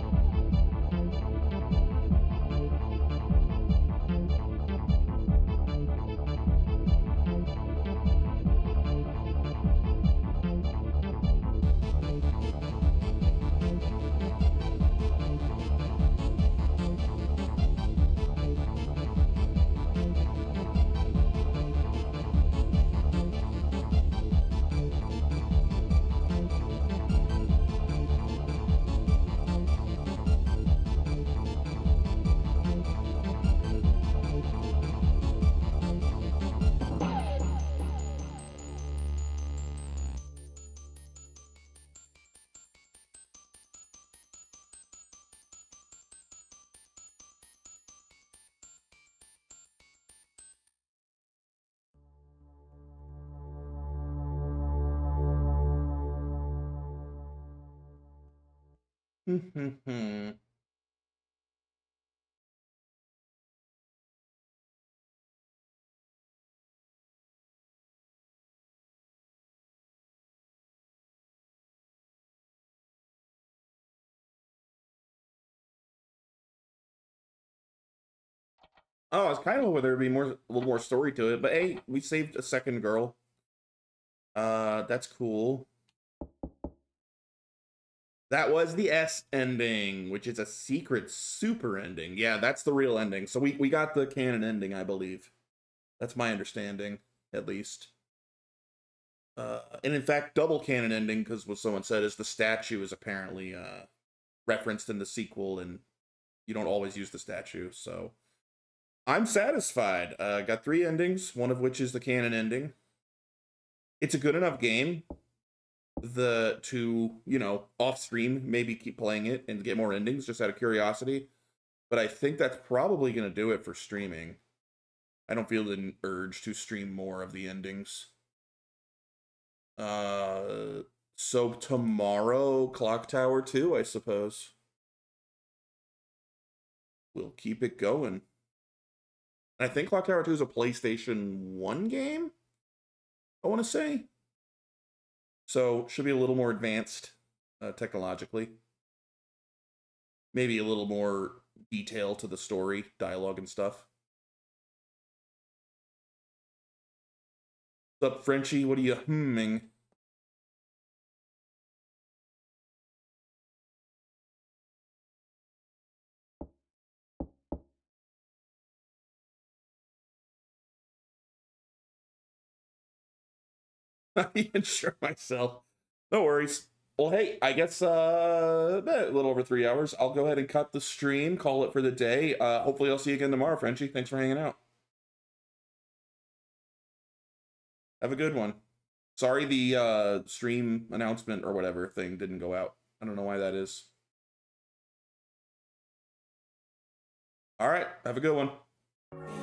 Hmm. Oh, I was kind of hoping there'd be more, a little more story to it, but hey, we saved a second girl. Uh, that's cool. That was the S ending, which is a secret super ending. Yeah, that's the real ending. So we, we got the canon ending, I believe. That's my understanding, at least. Uh, and in fact, double canon ending, because what someone said is the statue is apparently uh, referenced in the sequel, and you don't always use the statue. So I'm satisfied. Uh, got three endings, one of which is the canon ending. It's a good enough game the to you know off stream maybe keep playing it and get more endings just out of curiosity, but I think that's probably going to do it for streaming. I don't feel the urge to stream more of the endings. Uh so tomorrow, Clock Tower two, I suppose. We'll keep it going. I think Clock Tower two is a PlayStation one game, I want to say, so should be a little more advanced uh, technologically, maybe a little more detail to the story, dialogue and stuff. What's up, Frenchie? What are you humming? I even sure myself. No worries. Well, hey, I guess uh, a little over three hours. I'll go ahead and cut the stream, call it for the day. Uh, hopefully, I'll see you again tomorrow, Frenchie. Thanks for hanging out. Have a good one. Sorry the uh, stream announcement or whatever thing didn't go out. I don't know why that is. All right, have a good one.